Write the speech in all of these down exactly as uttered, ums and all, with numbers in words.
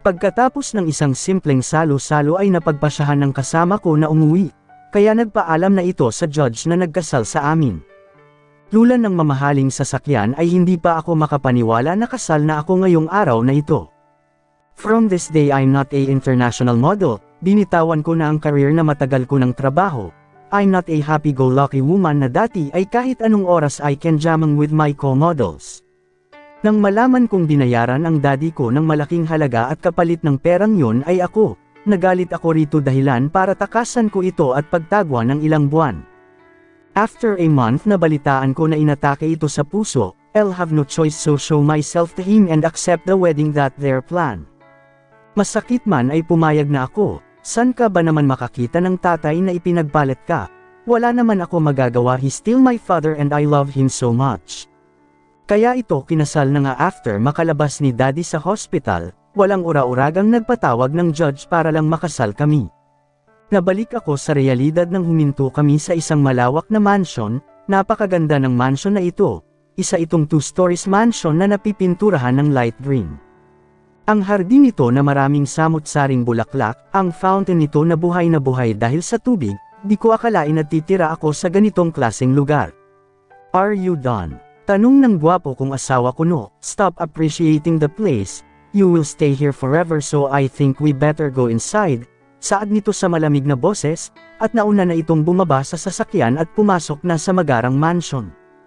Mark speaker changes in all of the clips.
Speaker 1: Pagkatapos ng isang simpleng salo-salo ay napagpasyahan ng kasama ko na umuwi, kaya nagpaalam na ito sa judge na nagkasal sa amin. Lula ng mamahaling sasakyan ay hindi pa ako makapaniwala na kasal na ako ngayong araw na ito. From this day I'm not a international model, binitawan ko na ang career na matagal ko ng trabaho. I'm not a happy-go-lucky woman na dati ay kahit anong oras I can jamming with my co-models. Nang malaman kong binayaran ang daddy ko ng malaking halaga at kapalit ng perang yun ay ako, nagalit ako rito dahilan para takasan ko ito at pagtagwa ng ilang buwan. After a month na balitaan ko na inatake ito sa puso, I'll have no choice so show myself to him and accept the wedding that their plan. Masakit man ay pumayag na ako, san ka ba naman makakita ng tatay na ipinagpalit ka? Wala naman ako magagawa, he's still my father and I love him so much. Kaya ito kinasal na nga. After makalabas ni daddy sa hospital, walang ura-uragang nagpatawag ng judge para lang makasal kami. Nabalik ako sa realidad nang huminto kami sa isang malawak na mansion, napakaganda ng mansion na ito, isa itong two stories mansion na napipinturahan ng light green. Ang hardin nito na maraming samut-saring bulaklak, ang fountain nito na buhay na buhay dahil sa tubig, di ko akalain na titira ako sa ganitong klaseng lugar. Are you done? Tanong ng gwapo kong asawa ko. No, stop appreciating the place, you will stay here forever so I think we better go inside, saad nito sa malamig na boses, at nauna na itong bumaba sa sasakyan at pumasok na sa magarang mansion.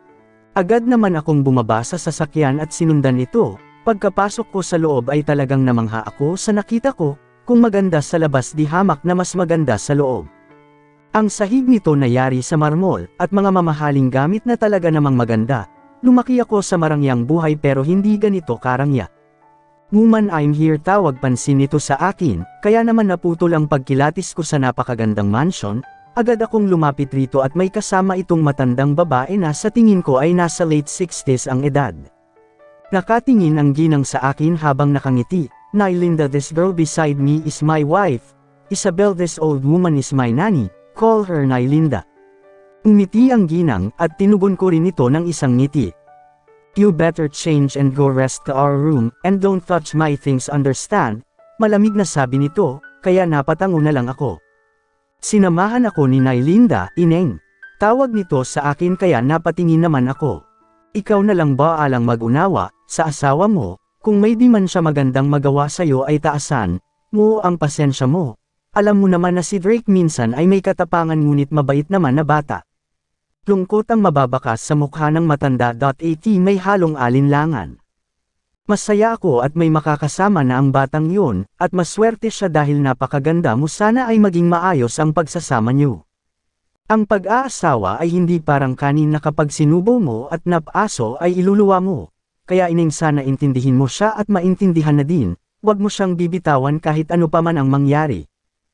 Speaker 1: Agad naman akong bumaba sa sasakyan at sinundan ito, pagkapasok ko sa loob ay talagang namangha ako sa nakita ko, kung maganda sa labas di hamak na mas maganda sa loob. Ang sahig nito na yari sa marmol, at mga mamahaling gamit na talaga namang maganda. Lumaki ako sa marangyang buhay pero hindi ganito karangya. Woman I'm here, tawag pansin nito sa akin, kaya naman naputol ang pagkilatis ko sa napakagandang mansion, agad akong lumapit rito at may kasama itong matandang babae na sa tingin ko ay nasa late sixties ang edad. Nakatingin ang ginang sa akin habang nakangiti. Nylinda, this girl beside me is my wife. Isabel, this old woman is my nanny, call her Nylinda. Umiti ang ginang at tinugon ko rin ito ng isang ngiti. You better change and go rest to our room, and don't touch my things, understand? Malamig na sabi nito, kaya napatango na lang ako. Sinamahan ako ni Nylinda, ineng. Tawag nito sa akin kaya napatingin naman ako. Ikaw na lang ba alang mag-unawa, sa asawa mo, kung may di man siya magandang magawa sa'yo ay taasan mo ang pasensya mo. Alam mo naman na si Drake minsan ay may katapangan ngunit mabait naman na bata. Lungkot ang mababakas sa mukha ng matanda. At may halong alinlangan. Masaya ako at may makakasama na ang batang yun, at maswerte siya dahil napakaganda mo, sana ay maging maayos ang pagsasama niyo. Ang pag-aasawa ay hindi parang kanin na kapag sinubo mo at napaso ay iluluwa mo, kaya ining sana intindihin mo siya at maintindihan na din, wag mo siyang bibitawan kahit ano pa man ang mangyari.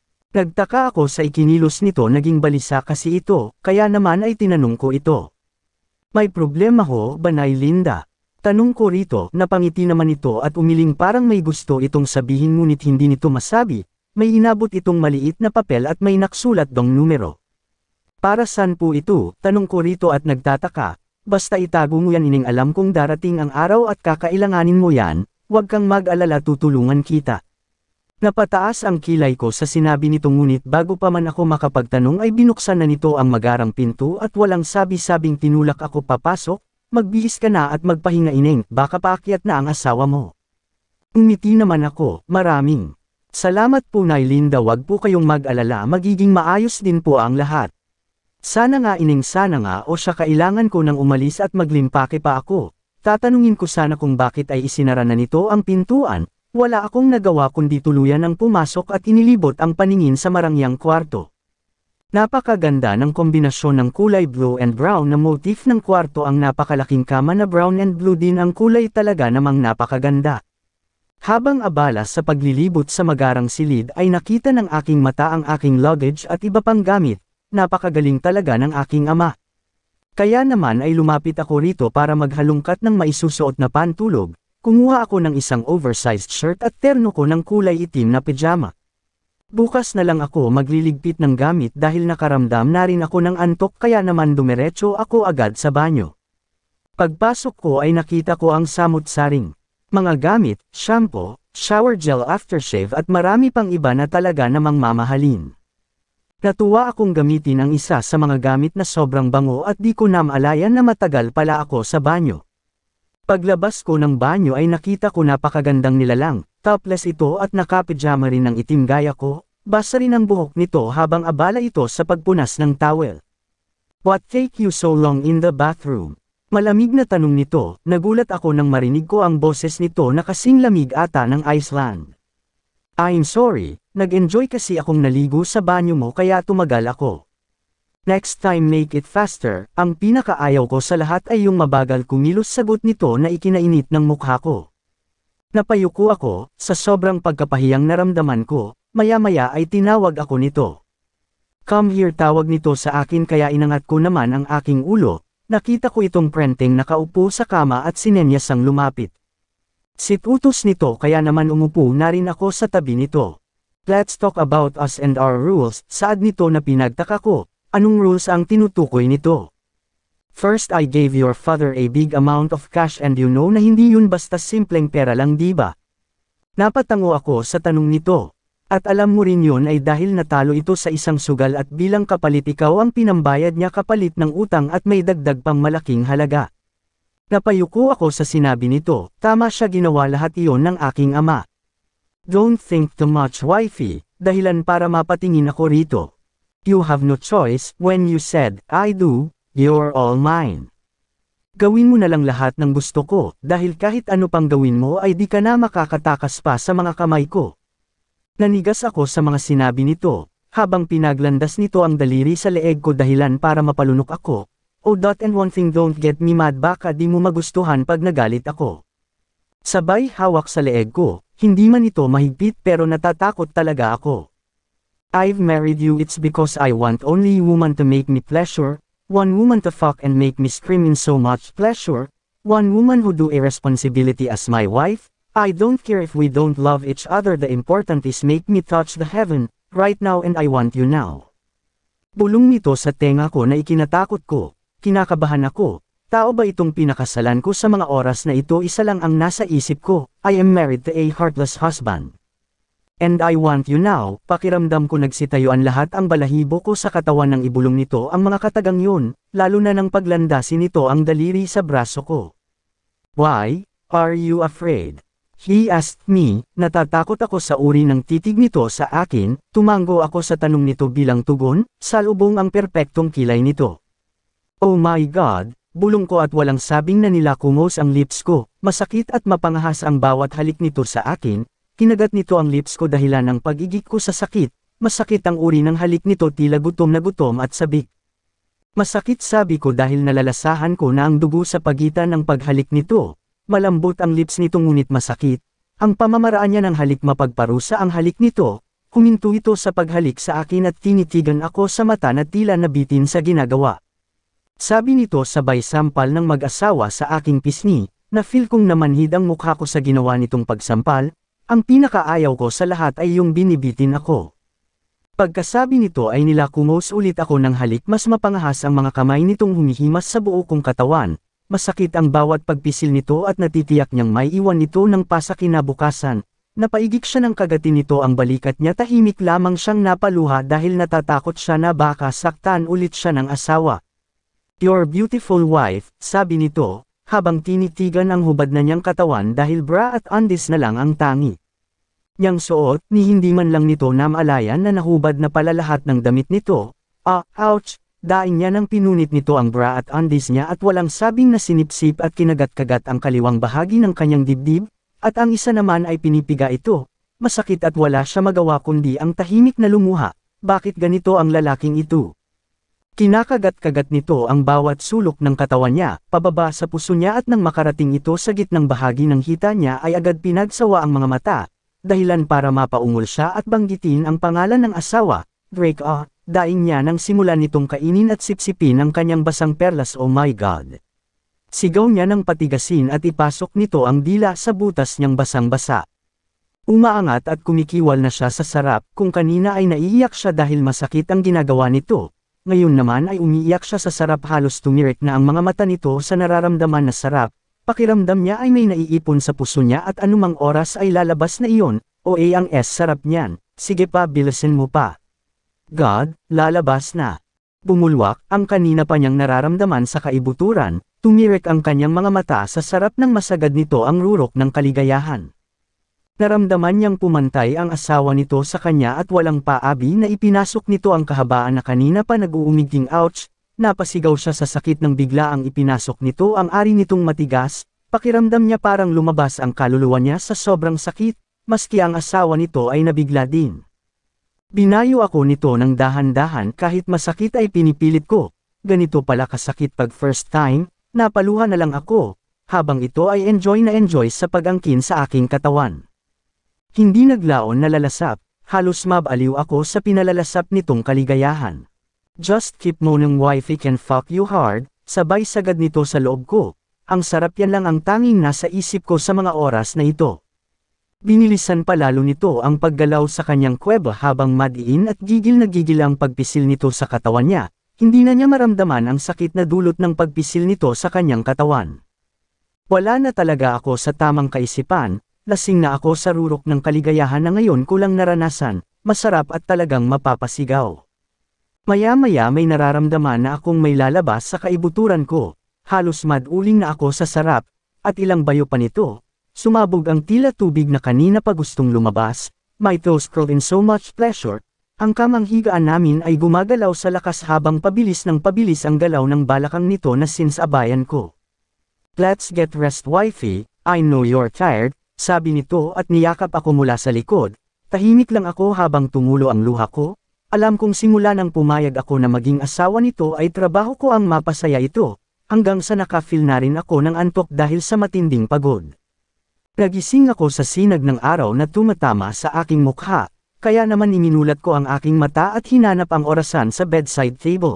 Speaker 1: Nagtaka ako sa ikinilos nito, naging balisa kasi ito, kaya naman ay tinanong ko ito. May problema ho ba, Nylinda? Tanong ko rito, napangiti naman ito at umiling parang may gusto itong sabihin ngunit hindi nito masabi, may inabot itong maliit na papel at may naksulat dong numero. Para saan po ito? Tanong ko rito at nagtataka, basta itago mo yan ining, alam kong darating ang araw at kakailanganin mo yan, wag kang mag-alala, tutulungan kita. Napataas ang kilay ko sa sinabi nito ngunit bago pa man ako makapagtanong ay binuksan na nito ang magarang pinto at walang sabi-sabing tinulak ako papasok, magbihis ka na at magpahinga ineng, baka paakyat na ang asawa mo. Umiti naman ako, maraming salamat po Nylinda, wag po kayong mag-alala, magiging maayos din po ang lahat. Sana nga ineng, sana nga, o siya kailangan ko nang umalis at maglimpake pa ako. Tatanungin ko sana kung bakit ay isinara na nito ang pintuan. Wala akong nagawa kundi tuluyan ang pumasok at inilibot ang paningin sa marangyang kwarto. Napakaganda ng kombinasyon ng kulay blue and brown na motif ng kwarto, ang napakalaking kama na brown and blue din ang kulay, talaga namang napakaganda. Habang abala sa paglilibot sa magarang silid ay nakita ng aking mata ang aking luggage at iba pang gamit, napakagaling talaga ng aking ama. Kaya naman ay lumapit ako rito para maghalungkat ng maisusuot na pantulog. Kumuha ako ng isang oversized shirt at terno ko ng kulay itim na pijama. Bukas na lang ako magliligpit ng gamit dahil nakaramdam na rin ako ng antok, kaya naman dumiretso ako agad sa banyo. Pagpasok ko ay nakita ko ang samut-saring mga gamit, shampoo, shower gel aftershave at marami pang iba na talaga namang mamahalin. Natuwa akong gamitin ang isa sa mga gamit na sobrang bango at di ko namalayan na matagal pala ako sa banyo. Paglabas ko ng banyo ay nakita ko napakagandang nilalang, topless ito at nakapijama rin ng itim gaya ko, basa rin ang buhok nito habang abala ito sa pagpunas ng towel. What take you so long in the bathroom? Malamig na tanong nito, nagulat ako nang marinig ko ang boses nito na kasing lamig ata ng Iceland. I'm sorry, nag-enjoy kasi akong naligo sa banyo mo kaya tumagal ako. Next time make it faster, ang pinakaayaw ko sa lahat ay yung mabagal kumilos sagot nito na ikinainit ng mukha ko. Napayuko ako, sa sobrang pagkapahiyang naramdaman ko, maya-maya ay tinawag ako nito. Come here tawag nito sa akin kaya inangat ko naman ang aking ulo, nakita ko itong prenteng nakaupo sa kama at sinenyasang lumapit. Sit-utos nito kaya naman umupo na rin ako sa tabi nito. Let's talk about us and our rules, saad nito na pinagtaka ko, anong rules ang tinutukoy nito? First I gave your father a big amount of cash and you know na hindi yun basta simpleng pera lang diba? Napatango ako sa tanong nito. At alam mo rin yun ay dahil natalo ito sa isang sugal at bilang kapalit ikaw ang pinambayad niya kapalit ng utang at may dagdag pang malaking halaga. Napayuko ako sa sinabi nito, tama siya ginawa lahat iyon ng aking ama. Don't think too much wifey, dahilan para mapatingin ako rito. You have no choice, when you said, I do, you're all mine. Gawin mo na lang lahat ng gusto ko, dahil kahit ano pang gawin mo ay di ka na makakatakas pa sa mga kamay ko. Nanigas ako sa mga sinabi nito, habang pinaglandas nito ang daliri sa leeg ko dahilan para mapalunok ako. Oh dot and one thing don't get me mad baka di mo magustuhan pag nagalit ako. Sabay hawak sa leeg ko, hindi man ito mahigpit pero natatakot talaga ako. I've married you it's because I want only woman to make me pleasure, one woman to fuck and make me scream in so much pleasure, one woman who do a responsibility as my wife, I don't care if we don't love each other the important is make me touch the heaven, right now and I want you now. Bulong nito sa tenga ko na ikinatakot ko. Kinakabahan ako, tao ba itong pinakasalan ko sa mga oras na ito isa lang ang nasa isip ko, I am married to a heartless husband. And I want you now, pakiramdam ko nagsitayuan lahat ang balahibo ko sa katawan ng ibulong nito ang mga katagang yun, lalo na nang paglandasin nito ang daliri sa braso ko. Why, are you afraid? He asked me, natatakot ako sa uri ng titig nito sa akin, tumango ako sa tanong nito bilang tugon, salubong ang perpektong kilay nito. Oh my God, bulong ko at walang sabing na nilakumos ang lips ko, masakit at mapangahas ang bawat halik nito sa akin, kinagat nito ang lips ko dahilan ng pagigik ko sa sakit, masakit ang uri ng halik nito tila gutom na gutom at sabik. Masakit sabi ko dahil nalalasahan ko na ang dugo sa pagitan ng paghalik nito, malambot ang lips nito ngunit masakit, ang pamamaraan niya ng halik mapagparusa ang halik nito, huminto ito sa paghalik sa akin at tinitigan ako sa mata na tila nabitin sa ginagawa. Sabi nito sabay sampal ng mag-asawa sa aking pisngi, na feel kong namanhid ang mukha ko sa ginawa nitong pagsampal, ang pinakaayaw ko sa lahat ay yung binibitin ako. Pagkasabi nito ay nilakumos ulit ako ng halik mas mapangahas ang mga kamay nitong humihimas sa buo kong katawan, masakit ang bawat pagpisil nito at natitiyak niyang may iwan nito ng pasa kinabukasan, napaigik siya ng kagatin nito ang balikat niya tahimik lamang siyang napaluha dahil natatakot siya na baka saktan ulit siya ng asawa. Your beautiful wife, sabi nito, habang tinitigan ang hubad na niyang katawan dahil bra at undies na lang ang tangi. Niyang suot, ni hindi man lang nito namalayan na nahubad na pala lahat ng damit nito. Ah, ouch! Daing niya nang pinunit nito ang bra at undies niya at walang sabing na sinipsip at kinagat-kagat ang kaliwang bahagi ng kanyang dibdib, at ang isa naman ay pinipiga ito. Masakit at wala siya magawa kundi ang tahimik na lumuha. Bakit ganito ang lalaking ito? Kinakagat-kagat nito ang bawat sulok ng katawan niya, pababa sa puso niya at nang makarating ito sa gitnang bahagi ng hita niya ay agad pinagsawa ang mga mata, dahilan para mapaungol siya at banggitin ang pangalan ng asawa, Drake ah, daing niya nang simulan nitong kainin at sipsipin ang kanyang basang perlas oh my God. Sigaw niya nang patigasin at ipasok nito ang dila sa butas niyang basang-basa. Umaangat at kumikiwal na siya sa sarap kung kanina ay naiiyak siya dahil masakit ang ginagawa nito. Ngayon naman ay umiiyak siya sa sarap halos tumirik na ang mga mata nito sa nararamdaman na sarap, Pakiramdam niya ay may naiipon sa puso niya at anumang oras ay lalabas na iyon, o ay ang S sarap niyan, sige pa bilisin mo pa. God, lalabas na. Bumulwak, ang kanina pa niyang nararamdaman sa kaibuturan, tumirik ang kanyang mga mata sa sarap ng masagad nito ang rurok ng kaligayahan. Naramdaman niyang pumantay ang asawa nito sa kanya at walang paabi na ipinasok nito ang kahabaan na kanina pa nag-uumigting ouch, napasigaw siya sa sakit ng bigla ang ipinasok nito ang ari nitong matigas, pakiramdam niya parang lumabas ang kaluluwa niya sa sobrang sakit, maski ang asawa nito ay nabigla din. Binayo ako nito ng dahan-dahan kahit masakit ay pinipilit ko, ganito pala kasakit pag first time, napaluha na lang ako, habang ito ay enjoy na enjoy sa pag-angkin sa aking katawan. Hindi naglaon na lalasap, halos mabaliw ako sa pinalalasap nitong kaligayahan. Just keep moaning wifey can fuck you hard, sabay sagad nito sa loob ko, ang sarap yan lang ang tanging nasa isip ko sa mga oras na ito. Binilisan pa lalo nito ang paggalaw sa kanyang kweba habang madiin at gigil na gigil ang pagpisil nito sa katawan niya, hindi na niya maramdaman ang sakit na dulot ng pagpisil nito sa kanyang katawan. Wala na talaga ako sa tamang kaisipan, lasing na ako sa rurok ng kaligayahan na ngayon ko lang naranasan, masarap at talagang mapapasigaw. Maya-maya may nararamdaman na akong may lalabas sa kaibuturan ko, halos maduling na ako sa sarap, at ilang bayo pa nito. Sumabog ang tila tubig na kanina pa gustong lumabas, my toes curled in so much pleasure, ang kamang higaan namin ay gumagalaw sa lakas habang pabilis ng pabilis ang galaw ng balakang nito na sinsabayan ko. Let's get rest wifey, I know you're tired, sabi nito at niyakap ako mula sa likod, tahimik lang ako habang tumulo ang luha ko, alam kong simula nang pumayag ako na maging asawa nito ay trabaho ko ang mapasaya ito, hanggang sa nakafeel na rin ako ng antok dahil sa matinding pagod. Nagising ako sa sinag ng araw na tumatama sa aking mukha, kaya naman iminulat ko ang aking mata at hinanap ang orasan sa bedside table.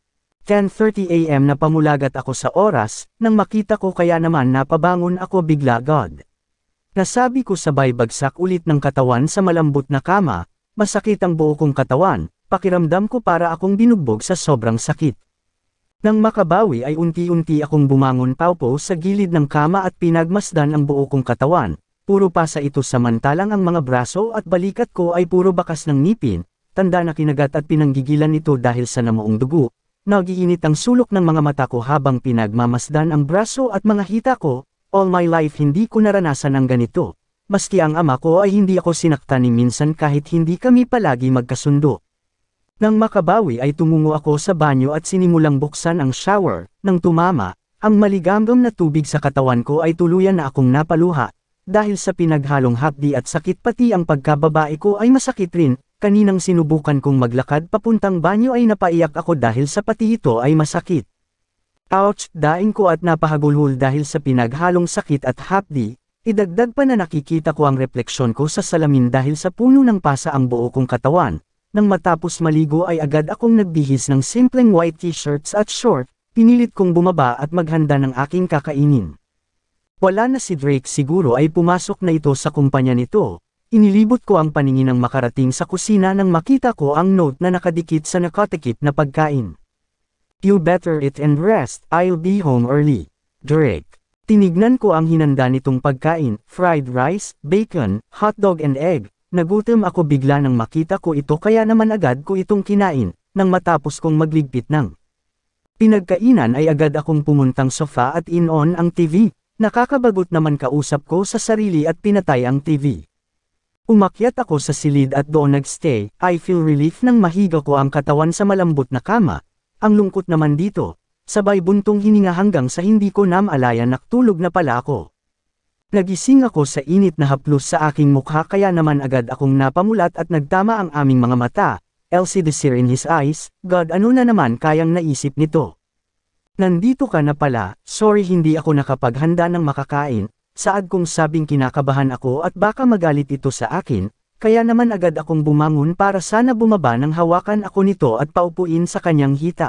Speaker 1: ten thirty a m na pamulagat ako sa oras, nang makita ko kaya naman napabangon ako bigla God. Nasabi ko sabay bagsak ulit ng katawan sa malambot na kama, masakit ang buo kong katawan, pakiramdam ko para akong binugbog sa sobrang sakit. Nang makabawi ay unti-unti akong bumangon paupo sa gilid ng kama at pinagmasdan ang buo kong katawan, puro pasa ito samantalang ang mga braso at balikat ko ay puro bakas ng ngipin, tanda na kinagat at pinanggigilan ito dahil sa namuong dugo, nagiinit ang sulok ng mga mata ko habang pinagmamasdan ang braso at mga hita ko, all my life hindi ko naranasan ang ganito, maski ang ama ko ay hindi ako sinaktan ni minsan kahit hindi kami palagi magkasundo. Nang makabawi ay tumungo ako sa banyo at sinimulang buksan ang shower, nang tumama, ang maligamgam na tubig sa katawan ko ay tuluyan na akong napaluha, dahil sa pinaghalong hapdi at sakit pati ang pagkababae ko ay masakit rin, kaninang sinubukan kong maglakad papuntang banyo ay napaiyak ako dahil sa pati ito ay masakit. Ouch, daing ko at napahagulhul dahil sa pinaghalong sakit at hapdi, idagdag pa na nakikita ko ang refleksyon ko sa salamin dahil sa puno ng pasa ang buo kong katawan. Nang matapos maligo ay agad akong nagbihis ng simpleng white t-shirts at short, pinilit kong bumaba at maghanda ng aking kakainin. Wala na si Drake siguro ay pumasok na ito sa kumpanya nito, inilibot ko ang paningin ng makarating sa kusina nang makita ko ang note na nakadikit sa nakatikip na pagkain. You better eat and rest, I'll be home early. Drake. Tinignan ko ang hinanda nitong pagkain, fried rice, bacon, hotdog and egg. Nagutom ako bigla nang makita ko ito kaya naman agad ko itong kinain, nang matapos kong magligpit ng pinagkainan ay agad akong pumuntang sofa at in-on ang T V, nakakabagot naman kausap ko sa sarili at pinatay ang T V. Umakyat ako sa silid at doon nagstay, I feel relief nang mahiga ko ang katawan sa malambot na kama, ang lungkot naman dito, sabay buntong hininga hanggang sa hindi ko namalayan natulog na pala ako. Nagising ako sa init na haplos sa aking mukha kaya naman agad akong napamulat at nagtama ang aming mga mata, L C the sear in his eyes, God ano na naman kayang naisip nito. Nandito ka na pala, sorry hindi ako nakapaghanda ng makakain, saad kong sabing kinakabahan ako at baka magalit ito sa akin, kaya naman agad akong bumangon para sana bumaba nang hawakan ako nito at paupuin sa kanyang hita.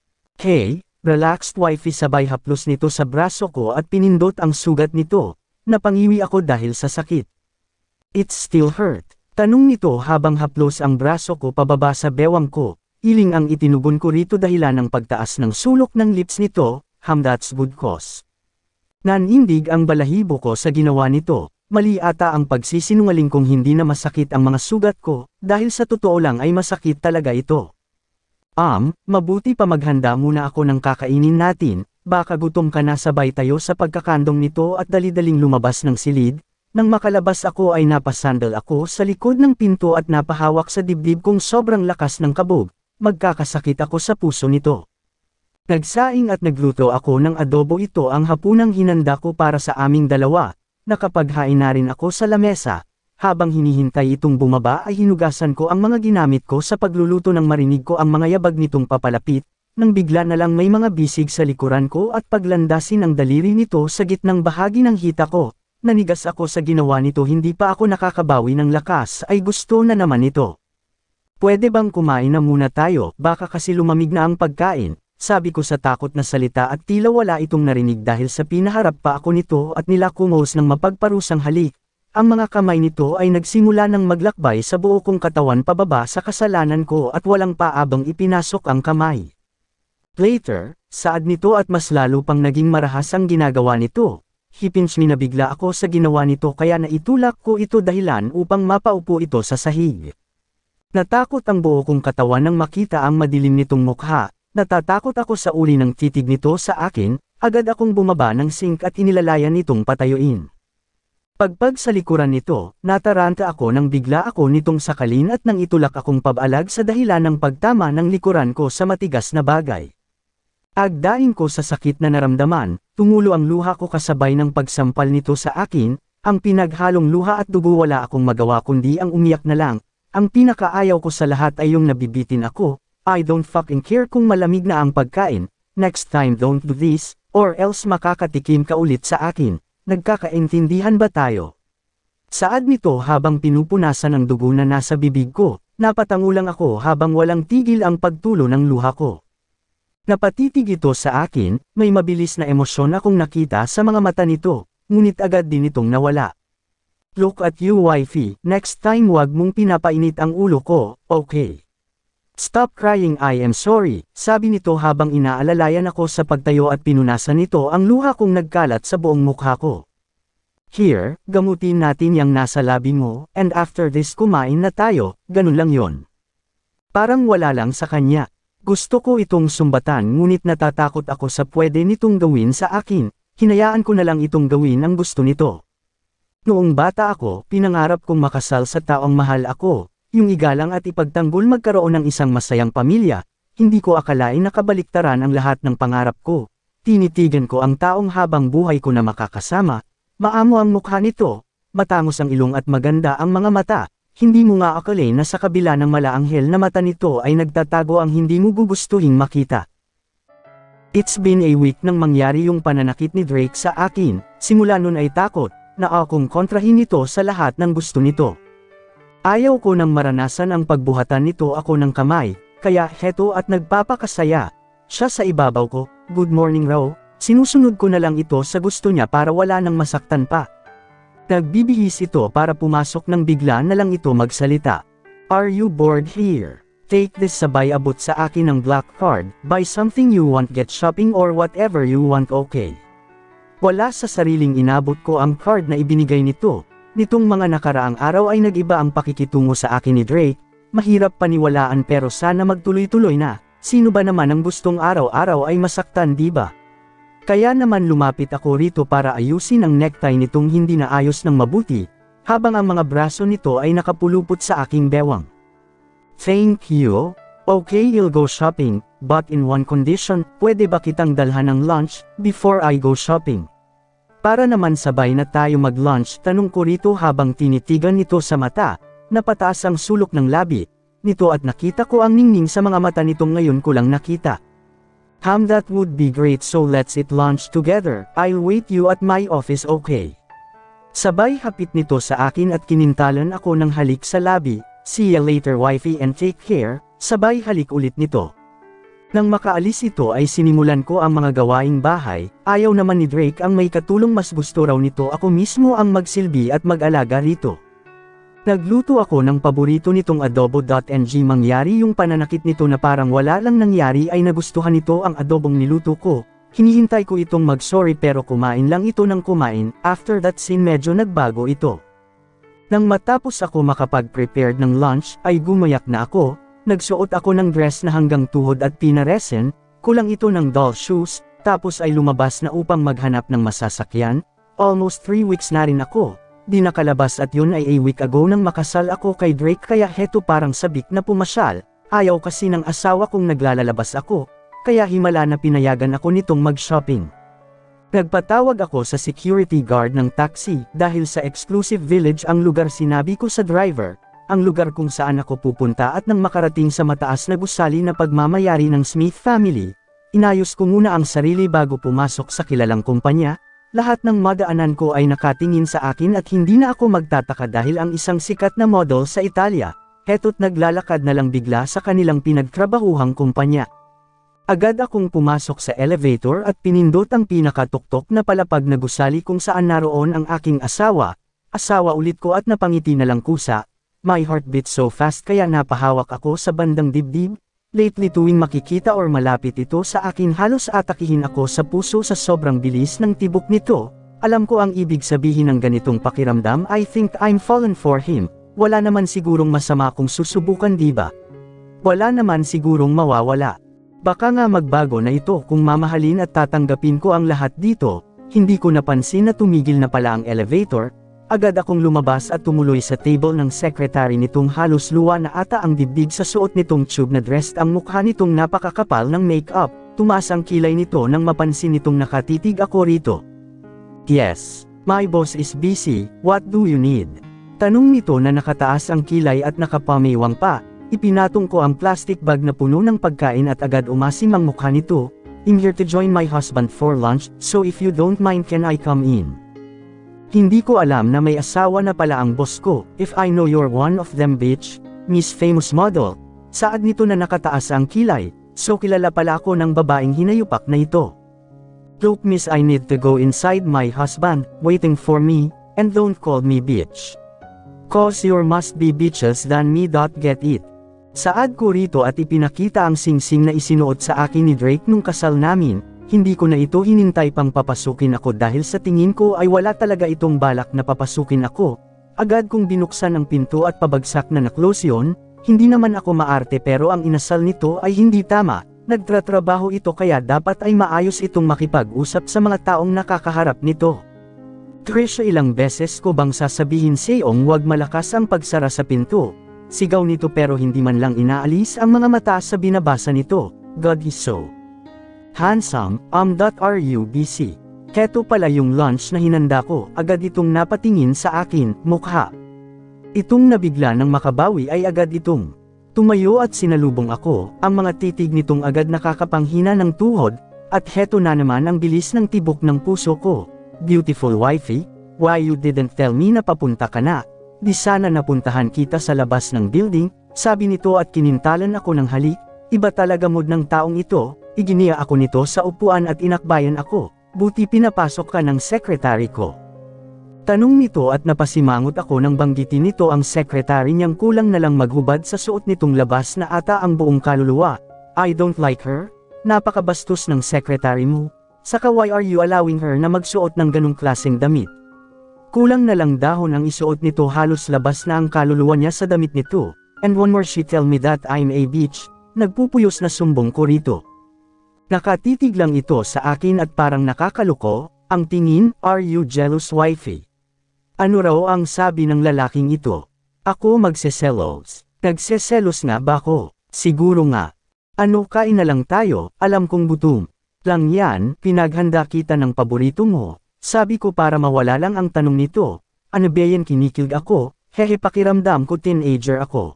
Speaker 1: Hey, relaxed wifey sabay haplos nito sa braso ko at pinindot ang sugat nito. Napangiwi ako dahil sa sakit. It still hurt. Tanong nito habang haplos ang braso ko pababa sa bewang ko, iling ang itinugon ko rito dahilan ng pagtaas ng sulok ng lips nito, ham that's good cause. Nanindig ang balahibo ko sa ginawa nito, mali ata ang pagsisinungaling kong hindi na masakit ang mga sugat ko, dahil sa totoo lang ay masakit talaga ito. Um, mabuti pa maghanda muna ako ng kakainin natin, baka gutom ka na sabay tayo sa pagkakandong nito at dali-daling lumabas ng silid. Nang makalabas ako ay napasandal ako sa likod ng pinto at napahawak sa dibdib kong sobrang lakas ng kabog, magkakasakit ako sa puso nito. Nagsaing at nagluto ako ng adobo, ito ang hapunang hinanda ko para sa aming dalawa, nakapaghain na rin ako sa lamesa, habang hinihintay itong bumaba ay hinugasan ko ang mga ginamit ko sa pagluluto nang marinig ko ang mga yabag nitong papalapit, nang bigla na lang may mga bisig sa likuran ko at paglandasin ang daliri nito sa gitnang bahagi ng hita ko. Nanigas ako sa ginawa nito, hindi pa ako nakakabawi ng lakas ay gusto na naman ito. Pwede bang kumain na muna tayo, baka kasi lumamig na ang pagkain, sabi ko sa takot na salita at tila wala itong narinig dahil sa pinaharap pa ako nito at nilakumos ng mapagparusang halik. Ang mga kamay nito ay nagsimula ng maglakbay sa buo kong katawan pababa sa kasalanan ko at walang paabang ipinasok ang kamay. Later, saad nito at mas lalo pang naging marahas ang ginagawa nito. Hipins minabigla ako sa ginawa nito kaya naitulak ko ito dahilan upang mapaupo ito sa sahig. Natakot ang buo kong katawan nang makita ang madilim nitong mukha, natatakot ako sa uri ng titig nito sa akin, agad akong bumaba ng sink at inilalayan nitong patayuin. Pagpag sa likuran nito, nataranta ako nang bigla ako nitong sakalin at nang itulak akong pabalag sa dahilan ng pagtama ng likuran ko sa matigas na bagay. Agdaing ko sa sakit na naramdaman, tumulo ang luha ko kasabay ng pagsampal nito sa akin, ang pinaghalong luha at dugo, wala akong magawa kundi ang umiyak na lang. Ang pinakaayaw ko sa lahat ay yung nabibitin ako, I don't fucking care kung malamig na ang pagkain, next time don't do this, or else makakatikim ka ulit sa akin, nagkakaintindihan ba tayo? Saad nito habang pinupunasan ang dugo na nasa bibig ko, napatangulang ako habang walang tigil ang pagtulo ng luha ko. Napatitig ito sa akin, may mabilis na emosyon akong nakita sa mga mata nito, ngunit agad din itong nawala. Look at you wifey, next time wag mong pinapainit ang ulo ko, okay? Stop crying, I am sorry, sabi nito habang inaalalayan ako sa pagtayo at pinunasan nito ang luha kong nagkalat sa buong mukha ko. Here, gamutin natin yang nasa labi mo, and after this kumain na tayo, ganun lang yon. Parang wala lang sa kanya. Gusto ko itong sumbatan ngunit natatakot ako sa pwede nitong gawin sa akin, hinayaan ko na lang itong gawin ang gusto nito. Noong bata ako, pinangarap kong makasal sa taong mahal ako, yung igalang at ipagtanggol magkaroon ng isang masayang pamilya, hindi ko akalain na kabaliktaran ang lahat ng pangarap ko. Tinitigan ko ang taong habang buhay ko na makakasama, maamo ang mukha nito, matangos ang ilong at maganda ang mga mata. Hindi mo nga akalain na sa kabila ng malaanghel na mata nito ay nagtatago ang hindi mo gugustuhing makita. It's been a week nang mangyari yung pananakit ni Drake sa akin, simula nun ay takot, na akong kontrahin nito sa lahat ng gusto nito. Ayaw ko nang maranasan ang pagbuhatan nito ako ng kamay, kaya heto at nagpapakasaya. Siya sa ibabaw ko, good morning raw, sinusunod ko na lang ito sa gusto niya para wala nang masaktan pa. Nagbibihis ito para pumasok nang bigla na lang ito magsalita. Are you bored here? Take this, sabay abot sa akin ng black card, buy something you want, get shopping or whatever you want, okay? Wala sa sariling inabot ko ang card na ibinigay nito. Nitong mga nakaraang araw ay nag-iba ang pakikitungo sa akin ni Drake, mahirap paniwalaan pero sana magtuloy-tuloy na. Sino ba naman ang gustong araw-araw ay masaktan, di ba? Kaya naman lumapit ako rito para ayusin ang necktie nitong hindi naayos ng mabuti, habang ang mga braso nito ay nakapulupot sa aking bewang. Thank you. Okay, I'll go shopping, but in one condition, pwede ba kitang dalhan ng lunch, before I go shopping? Para naman sabay na tayo mag-lunch, tanong ko rito habang tinitigan nito sa mata, napataas ang sulok ng labi nito at nakita ko ang ningning sa mga mata nitong ngayon ko lang nakita. Ham, that would be great, so let's eat lunch together, I'll wait you at my office, okay? Sabay hapit nito sa akin at kinintalan ako ng halik sa labi, see you later wifey and take care, sabay halik ulit nito. Nang makaalis ito ay sinimulan ko ang mga gawaing bahay, ayaw naman ni Drake ang may katulong, mas gusto raw nito ako mismo ang magsilbi at mag-alaga rito. Nagluto ako ng paborito nitong adobo.ng, mangyari yung pananakit nito na parang wala lang nangyari ay nagustuhan nito ang adobong niluto ko, Hinihintay ko itong mag-sorry pero kumain lang ito ng kumain. After that scene medyo nagbago ito. Nang matapos ako makapag-prepared ng lunch ay gumayak na ako, nagsuot ako ng dress na hanggang tuhod at pinaresen, kulang ito ng doll shoes, tapos ay lumabas na upang maghanap ng masasakyan. Almost three weeks na rin ako, di nakalabas at yun ay a week ago nang makasal ako kay Drake kaya heto parang sabik na pumasyal, ayaw kasi ng asawa kong naglalabas ako. Kaya himala na pinayagan ako nitong mag-shopping. Nagpatawag ako sa security guard ng taxi dahil sa exclusive village ang lugar sinabi ko sa driver, ang lugar kung saan ako pupunta at nang makarating sa mataas na gusali na pagmamayari ng Smith family, inayos ko muna ang sarili bago pumasok sa kilalang kumpanya, lahat ng madaanan ko ay nakatingin sa akin at hindi na ako magtataka dahil ang isang sikat na model sa Italia, heto't naglalakad na lang bigla sa kanilang pinagtrabahuhang kumpanya. Agad akong pumasok sa elevator at pinindot ang pinakatuktok na palapag na gusali kung saan naroon ang aking asawa, asawa ulit ko at napangiti na lang kusa, my heart beat so fast kaya napahawak ako sa bandang dibdib, lately tuwing makikita or malapit ito sa akin halos atakihin ako sa puso sa sobrang bilis ng tibok nito, alam ko ang ibig sabihin ng ganitong pakiramdam I think I'm fallen for him, wala naman sigurong masama kung susubukan diba? Wala naman sigurong mawawala. Baka nga magbago na ito kung mamahalin at tatanggapin ko ang lahat dito, hindi ko napansin na tumigil na pala ang elevator, agad akong lumabas at tumuloy sa table ng secretary nitong halos luwa na ata ang dibdib sa suot nitong tube na dress ang mukha nitong napakakapal ng make-up, tumaas ang kilay nito nang mapansin nitong nakatitig ako rito. Yes, my boss is busy, what do you need? Tanong nito na nakataas ang kilay at nakapamiwang pa. Ipinatong ko ang plastic bag na puno ng pagkain at agad umasim ang mukha nito. I'm here to join my husband for lunch, so if you don't mind can I come in? Hindi ko alam na may asawa na pala ang boss ko. If I know you're one of them bitch, Miss Famous Model. Saad nito na nakataas ang kilay, so kilala pala ako ng babaeng hinayupak na ito. Look miss I need to go inside my husband, waiting for me, and don't call me bitch. Cause you must be bitches than me. Get it? Saad ko rito at ipinakita ang singsing na isinuot sa akin ni Drake nung kasal namin, hindi ko na ito hinintay pang papasukin ako dahil sa tingin ko ay wala talaga itong balak na papasukin ako. Agad kong binuksan ang pinto at pabagsak na na-close yun, hindi naman ako maarte pero ang inasal nito ay hindi tama, nagtratrabaho ito kaya dapat ay maayos itong makipag-usap sa mga taong nakakaharap nito. Trisha ilang beses ko bang sasabihin sa'yong wag malakas ang pagsara sa pinto. Sigaw nito pero hindi man lang inaalis ang mga mata sa binabasa nito, God is so handsome, um are you busy? Keto pala yung lunch na hinanda ko, agad itong napatingin sa akin, mukha. Itong nabigla ng makabawi ay agad itong tumayo at sinalubong ako, ang mga titig nitong agad nakakapanghina ng tuhod, at heto na naman ang bilis ng tibok ng puso ko. Beautiful wifey, why you didn't tell me na papunta ka na? Di sana napuntahan kita sa labas ng building, sabi nito at kinintalan ako ng halik, iba talaga mood ng taong ito, iginiya ako nito sa upuan at inakbayan ako, buti pinapasok ka ng secretary ko. Tanong nito at napasimangot ako nang banggitin nito ang secretary niyang kulang na lang maghubad sa suot nitong labas na ata ang buong kaluluwa. I don't like her, napakabastos ng secretary mo, saka why are you allowing her na magsuot ng ganong klaseng damit? Kulang na lang dahon ang isuot nito halos labas na ang kaluluwa niya sa damit nito, and one more she tell me that I'm a bitch, nagpupuyos na sumbong ko rito. Nakatitig lang ito sa akin at parang nakakaloko, ang tingin, are you jealous wifey? Ano raw ang sabi ng lalaking ito? Ako magseselos. Nagseselos nga ba ko? Siguro nga. Ano kain na lang tayo, alam kong gutom. Lang yan, pinaghanda kita ng paborito mo. Sabi ko para mawala lang ang tanong nito, ano ba yan kinikilg ako, hehe pakiramdam ko teenager ako.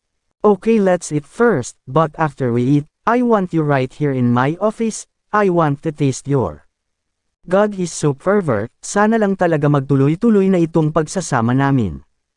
Speaker 1: Okay let's eat first, but after we eat, I want you right here in my office, I want to taste your. God is so pervert, sana lang talaga magtuloy-tuloy na itong pagsasama namin.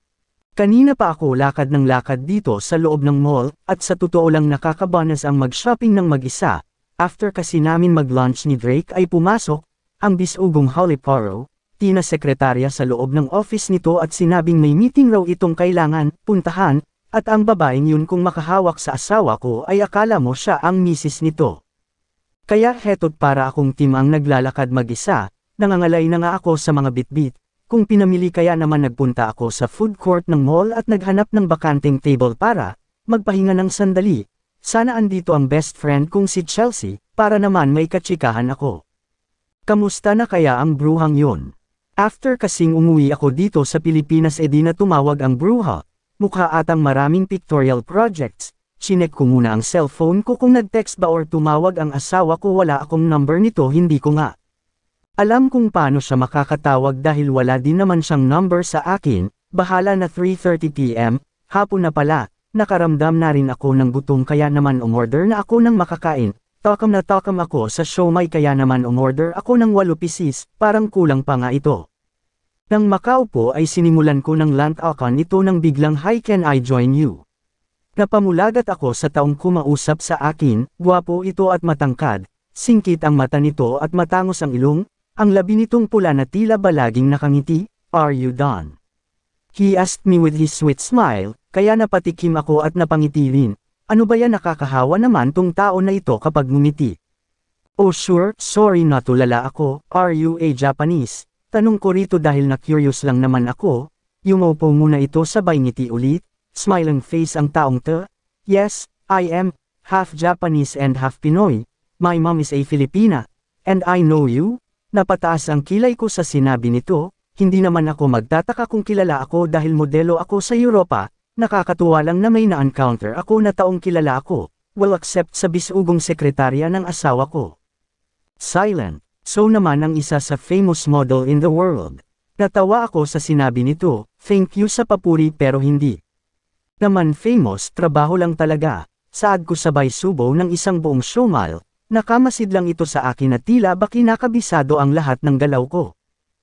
Speaker 1: Kanina pa ako lakad ng lakad dito sa loob ng mall, at sa totoo lang nakakabanas ang mag-shopping ng mag-isa, after kasi namin mag-lunch ni Drake ay pumasok, ang bisugong Holly Paro, tina sekretarya sa loob ng office nito at sinabing may meeting raw itong kailangan puntahan, at ang babaeng yun kung makahawak sa asawa ko ay akala mo siya ang misis nito. Kaya heto't para akong team ang naglalakad mag-isa, nangangalay na nga ako sa mga bitbit. Kung pinamili kaya naman nagpunta ako sa food court ng mall at naghanap ng bakanting table para magpahinga ng sandali. Sana andito ang best friend kong si Chelsea, para naman may katsikahan ako. Kamusta na kaya ang bruhang yon? After kasing umuwi ako dito sa Pilipinas edi na tumawag ang bruha. Mukha atang maraming pictorial projects. Chinek ko muna ang cellphone ko kung nag-text ba or tumawag ang asawa ko, wala akong number nito, hindi ko nga alam kung paano siya makakatawag dahil wala din naman siyang number sa akin. Bahala na, three thirty p m, hapon na pala, nakaramdam na rin ako ng gutom kaya naman umorder na ako ng makakain. Takam na takam ako sa siomai kaya naman umorder ako ng walo pieces, parang kulang pa nga ito. Nang makaupo ay sinimulan ko ng lantakan ito nang biglang, "Hi, can I join you?" Napamulagat ako sa taong kumausap sa akin, gwapo ito at matangkad, singkit ang mata nito at matangos ang ilong, ang labi nitong pula na tila ba laging nakangiti. "Are you done?" He asked me with his sweet smile, kaya napatikim ako at napangiti rin. Ano ba yan, nakakahawa naman tong tao na ito kapag ngumiti. "Oh sure, sorry natulala ako, are you a Japanese?" Tanong ko rito dahil na curious lang naman ako. Yumupo muna ito sabay ngiti ulit, smiling face ang taong to. "Yes, I am, half Japanese and half Pinoy. My mom is a Filipina. And I know you?" Napataas ang kilay ko sa sinabi nito. Hindi naman ako magtataka kung kilala ako dahil modelo ako sa Europa. Nakakatuwa lang na may na-encounter ako na taong kilala ako, well except sa bisugong sekretarya ng asawa ko. Silent. So naman ang isa sa famous model in the world. Natawa ako sa sinabi nito, thank you sa papuri pero hindi naman famous, trabaho lang talaga. Saad ko sabay subo ng isang buong siomai, nakamasid lang ito sa akin na tila ba kinakabisado ang lahat ng galaw ko.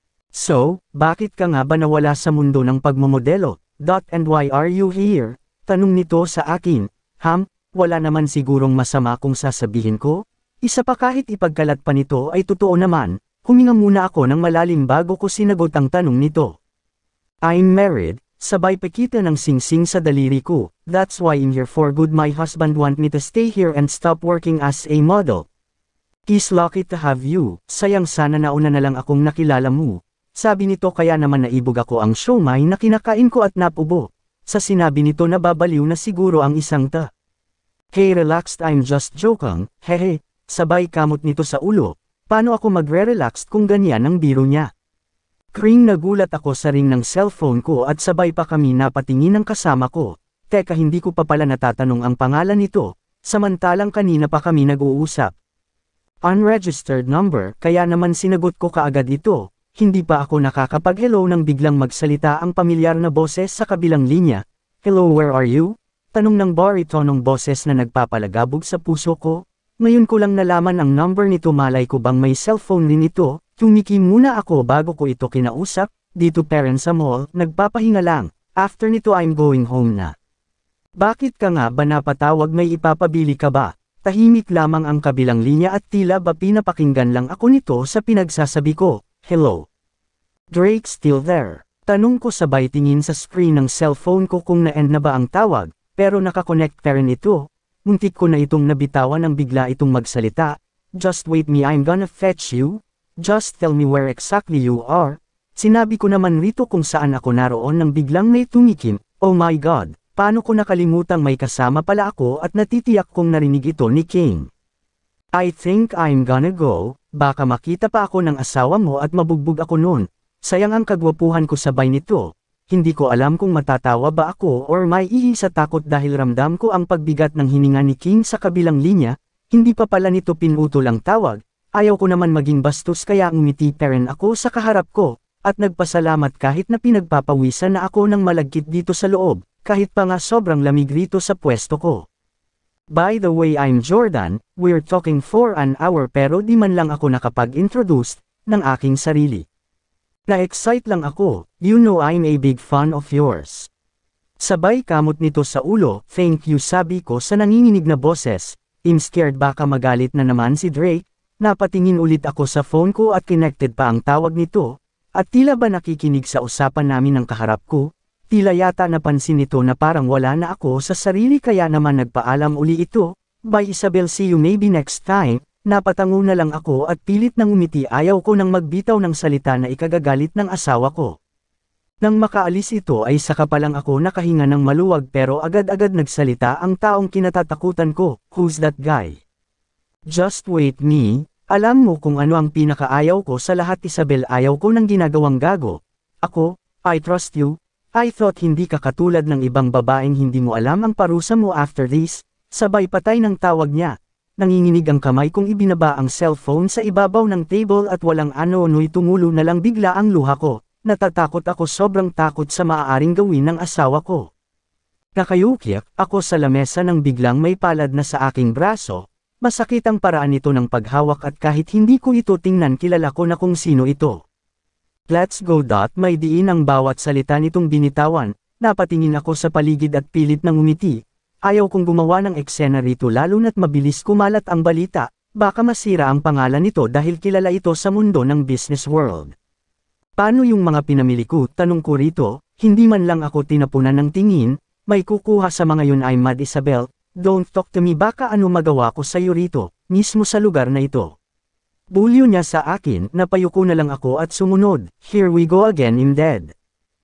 Speaker 1: "So, bakit ka nga ba nawala sa mundo ng pagmamodelo? Dot and why are you here?" Tanong nito sa akin. Ham, wala naman sigurong masama kung sasabihin ko. Isa pa kahit ipagkalat pa nito ay totoo naman. Huminga muna ako ng malalim bago ko sinagot ang tanong nito. "I'm married," sabay pakita ng singsing sa daliri ko. "That's why I'm here for good. My husband want me to stay here and stop working as a model. He's lucky to have you. Sayang sana nauna na lang akong nakilala mo." Sabi nito kaya naman naibog ako ang siomai na kinakain ko at napubo. Sa sinabi nito nababaliw na siguro ang isang ta. "Hey relaxed, I'm just joking, hehe." Sabay kamot nito sa ulo. Paano ako magre-relax kung ganyan ang biro niya? Kring nagulat ako sa ring ng cellphone ko at sabay pa kami napatingin ng kasama ko. Teka, hindi ko pa pala natatanong ang pangalan nito, samantalang kanina pa kami nag-uusap. Unregistered number, kaya naman sinagot ko kaagad ito. Hindi pa ako nakakapag-hello nang biglang magsalita ang pamilyar na boses sa kabilang linya. "Hello, where are you?" Tanong ng baritonong boses na nagpapalagabog sa puso ko. Ngayon ko lang nalaman ang number nito, malay ko bang may cellphone rin ito. Tumikim muna ako bago ko ito kinausap. "Dito parents sa mall, nagpapahinga lang. After nito I'm going home na." "Bakit ka nga ba napatawag, may ipapabili ka ba?" Tahimik lamang ang kabilang linya at tila ba pinapakinggan lang ako nito sa pinagsasabi ko. "Hello? Drake still there?" Tanong ko sabay tingin sa screen ng cellphone ko kung na-end na ba ang tawag, pero nakakonect pa rin ito. Muntik ko na itong nabitawan nang bigla itong magsalita. "Just wait me, I'm gonna fetch you. Just tell me where exactly you are." Sinabi ko naman rito kung saan ako naroon nang biglang may tumikim. Oh my God, paano ko nakalimutang may kasama pala ako at natitiyak kong narinig ito ni King. "I think I'm gonna go. Baka makita pa ako ng asawa mo at mabugbog ako noon." Sayang ang kagwapuhan ko sabay nito. Hindi ko alam kung matatawa ba ako or maiihi sa takot dahil ramdam ko ang pagbigat ng hininga ni King sa kabilang linya. Hindi pa pala nito pinutol ang tawag. Ayaw ko naman maging bastos kaya ngumiti pa rin ako sa kaharap ko, at nagpasalamat kahit na pinagpapawisan na ako ng malagkit dito sa loob, kahit pa nga sobrang lamig rito sa pwesto ko. "By the way, I'm Jordan, we're talking for an hour pero di man lang ako nakapag-introduce ng aking sarili. Na-excite lang ako, you know I'm a big fan of yours." Sabay kamot nito sa ulo, "Thank you," sabi ko sa nanginginig na boses. I'm scared baka magalit na naman si Drake. Napatingin ulit ako sa phone ko at connected pa ang tawag nito, at tila ba nakikinig sa usapan namin ng kaharap ko. Tila yata napansin nito na parang wala na ako sa sarili kaya naman nagpaalam uli ito. "Bye Isabel, see you maybe next time." Napatango na lang ako at pilit nang umiti. Ayaw ko nang magbitaw ng salita na ikagagalit ng asawa ko. Nang makaalis ito ay saka pa lang ako nakahinga ng maluwag pero agad-agad nagsalita ang taong kinatatakutan ko. Who's that guy? Just wait me, alam mo kung ano ang pinakaayaw ko sa lahat Isabel, ayaw ko ng ginagawang gago. Ako, I trust you, I thought hindi ka katulad ng ibang babaeng hindi mo alam ang parusa mo after this, sabay patay ng tawag niya. Nanginginig ang kamay kong ibinaba ang cellphone sa ibabaw ng table at walang ano-ano'y tumulo na lang bigla ang luha ko. Natatakot ako, sobrang takot sa maaaring gawin ng asawa ko. Nakayukyak ako sa lamesa nang biglang may palad na sa aking braso. Masakit ang paraan nito ng paghawak at kahit hindi ko ito tingnan kilala ko na kung sino ito. Let's go. May diin ang bawat salita nitong binitawan. Napatingin ako sa paligid at pilit nang umiti. Ayaw kong gumawa ng eksena rito lalo na't mabilis kumalat ang balita. Baka masira ang pangalan nito dahil kilala ito sa mundo ng business world. Paano yung mga pinamili ko? Tanong ko rito, hindi man lang ako tinapunan ng tingin, may kukuha sa mga yun. I'm mad Isabel, don't talk to me, baka ano magawa ko sa'yo rito, mismo sa lugar na ito. Bulyo niya sa akin, napayuko na lang ako at sumunod. Here we go again, I'm dead.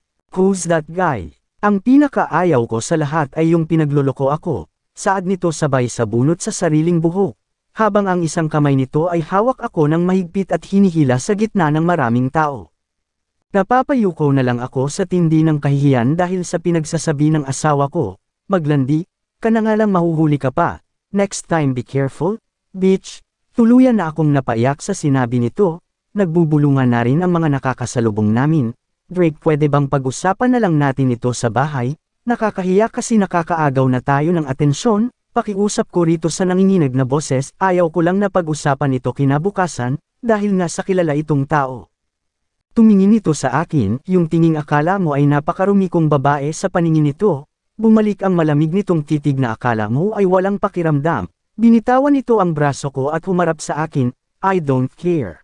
Speaker 1: Who's that guy? Ang pinakaayaw ko sa lahat ay yung pinagloloko ako, saad nito sabay sa bunot sa sariling buhok. Habang ang isang kamay nito ay hawak ako ng mahigpit at hinihila sa gitna ng maraming tao. Napapayuko na lang ako sa tindi ng kahihiyan dahil sa pinagsasabi ng asawa ko, maglandi, ka na nga lang mahuhuli ka pa, next time be careful, bitch. Tuluyan na akong napaiyak sa sinabi nito, nagbubulungan na rin ang mga nakakasalubong namin. Drake, pwede bang pag-usapan na lang natin ito sa bahay? Nakakahiya kasi nakakaagaw na tayo ng atensyon, pakiusap ko rito sa nanginginig na boses, ayaw ko lang na pag-usapan ito kinabukasan, dahil nga sa kilala itong tao. Tumingin ito sa akin, yung tinging akala mo ay napakarumi kong babae sa paningin nito, bumalik ang malamig nitong titig na akala mo ay walang pakiramdam, binitawan nito ang braso ko at humarap sa akin, I don't care.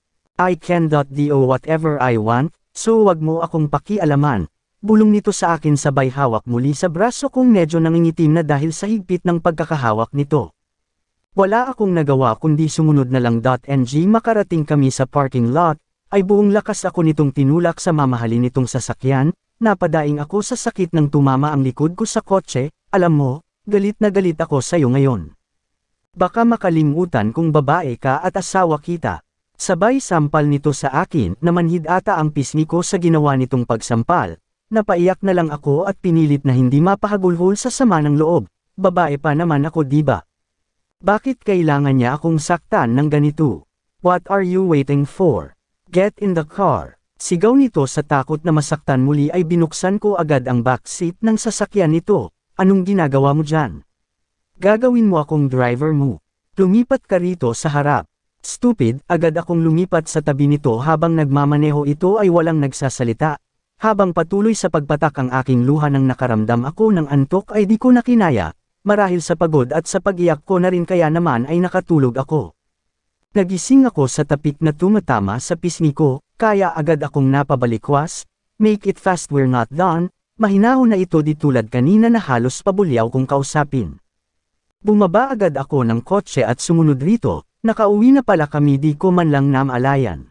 Speaker 1: I can do whatever I want, so wag mo akong pakialaman, bulong nito sa akin sabay hawak muli sa braso kong medyo nangingitim na dahil sa higpit ng pagkakahawak nito. Wala akong nagawa kundi sumunod na lang. Ng makarating kami sa parking lot, ay buong lakas ako nitong tinulak sa mamahalin nitong sasakyan, napadaing ako sa sakit nang tumama ang likod ko sa kotse, alam mo, galit na galit ako sa'yo ngayon. Baka makalimutan kung babae ka at asawa kita. Sabay sampal nito sa akin na manhid ata ang pisngi ko sa ginawa nitong pagsampal, napaiyak na lang ako at pinilit na hindi mapahagulhol sa sama ng loob, babae pa naman ako diba? Bakit kailangan niya akong saktan ng ganito? What are you waiting for? Get in the car. Sigaw nito sa takot na masaktan muli ay binuksan ko agad ang backseat ng sasakyan nito. Anong ginagawa mo dyan? Gagawin mo akong driver mo. Lumipat ka rito sa harap. Stupid, agad akong lumipat sa tabi nito habang nagmamaneho. Ito ay walang nagsasalita. Habang patuloy sa pagpatak ang aking luha nang nakaramdam ako ng antok ay di ko na kinaya. Marahil sa pagod at sa pag-iyak ko na rin kaya naman ay nakatulog ako. Nagising ako sa tapik na tumatama sa pisngi ko, kaya agad akong napabalikwas, make it fast we're not done, mahinahon na ito di tulad kanina na halos pabulyaw kong kausapin. Bumaba agad ako ng kotse at sumunod rito, nakauwi na pala kami di ko man lang namalayan.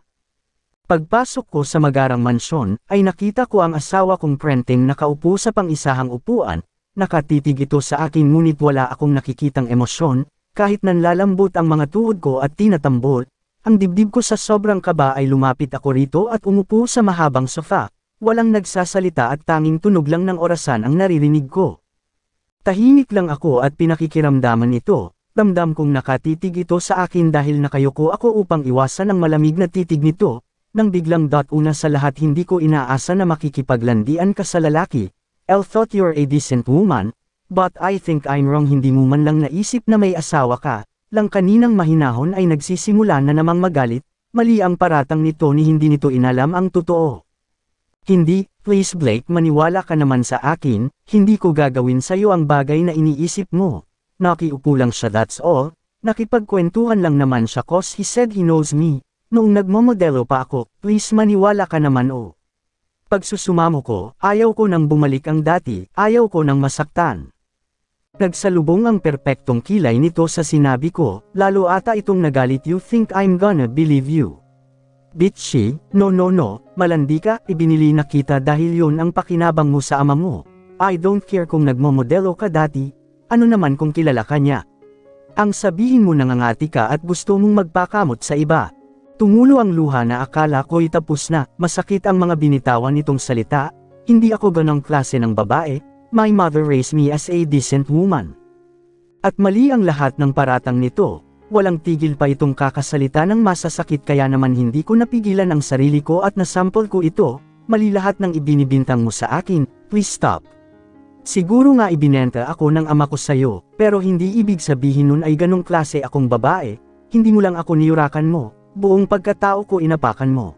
Speaker 1: Pagpasok ko sa magarang mansyon, ay nakita ko ang asawa kong prenting nakaupo sa pang-isahang upuan, nakatitig ito sa akin ngunit wala akong nakikitang emosyon. Kahit nanlalambot ang mga tuhod ko at tinatambol, ang dibdib ko sa sobrang kaba ay lumapit ako rito at umupo sa mahabang sofa, walang nagsasalita at tanging tunog lang ng orasan ang naririnig ko. Tahimik lang ako at pinakikiramdaman ito, damdam kong nakatitig ito sa akin dahil nakayuko ako upang iwasan ang malamig na titig nito, nang biglang dot una sa lahat hindi ko inaasa na makikipaglandian ka sa lalaki, I thought you're a decent woman. But I think I'm wrong, hindi mo man lang naisip na may asawa ka, lang kaninang mahinahon ay nagsisimula na namang magalit, mali ang paratang nito ni hindi nito inalam ang totoo. Hindi, please Blake, maniwala ka naman sa akin, hindi ko gagawin sa'yo ang bagay na iniisip mo. Nakiupo lang siya, that's all, nakipagkwentuhan lang naman siya cause he said he knows me, noong nagmomodelo pa ako, please maniwala ka naman oh. Pagsusumamo ko, ayaw ko nang bumalik ang dati, ayaw ko nang masaktan. Nagsalubong ang perpektong kilay nito sa sinabi ko, lalo ata itong nagalit. You think I'm gonna believe you? Bitchy, no no no, malandi ka, ibinili na kita dahil yun ang pakinabang mo sa ama mo. I don't care kung nagmomodelo ka dati, ano naman kung kilala ka niya. Ang sabihin mo nangangati ka at gusto mong magpakamot sa iba. Tumulo ang luha na akala ko'y tapos na, masakit ang mga binitawan nitong salita, hindi ako ganong klase ng babae. My mother raised me as a decent woman. At mali ang lahat ng paratang nito, walang tigil pa itong kakasalita ng masasakit kaya naman hindi ko napigilan ang sarili ko at nasample ko ito, mali lahat ng ibinibintang mo sa akin, please stop. Siguro nga ibinenta ako ng ama ko sa'yo, pero hindi ibig sabihin nun ay ganong klase akong babae, hindi mo lang ako niyurakan mo, buong pagkatao ko inapakan mo.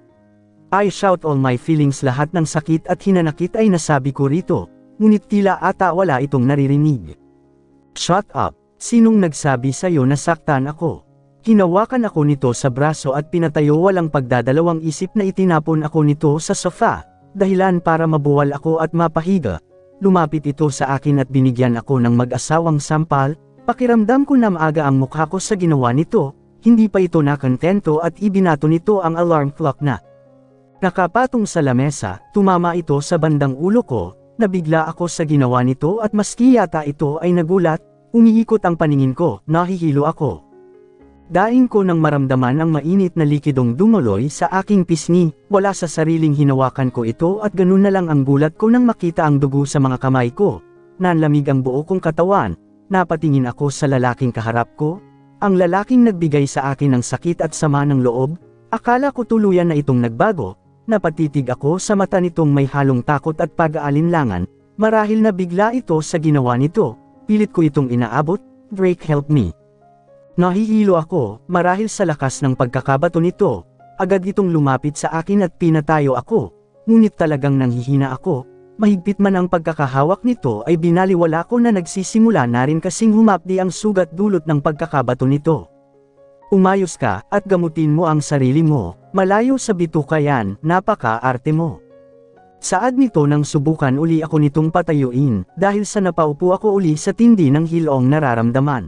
Speaker 1: I shout all my feelings, lahat ng sakit at hinanakit ay nasabi ko rito. Ngunit tila ata wala itong naririnig. Shut up, sinong nagsabi sa'yo na saktan ako? Hinawakan ako nito sa braso at pinatayo, walang pagdadalawang isip na itinapon ako nito sa sofa, dahilan para mabuwal ako at mapahiga. Lumapit ito sa akin at binigyan ako ng mag-asawang sampal, pakiramdam ko na maaga ang mukha ko sa ginawa nito, hindi pa ito nakontento at ibinato nito ang alarm clock na nakapatong sa lamesa, tumama ito sa bandang ulo ko. Nabigla ako sa ginawa nito at maski yata ito ay nagulat, umiikot ang paningin ko, nahihilo ako. Daing ko nang maramdaman ang mainit na likidong dumuloy sa aking pisngi, wala sa sariling hinawakan ko ito at ganun na lang ang gulat ko nang makita ang dugo sa mga kamay ko. Nanlamig ang buo kong katawan, napatingin ako sa lalaking kaharap ko, ang lalaking nagbigay sa akin ng sakit at sama ng loob, akala ko tuluyan na itong nagbago. Napatitig ako sa mata nitong may halong takot at pag-aalinlangan, marahil na bigla ito sa ginawa nito, pilit ko itong inaabot, Drake help me. Nahihilo ako, marahil sa lakas ng pagkakabato nito, agad itong lumapit sa akin at pinatayo ako, ngunit talagang nanghihina ako, mahigpit man ang pagkakahawak nito ay binaliwala ko na nagsisimula na rin kasing humapdi ang sugat dulot ng pagkakabato nito. Umayos ka, at gamutin mo ang sarili mo, malayo sa bituka yan, napaka-arte mo. Saad nito nang subukan uli ako nitong patayuin, dahil sa napaupo ako uli sa tindi ng hilong nararamdaman.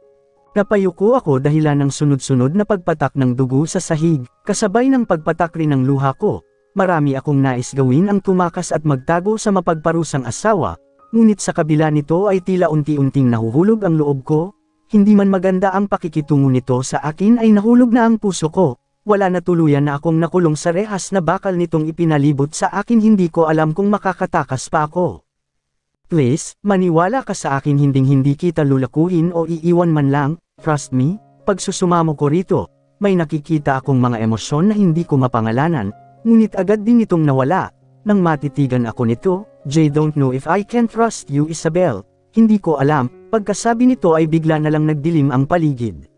Speaker 1: Napayuko ako dahilan ng sunod-sunod na pagpatak ng dugo sa sahig, kasabay ng pagpatak rin ng luha ko. Marami akong nais gawin ang tumakas at magtago sa mapagparusang asawa, ngunit sa kabila nito ay tila unti-unting nahuhulog ang loob ko. Hindi man maganda ang pakikitungo nito sa akin ay nahulog na ang puso ko, wala na tuluyan na akong nakulong sa rehas na bakal nitong ipinalibot sa akin, hindi ko alam kung makakatakas pa ako. Please, maniwala ka sa akin, hinding hindi kita lulakuhin o iiwan man lang, trust me, pag susumamo ko rito, may nakikita akong mga emosyon na hindi ko mapangalanan, ngunit agad din itong nawala, nang matitigan ako nito, J don't know if I can trust you Isabel, hindi ko alam. Pagkasabi nito ay bigla na lang nagdilim ang paligid.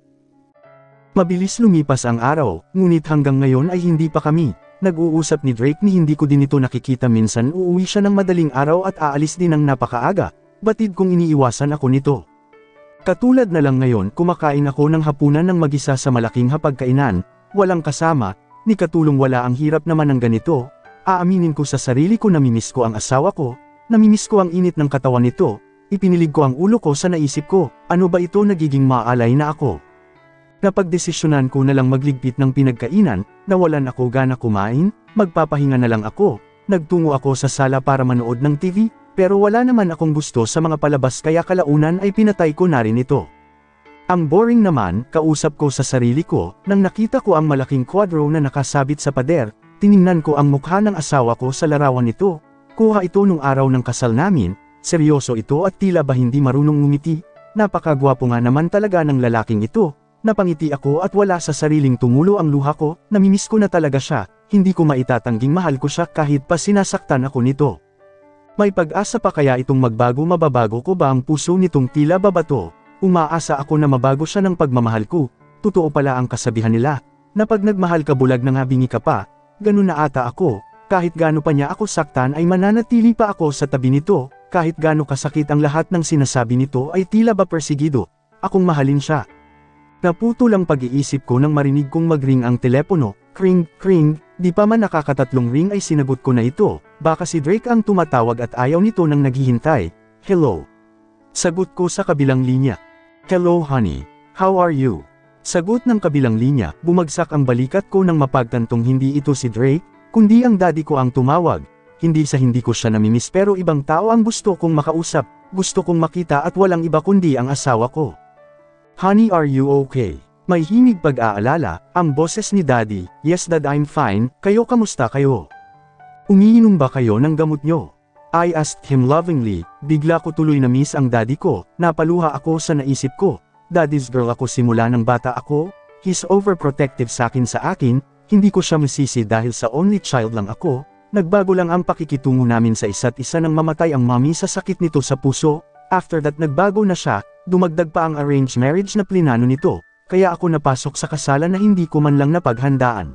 Speaker 1: Mabilis lumipas ang araw, ngunit hanggang ngayon ay hindi pa kami nag-uusap ni Drake ni hindi ko din ito nakikita. Minsan uuwi siya ng madaling araw at aalis din ng napakaaga, batid kong iniiwasan ako nito. Katulad na lang ngayon, kumakain ako ng hapunan ng mag-isa sa malaking hapagkainan, walang kasama, ni katulong wala, ang hirap naman ng ganito. Aaminin ko sa sarili ko, namimiss ko ang asawa ko, namimiss ko ang init ng katawan nito. Ipinilig ko ang ulo ko sa naisip ko, ano ba ito, nagiging maalay na ako. Napagdesisyonan ko na lang magligpit ng pinagkainan, nawalan ako gana kumain, magpapahinga na lang ako, nagtungo ako sa sala para manood ng T V, pero wala naman akong gusto sa mga palabas kaya kalaunan ay pinatay ko na rin ito. Ang boring naman, kausap ko sa sarili ko, nang nakita ko ang malaking kwadro na nakasabit sa pader, tiningnan ko ang mukha ng asawa ko sa larawan nito, kuha ito nung araw ng kasal namin. Seryoso ito at tila ba hindi marunong ngumiti, napakagwapo nga naman talaga ng lalaking ito, napangiti ako at wala sa sariling tumulo ang luha ko, namimiss ko na talaga siya, hindi ko maitatangging mahal ko siya kahit pa sinasaktan ako nito. May pag-asa pa kaya itong magbago, mababago ko ba ang puso nitong tila babato, umaasa ako na mabago siya ng pagmamahal ko, totoo pala ang kasabihan nila, na pag nagmahal ka bulag na nga bingi ka pa, ganun na ata ako, kahit gaano pa niya ako saktan ay mananatili pa ako sa tabi nito. Kahit gaano kasakit ang lahat ng sinasabi nito ay tila ba persigido, akong mahalin siya. Naputo lang pag-iisip ko nang marinig kong magring ang telepono, kring, kring, di pa man nakakatatlong ring ay sinagot ko na ito, baka si Drake ang tumatawag at ayaw nito nang naghihintay. Hello. Sagot ko sa kabilang linya. Hello honey, how are you? Sagot ng kabilang linya, bumagsak ang balikat ko nang mapagtantong hindi ito si Drake, kundi ang daddy ko ang tumawag. Hindi sa hindi ko siya namimiss pero ibang tao ang gusto kong makausap, gusto kong makita at walang iba kundi ang asawa ko. Honey, are you okay? May himig pag-aalala, ang boses ni daddy. Yes dad, I'm fine, kayo kamusta kayo? Umiinom ba kayo ng gamot nyo? I asked him lovingly. Bigla ko tuloy na miss ang daddy ko, napaluha ako sa naisip ko. Daddy's girl ako simula ng bata ako, he's overprotective sa akin sa akin, hindi ko siya masisi dahil sa only child lang ako. Nagbago lang ang pakikitungo namin sa isa't isa nang mamatay ang mommy sa sakit nito sa puso. After that nagbago na siya, dumagdag pa ang arranged marriage na plinano nito, kaya ako napasok sa kasalan na hindi ko man lang napaghandaan.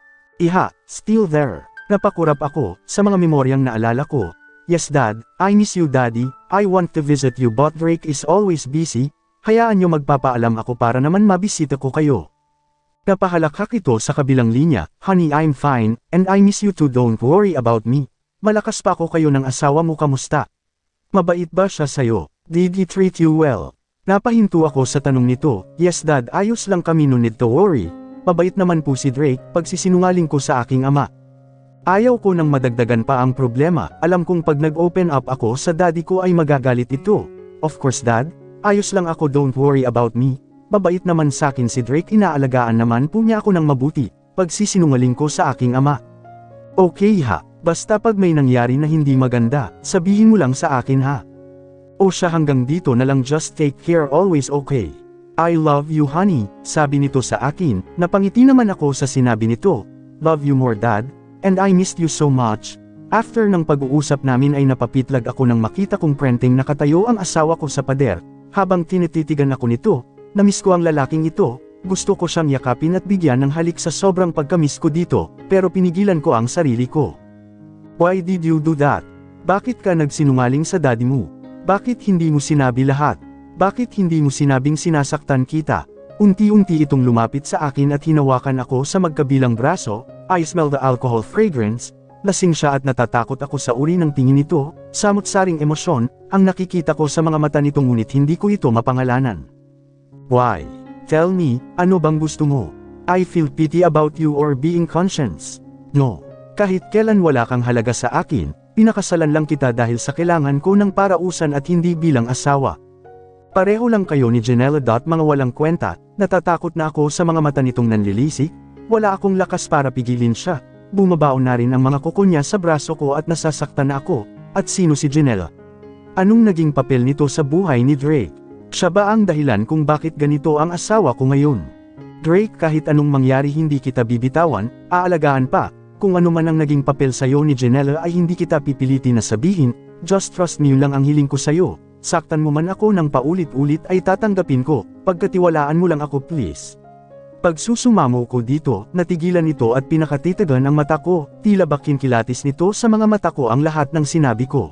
Speaker 1: Iha, still there. Napakurap ako sa mga memoryang naalala ko. Yes dad, I miss you daddy, I want to visit you but Drake is always busy, hayaan nyo magpapaalam ako para naman mabisita ko kayo. Napahalakhak ito sa kabilang linya, honey I'm fine, and I miss you too, don't worry about me. Malakas pa ako kayo ng asawa mo, kamusta? Mabait ba siya sayo? Did he treat you well? Napahinto ako sa tanong nito. Yes dad, ayos lang kami, no need to worry. Mabait naman po si Drake, pagsisinungaling ko sa aking ama. Ayaw ko nang madagdagan pa ang problema, alam kong pag nag-open up ako sa daddy ko ay magagalit ito. Of course dad, ayos lang ako, don't worry about me. Mabait naman sa akin si Drake, inaalagaan naman po niya ako ng mabuti, pagsisinungaling ko sa aking ama. Okay ha, basta pag may nangyari na hindi maganda, sabihin mo lang sa akin ha. O siya, hanggang dito na lang, just take care, always okay. I love you honey, sabi nito sa akin, napangiti naman ako sa sinabi nito. Love you more dad, and I missed you so much. After ng pag-uusap namin ay napapitlag ako nang makita kong prenting nakatayo ang asawa ko sa pader, habang tinititigan ako nito. Namiss ko ang lalaking ito, gusto ko siyang yakapin at bigyan ng halik sa sobrang pagkamiss ko dito, pero pinigilan ko ang sarili ko. Why did you do that? Bakit ka nagsinungaling sa daddy mo? Bakit hindi mo sinabi lahat? Bakit hindi mo sinabing sinasaktan kita? Unti-unti itong lumapit sa akin at hinawakan ako sa magkabilang braso. I smell the alcohol fragrance. Lasing siya at natatakot ako sa uri ng tingin nito, samot-saring emosyon, ang nakikita ko sa mga mata nito, ngunit hindi ko ito mapangalanan. Why? Tell me, ano bang gusto mo? I feel pity about you or being conscious. No. Kahit kailan wala kang halaga sa akin, pinakasalan lang kita dahil sa kailangan ko ng parausan at hindi bilang asawa. Pareho lang kayo ni Janelle. Mga walang kwenta, natatakot na ako sa mga mata nitong nanlilisik, wala akong lakas para pigilin siya. Bumabaon na rin ang mga kuko niya sa braso ko at nasasaktan na ako. At sino si Janelle? Anong naging papel nito sa buhay ni Drake? Siya ba ang dahilan kung bakit ganito ang asawa ko ngayon? Drake, kahit anong mangyari hindi kita bibitawan, aalagaan pa. Kung ano man ang naging papel sayo ni Janelle ay hindi kita pipilitin na sabihin, just trust me lang ang hiling ko sayo. Saktan mo man ako ng paulit-ulit ay tatanggapin ko, pagkatiwalaan mo lang ako please. Pagsusumamo ko dito, natigilan ito at pinakatitagan ang mata ko, tila ba kinkilatis nito sa mga mata ko ang lahat ng sinabi ko.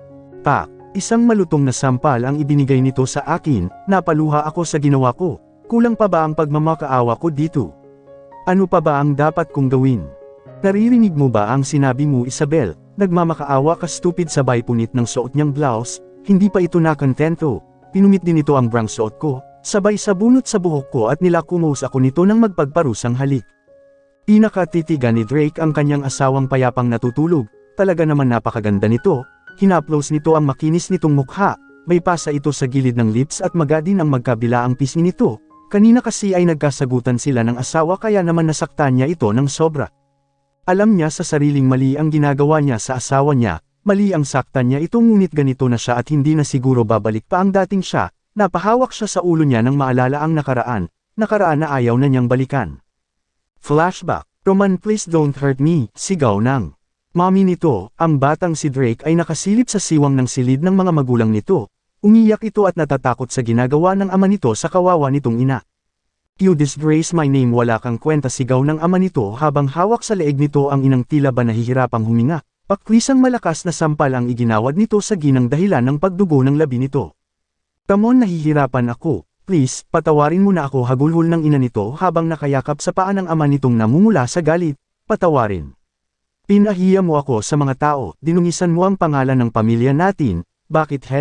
Speaker 1: Pak! Isang malutong na sampal ang ibinigay nito sa akin, napaluha ako sa ginawa ko. Kulang pa ba ang pagmamakaawa ko dito? Ano pa ba ang dapat kong gawin? Naririnig mo ba ang sinabi mo, Isabel? Nagmamakaawa ka, stupid, sabay punit ng suot niyang blouse. Hindi pa ito nakontento. Pinumit din ito ang brang suot ko, sabay sabunot sa buhok ko at nilakumos ako nito ng magpagparusang halik. Pinakatitigan ni Drake ang kanyang asawang payapang natutulog. Talaga naman napakaganda nito. Hinaplos nito ang makinis nitong mukha, may pasa ito sa gilid ng lips at magadin ang magkabilaang pisngi nito. Kanina kasi ay nagkasagutan sila ng asawa kaya naman nasaktan niya ito ng sobra. Alam niya sa sariling mali ang ginagawa niya sa asawa niya, mali ang saktan niya ito, ngunit ganito na siya at hindi na siguro babalik pa ang dating siya. Napahawak siya sa ulo niya nang maalala ang nakaraan, nakaraan na ayaw na niyang balikan. Flashback. Roman, please don't hurt me, sigaw ng mami nito. Ang batang si Drake ay nakasilip sa siwang ng silid ng mga magulang nito. Umiyak ito at natatakot sa ginagawa ng ama nito sa kawawa nitong ina. You disgrace my name, wala kang kwenta, sigaw ng ama nito habang hawak sa leeg nito ang inang, tila ba nahihirapang huminga. Pakwisang malakas na sampal ang iginawad nito sa ginang dahilan ng pagdugo ng labi nito. Tamon, nahihirapan ako, please, patawarin mo na ako, hagulhol ng ina nito habang nakayakap sa paa ng ama nitong namumula sa galit. Patawarin. Pinahiya mo ako sa mga tao, dinungisan mo ang pangalan ng pamilya natin. Bakit, Helen?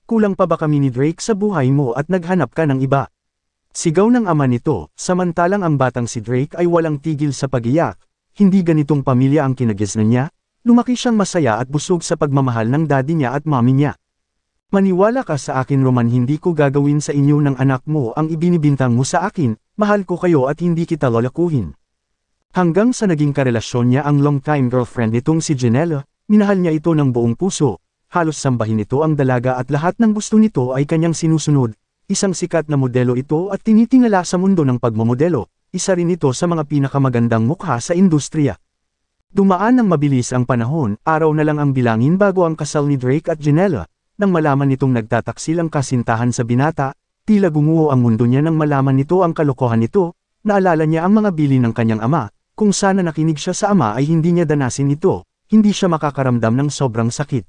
Speaker 1: kulang pa ba kami ni Drake sa buhay mo at naghanap ka ng iba? Sigaw ng ama nito, samantalang ang batang si Drake ay walang tigil sa pagiyak. Hindi ganitong pamilya ang kinagisnan niya, lumaki siyang masaya at busog sa pagmamahal ng daddy niya at mommy niya. Maniwala ka sa akin Roman, hindi ko gagawin sa inyo ng anak mo ang ibinibintang mo sa akin, mahal ko kayo at hindi kita lolakuhin. Hanggang sa naging karelasyon niya ang long-time girlfriend nitong si Janelle, minahal niya ito ng buong puso, halos sambahin nito ang dalaga at lahat ng gusto nito ay kanyang sinusunod. Isang sikat na modelo ito at tinitingala sa mundo ng pagmomodelo, isa rin ito sa mga pinakamagandang mukha sa industriya. Dumaan ng mabilis ang panahon, araw na lang ang bilangin bago ang kasal ni Drake at Janelle. Nang malaman nitong nagtataksil ang kasintahan sa binata, tila gumuho ang mundo niya nang malaman nito ang kalokohan nito, naalala niya ang mga bili ng kanyang ama, kung sana nakinig siya sa ama ay hindi niya danasin ito, hindi siya makakaramdam ng sobrang sakit.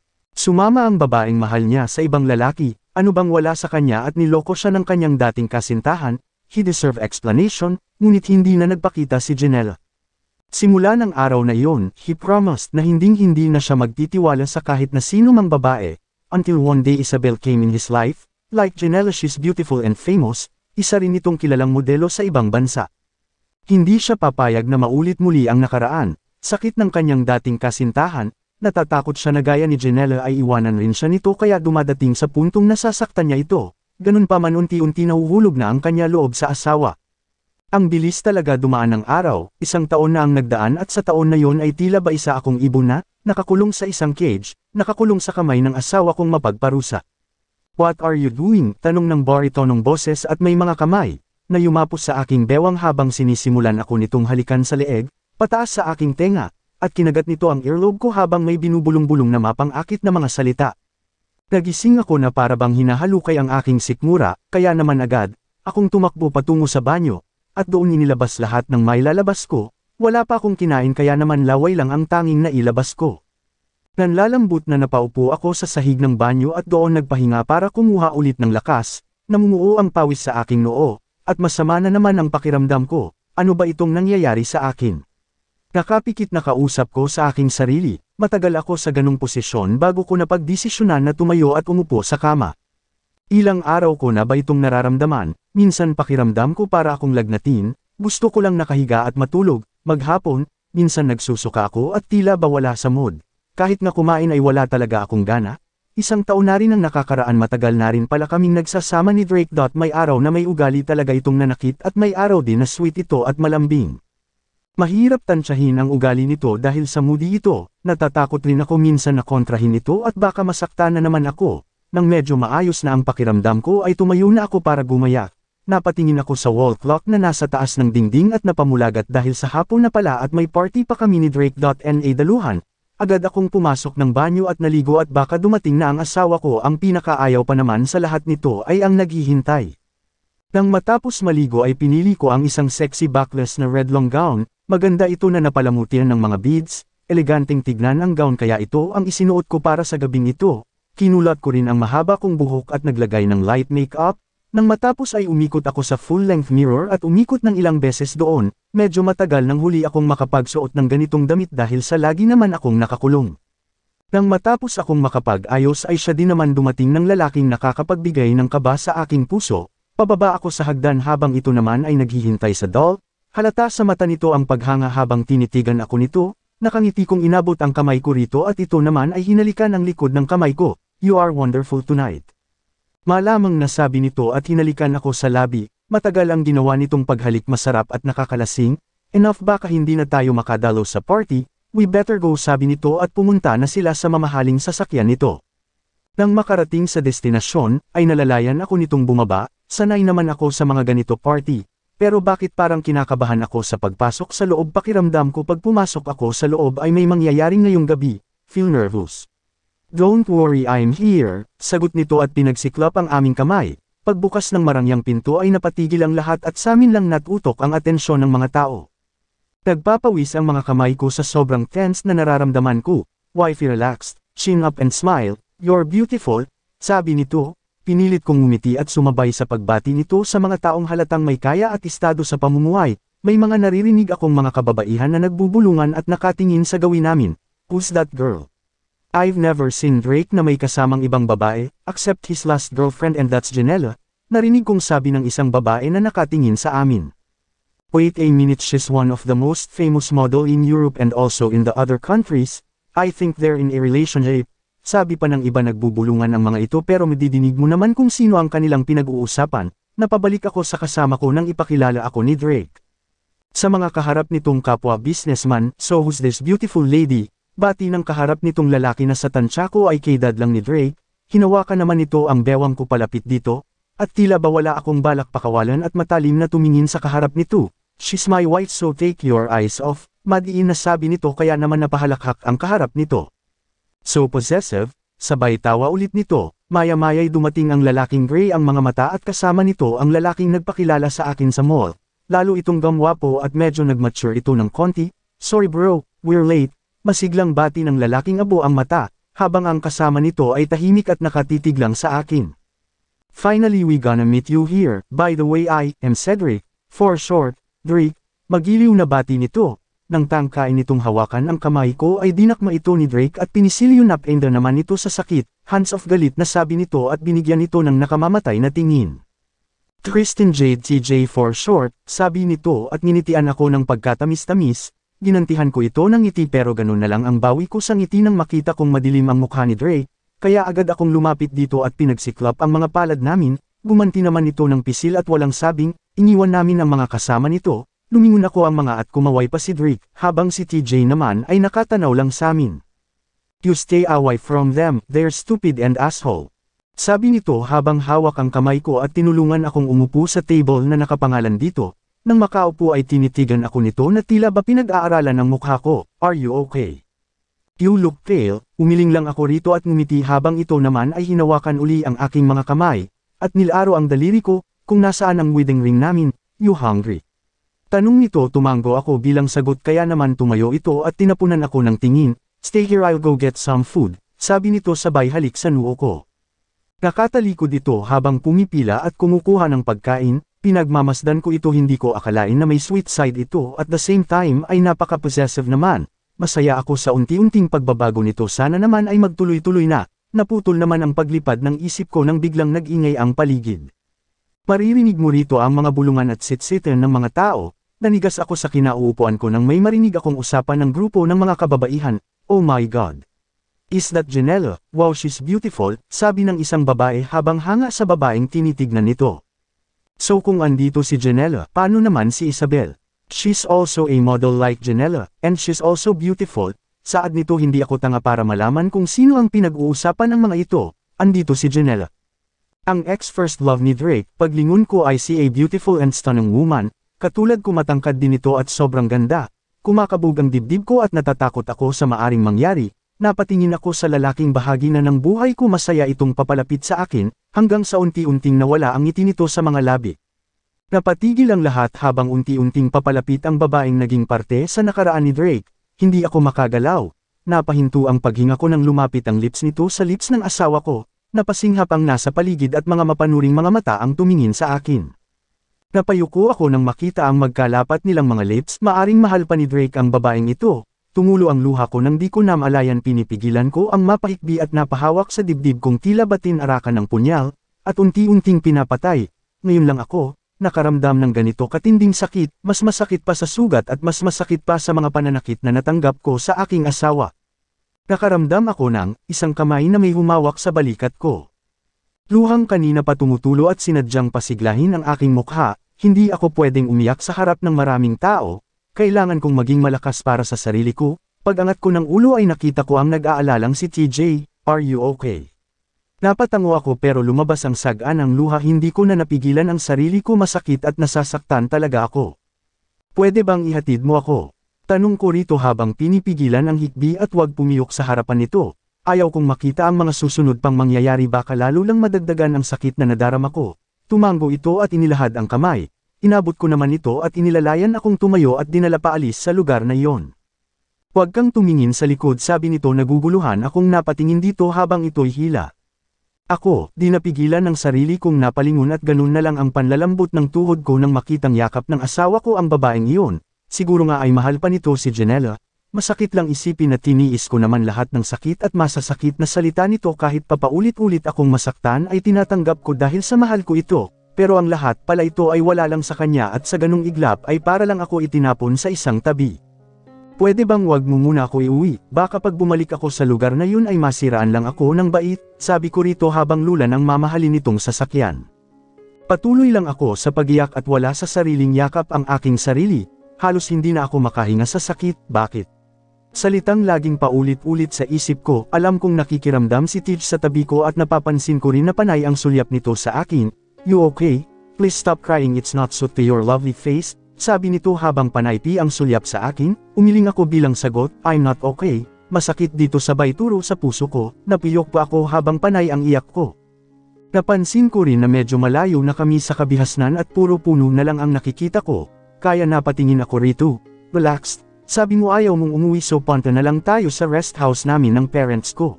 Speaker 1: Sumama ang babaeng mahal niya sa ibang lalaki, ano bang wala sa kanya at niloko siya ng kanyang dating kasintahan, he deserve explanation, ngunit hindi na nagpakita si Janelle. Simula ng araw na iyon, he promised na hinding-hindi na siya magtitiwala sa kahit na sino mang babae, until one day Isabel came in his life, like Janelle she's beautiful and famous, isa rin itong kilalang modelo sa ibang bansa. Hindi siya papayag na maulit muli ang nakaraan, sakit ng kanyang dating kasintahan, natatakot siya na gaya ni Janelle ay iwanan rin siya nito kaya dumadating sa puntong nasasaktan niya ito, ganun pa man unti-unti nahuhulog na ang kanya loob sa asawa. Ang bilis talaga dumaan ng araw, isang taon na ang nagdaan at sa taon na yon ay tila ba isa akong ibon na, nakakulong sa isang cage, nakakulong sa kamay ng asawa kong mapagparusa. What are you doing? Tanong ng baritonong boses at may mga kamay, na yumapos sa aking bewang habang sinisimulan ako nitong halikan sa leeg, pataas sa aking tenga, at kinagat nito ang earlobe ko habang may binubulong-bulong na mapang-akit na mga salita. Nagising ako na para bang hinahalukay ang aking sikmura, kaya naman agad, akong tumakbo patungo sa banyo, at doon inilabas lahat ng mailalabas ko, wala pa akong kinain kaya naman laway lang ang tanging na ilabas ko. Nanlalambot na napaupo ako sa sahig ng banyo at doon nagpahinga para kumuha ulit ng lakas, namumuo ang pawis sa aking noo, at masama na naman ang pakiramdam ko, ano ba itong nangyayari sa akin? Nakapikit na kausap ko sa aking sarili, matagal ako sa ganung posisyon bago ko napagdesisyonan na tumayo at umupo sa kama. Ilang araw ko na ba itong nararamdaman, minsan pakiramdam ko para akong lagnatin, gusto ko lang nakahiga at matulog, maghapon, minsan nagsusuka ako at tila ba wala sa mood. Kahit na kumain ay wala talaga akong gana. Isang taon na rin ang nakakaraan, matagal na rin pala kaming nagsasama ni Drake. May araw na may ugali talaga itong nanakit at may araw din na sweet ito at malambing. Mahirap tansyahin ang ugali nito dahil sa moody ito, natatakot rin ako minsan na kontrahin ito at baka masaktan na naman ako. Nang medyo maayos na ang pakiramdam ko ay tumayo na ako para gumayak. Napatingin ako sa wall clock na nasa taas ng dingding at napamulagat dahil sa hapon na pala at may party pa kami ni Drake. Na daluhan, agad akong pumasok ng banyo at naligo at baka dumating na ang asawa ko. Ang pinakaayaw pa naman sa lahat nito ay ang naghihintay. Nang matapos maligo ay pinili ko ang isang sexy backless na red long gown. Maganda ito na napalamutian ng mga beads, eleganteng tignan ang gown kaya ito ang isinuot ko para sa gabing ito. Kinulat ko rin ang mahaba kong buhok at naglagay ng light makeup. Nang matapos ay umikot ako sa full-length mirror at umikot ng ilang beses doon, medyo matagal nang huli akong makapagsuot ng ganitong damit dahil sa lagi naman akong nakakulong. Nang matapos akong makapag-ayos ay siya din naman dumating ng lalaking nakakapagbigay ng kaba sa aking puso, pababa ako sa hagdan habang ito naman ay naghihintay sa doll. Halata sa mata nito ang paghanga habang tinitigan ako nito, nakangiti kong inabot ang kamay ko rito at ito naman ay hinalikan ang likod ng kamay ko. You are wonderful tonight. Malamang nasabi nito at hinalikan ako sa labi, matagal ang ginawa nitong paghalik, masarap at nakakalasing. Enough, baka hindi na tayo makadalo sa party, we better go, sabi nito at pumunta na sila sa mamahaling sasakyan nito. Nang makarating sa destinasyon, ay nalalayan ako nitong bumaba, sanay naman ako sa mga ganito party. Pero bakit parang kinakabahan ako sa pagpasok sa loob? Pakiramdam ko pag pumasok ako sa loob ay may mangyayaring ngayong gabi, feel nervous. Don't worry, I'm here, sagot nito at pinagsiklap ang aming kamay. Pagbukas ng marangyang pinto ay napatigil ang lahat at sa amin lang natutok ang atensyon ng mga tao. Nagpapawis ang mga kamay ko sa sobrang tense na nararamdaman ko. Wifey, relaxed, chin up and smile, you're beautiful, sabi nito. Pinilit kong ngumiti at sumabay sa pagbati nito sa mga taong halatang may kaya at estado sa pamumuhay. May mga naririnig akong mga kababaihan na nagbubulungan at nakatingin sa gawin namin. Who's that girl? I've never seen Drake na may kasamang ibang babae, except his last girlfriend and that's Janella, narinig kong sabi ng isang babae na nakatingin sa amin. Wait a minute, she's one of the most famous model in Europe and also in the other countries, I think they're in a relationship. Sabi pa ng iba, nagbubulungan ang mga ito pero madidinig mo naman kung sino ang kanilang pinag-uusapan. Napabalik ako sa kasama ko nang ipakilala ako ni Drake. Sa mga kaharap nitong kapwa businessman, so who's this beautiful lady? Bati ng kaharap nitong lalaki na sa tansya ko ay kaedad lang ni Drake, hinawakan naman nito ang bewang ko palapit dito, at tila ba wala akong balak pakawalan at matalim na tumingin sa kaharap nito. She's my wife so take your eyes off, madiin na sabi nito kaya naman napahalakhak ang kaharap nito. So possessive, sabay tawa ulit nito, maya-maya'y dumating ang lalaking gray ang mga mata at kasama nito ang lalaking nagpakilala sa akin sa mall, lalo itong gamwapo at medyo nagmature ito ng konti. Sorry bro, we're late. Masiglang bati ng lalaking abo ang mata, habang ang kasama nito ay tahimik at nakatitig lang sa akin. Finally we gonna meet you here, by the way I am Cedric, for short, Drake, magiliw na bati nito. Nang tangkain nitong hawakan ang kamay ko ay dinakma ito ni Drake at pinisilyo napenda naman ito sa sakit, hands off galit na sabi nito at binigyan ito ng nakamamatay na tingin. Tristan Jade T J for short, sabi nito at nginitian ako ng pagkatamis-tamis. Ginantihan ko ito ng ngiti pero ganun na lang ang bawi ko sa ngiti nang makita kong madilim ang mukha ni Drake, kaya agad akong lumapit dito at pinagsiklap ang mga palad namin, gumanti naman ito ng pisil at walang sabing, iniwan namin ang mga kasama nito, lumingon ako ang mga at kumaway pa si Drake, habang si T J naman ay nakatanaw lang sa amin. You stay away from them, they're stupid and asshole. Sabi nito habang hawak ang kamay ko at tinulungan akong umupo sa table na nakapangalan dito. Nang makaupo ay tinitigan ako nito na tila ba pinag-aaralan ng mukha ko. Are you okay? You look pale. Umiling lang ako rito at ngumiti habang ito naman ay hinawakan uli ang aking mga kamay, at nilaro ang daliri ko, kung nasaan ang wedding ring namin. You hungry? Tanong nito, tumango ako bilang sagot kaya naman tumayo ito at tinapunan ako ng tingin. Stay here, I'll go get some food, sabi nito sabay halik sa noo ko. Nakatalikod ito habang pumipila at kumukuha ng pagkain. Pinagmamasdan ko ito, hindi ko akalain na may sweet side ito at the same time ay napaka-possessive naman. Masaya ako sa unti-unting pagbabago nito, sana naman ay magtuloy-tuloy na. Naputol naman ang paglipad ng isip ko nang biglang nag-ingay ang paligid. Maririnig mo rito ang mga bulungan at sit-sitan ng mga tao. Nanigas ako sa kinauupuan ko nang may marinig akong usapan ng grupo ng mga kababaihan. Oh my God! Is that Janella? Wow, she's beautiful, sabi ng isang babae habang hanga sa babaeng tinitignan nito. So kung andito si Janella, paano naman si Isabel? She's also a model like Janella, and she's also beautiful. Saad nito, hindi ako tanga para malaman kung sino ang pinag-uusapan ng mga ito. Andito si Janella. Ang ex-first love ni Drake. Paglingon ko I see a beautiful and stunning woman. Katulad ko, matangkad din ito at sobrang ganda. Kumakabog ang dibdib ko at natatakot ako sa maaring mangyari. Napatingin ako sa lalaking bahagi na ng buhay ko, masaya itong papalapit sa akin, hanggang sa unti-unting nawala ang ngiti nito sa mga labi. Napatigil ang lahat habang unti-unting papalapit ang babaeng naging parte sa nakaraan ni Drake. Hindi ako makagalaw. Napahinto ang paghinga ko nang lumapit ang lips nito sa lips ng asawa ko. Napasinghap ang nasa paligid at mga mapanuring mga mata ang tumingin sa akin. Napayuko ako nang makita ang magkalapat nilang mga lips. Maaring mahal pa ni Drake ang babaeng ito. Tumulo ang luha ko nang di ko namalayan, pinipigilan ko ang mapahikbi at napahawak sa dibdib kong tila batin arakan ng punyal, at unti-unting pinapatay. Ngayon lang ako nakaramdam ng ganito katinding sakit, mas masakit pa sa sugat at mas masakit pa sa mga pananakit na natanggap ko sa aking asawa. Nakaramdam ako ng isang kamay na may humawak sa balikat ko. Luhang kanina pa tumutulo at sinadyang pasiglahin ang aking mukha. Hindi ako pwedeng umiyak sa harap ng maraming tao. Kailangan kong maging malakas para sa sarili ko. Pag-angat ko ng ulo ay nakita ko ang nag-aalalang si T J. Are you okay? Napatango ako pero lumabas ang sagaan ng luha. Hindi ko na napigilan ang sarili ko, masakit at nasasaktan talaga ako. Pwede bang ihatid mo ako? Tanong ko rito habang pinipigilan ang hikbi at wag pumiyok sa harapan nito. Ayaw kong makita ang mga susunod pang mangyayari, baka lalo lang madagdagan ang sakit na nadarama ko. Tumango ito at inilahad ang kamay. Inabot ko naman ito at inilalayan akong tumayo at dinala paalis sa lugar na iyon. Huwag kang tumingin sa likod, sabi nito. Naguguluhan akong napatingin dito habang ito'y hila. Ako, di napigilan ng sarili kong napalingon at ganun na lang ang panlalambot ng tuhod ko nang makitang yakap ng asawa ko ang babaeng iyon. Siguro nga ay mahal pa nito si Janella. Masakit lang isipin na tiniis ko naman lahat ng sakit at masasakit na salita nito kahit papaulit-ulit akong masaktan ay tinatanggap ko dahil sa mahal ko ito, pero ang lahat pala ito ay wala lang sa kanya at sa ganung iglap ay para lang ako itinapon sa isang tabi. Pwede bang wag mo muna ako iuwi, baka pag bumalik ako sa lugar na yun ay masiraan lang ako ng bait, sabi ko rito habang lulan ang mamahalin nitong sasakyan. Patuloy lang ako sa pagiyak at wala sa sariling yakap ang aking sarili, halos hindi na ako makahinga sa sakit, bakit? Salitang laging paulit-ulit sa isip ko, alam kong nakikiramdam si Teach sa tabi ko at napapansin ko rin na panay ang sulyap nito sa akin. You okay? Please stop crying, it's not suit to your lovely face, sabi nito habang panaypi ang sulyap sa akin. Umiling ako bilang sagot, I'm not okay, masakit dito sabay turo sa puso ko, napiyok pa ako habang panay ang iyak ko. Napansin ko rin na medyo malayo na kami sa kabihasnan at puro puno na lang ang nakikita ko, kaya napatingin ako rito. Relaxed. Sabi mo ayaw mong umuwi so punta na lang tayo sa rest house namin ng parents ko.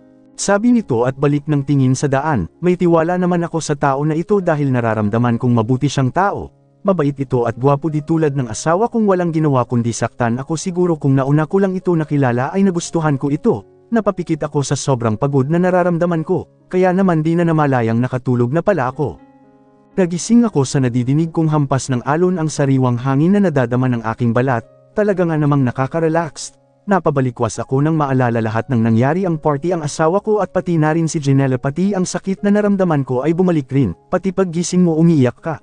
Speaker 1: Sabi nito at balik ng tingin sa daan, may tiwala naman ako sa tao na ito dahil nararamdaman kong mabuti siyang tao. Mabait ito at gwapo di tulad ng asawa kong walang ginawa kundi saktan ako, siguro kung nauna ko lang ito nakilala ay nagustuhan ko ito. Napapikit ako sa sobrang pagod na nararamdaman ko, kaya naman di na namalayang nakatulog na pala ako. Nagising ako sa nadidinig kong hampas ng alon ang sariwang hangin na nadadama ng aking balat. Talaga nga namang nakaka-relax. Napabalikwas ako nang maalala lahat ng nangyari, ang party, ang asawa ko at pati na rin si Janelle, pati ang sakit na naramdaman ko ay bumalik rin, pati paggising mo umiiyak ka.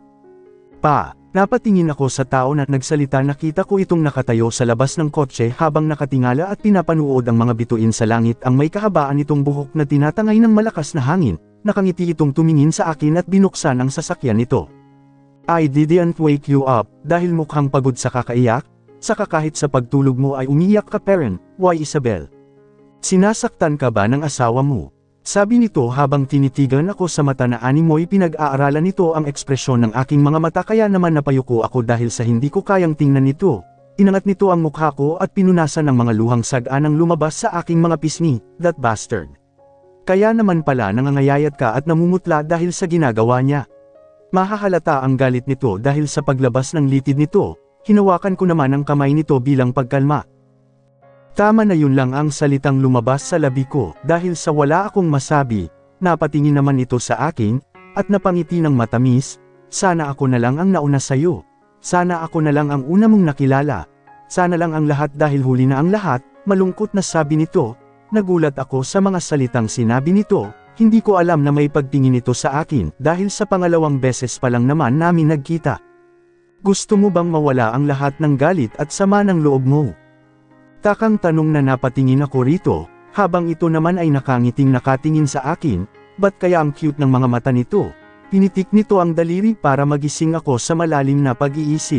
Speaker 1: Pa, napatingin ako sa tao na nagsalita, nakita ko itong nakatayo sa labas ng kotse habang nakatingala at pinapanood ang mga bituin sa langit, ang may kahabaan itong buhok na tinatangay ng malakas na hangin. Nakangiti itong tumingin sa akin at binuksan ang sasakyan nito. I didn't wake you up, dahil mukhang pagod sa kakaiyak. Saka kahit sa pagtulog mo ay umiyak ka, parent. Why, Isabel? Sinasaktan ka ba ng asawa mo? Sabi nito habang tinitigan ako sa mata na animoy pinag-aaralan nito ang ekspresyon ng aking mga mata, kaya naman napayuko ako dahil sa hindi ko kayang tingnan nito. Inangat nito ang mukha ko at pinunasan ng mga luhang sagaan ang lumabas sa aking mga pisngi. That bastard. Kaya naman pala nangangayayat ka at namumutla dahil sa ginagawa niya. Mahahalata ang galit nito dahil sa paglabas ng litid nito. Hinawakan ko naman ang kamay nito bilang pagkalma. Tama na, yun lang ang salitang lumabas sa labi ko dahil sa wala akong masabi. Napatingin naman ito sa akin at napangiti ng matamis. Sana ako na lang ang nauna sayo. Sana ako na lang ang una mong nakilala. Sana lang ang lahat dahil huli na ang lahat. Malungkot na sabi nito. Nagulat ako sa mga salitang sinabi nito. Hindi ko alam na may pagtingin ito sa akin dahil sa pangalawang beses pa lang naman namin nagkita. Gusto mo bang mawala ang lahat ng galit at sama ng loob mo? Takang tanong na napatingin ako rito, habang ito naman ay nakangiting nakatingin sa akin. Ba't kaya ang cute ng mga mata nito? Pinitik nito ang daliri para magising ako sa malalim na pag-iisip.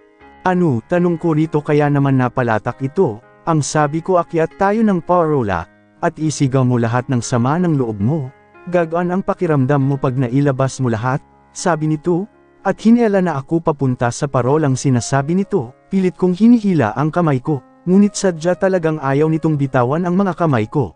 Speaker 1: Ano, tanong ko rito, kaya naman napalatak ito. Ang sabi ko, akyat tayo ng parola, at isigaw mo lahat ng sama ng loob mo. Gagaan ang pakiramdam mo pag nailabas mo lahat, sabi nito. At hinela na ako papunta sa parolang sinasabi nito. Pilit kong hinihila ang kamay ko, ngunit sadya talagang ayaw nitong bitawan ang mga kamay ko.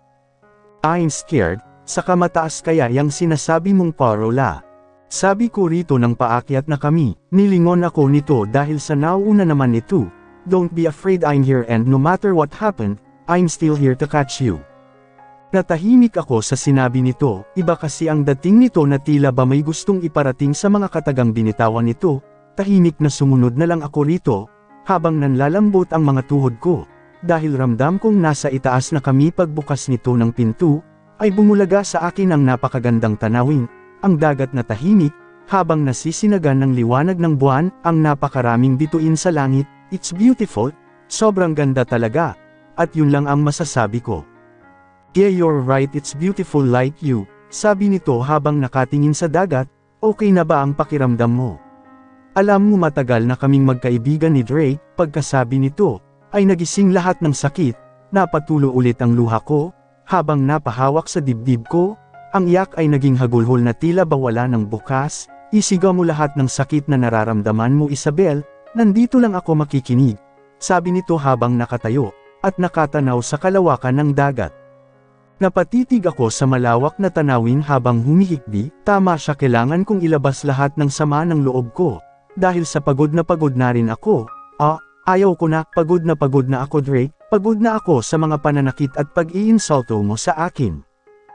Speaker 1: I'm scared, saka mataas kaya yang sinasabi mong parola. Sabi ko rito nang paakyat na kami. Nilingon ako nito dahil sa nauuna naman ito. Don't be afraid, I'm here and no matter what happened, I'm still here to catch you. Natahimik ako sa sinabi nito, iba kasi ang dating nito na tila ba may gustong iparating sa mga katagang binitawan nito. Tahimik na sumunod na lang ako rito, habang nanlalambot ang mga tuhod ko. Dahil ramdam kong nasa itaas na kami, pagbukas nito ng pinto, ay bumulaga sa akin ang napakagandang tanawin, ang dagat na tahimik, habang nasisinagan ng liwanag ng buwan, ang napakaraming bituin sa langit. It's beautiful, sobrang ganda talaga, at yun lang ang masasabi ko. Yeah, you're right, it's beautiful like you, sabi nito habang nakatingin sa dagat. Okay na ba ang pakiramdam mo? Alam mo, matagal na kaming magkaibigan ni Drake. Pagkasabi nito, ay nagising lahat ng sakit. Napatulo ulit ang luha ko, habang napahawak sa dibdib ko. Ang iyak ay naging hagulhol na tila ba wala ng bukas. Isigaw mo lahat ng sakit na nararamdaman mo, Isabel. Nandito lang ako makikinig, sabi nito habang nakatayo, at nakatanaw sa kalawakan ng dagat. Napatitig ako sa malawak na tanawin habang humihikbi. Tama siya, kailangan kong ilabas lahat ng sama ng loob ko. Dahil sa pagod na pagod na rin ako. Ah, ayaw ko na, pagod na pagod na ako, Drake. Pagod na ako sa mga pananakit at pag-iinsulto mo sa akin.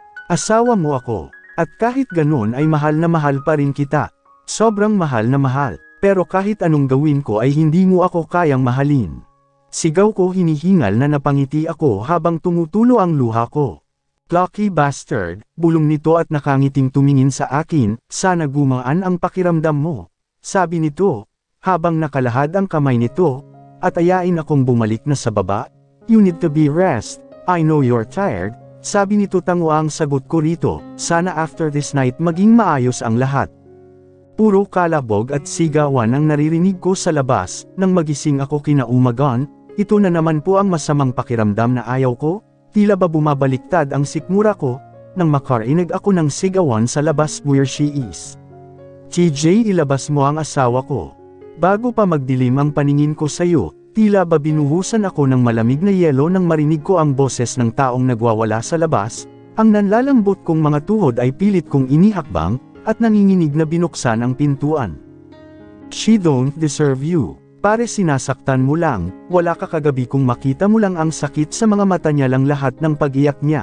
Speaker 1: Asawa mo ako, at kahit ganun ay mahal na mahal pa rin kita. Sobrang mahal na mahal, pero kahit anong gawin ko ay hindi mo ako kayang mahalin. Sigaw ko hinihingal na napangiti ako habang tumutulo ang luha ko. Lucky bastard, bulong nito at nakangiting tumingin sa akin, sana gumaan ang pakiramdam mo. Sabi nito, habang nakalahad ang kamay nito, at ayain akong bumalik na sa baba. You need to be rest, I know you're tired, sabi nito tango ang sagot ko rito, sana after this night maging maayos ang lahat. Puro kalabog at sigawan ang naririnig ko sa labas, nang magising ako kinaumagan, ito na naman po ang masamang pakiramdam na ayaw ko, tila ba bumabaliktad ang sikmura ko, nang makarinig ako ng sigawan sa labas where she is. T J ilabas mo ang asawa ko. Bago pa magdilim ang paningin ko sa'yo, tila ba binuhusan ako ng malamig na yelo nang marinig ko ang boses ng taong nagwawala sa labas, ang nanlalambot kong mga tuhod ay pilit kong inihakbang, at nanginginig na binuksan ang pintuan. She don't deserve you. Pare sinasaktan mo lang, wala ka kagabi kung makita mo lang ang sakit sa mga mata niya lang lahat ng pag-iyak niya.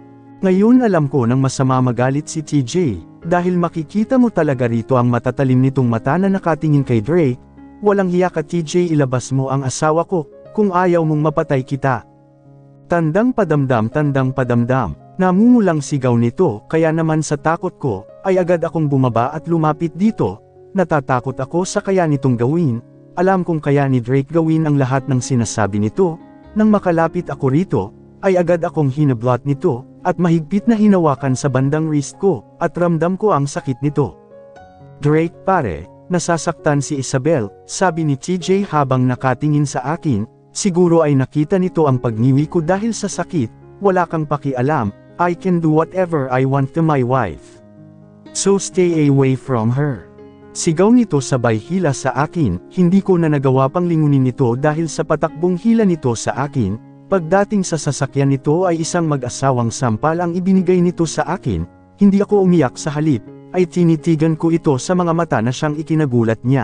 Speaker 1: Ngayon alam ko nang masama magalit si T J, dahil makikita mo talaga rito ang matatalim nitong mata na nakatingin kay Drake. Walang hiya ka T J, ilabas mo ang asawa ko, kung ayaw mong mapatay kita. Tandang padamdam tandang padamdam, namumulang sigaw nito, kaya naman sa takot ko, ay agad akong bumaba at lumapit dito. Natatakot ako sa kaya nitong gawin, alam kong kaya ni Drake gawin ang lahat ng sinasabi nito. Nang makalapit ako rito, ay agad akong hinablot nito, at mahigpit na hinawakan sa bandang wrist ko, at ramdam ko ang sakit nito. Drake pare, nasasaktan si Isabel, sabi ni T J habang nakatingin sa akin, siguro ay nakita nito ang pagniwi ko dahil sa sakit, wala kang pakialam, I can do whatever I want to my wife. So stay away from her. Sigaw nito sabay hila sa akin, hindi ko na nagawa pang lingunin nito dahil sa patakbong hila nito sa akin, pagdating sa sasakyan nito ay isang mag-asawang sampal ang ibinigay nito sa akin, hindi ako umiyak sa halip, ay tinitigan ko ito sa mga mata na siyang ikinagulat niya.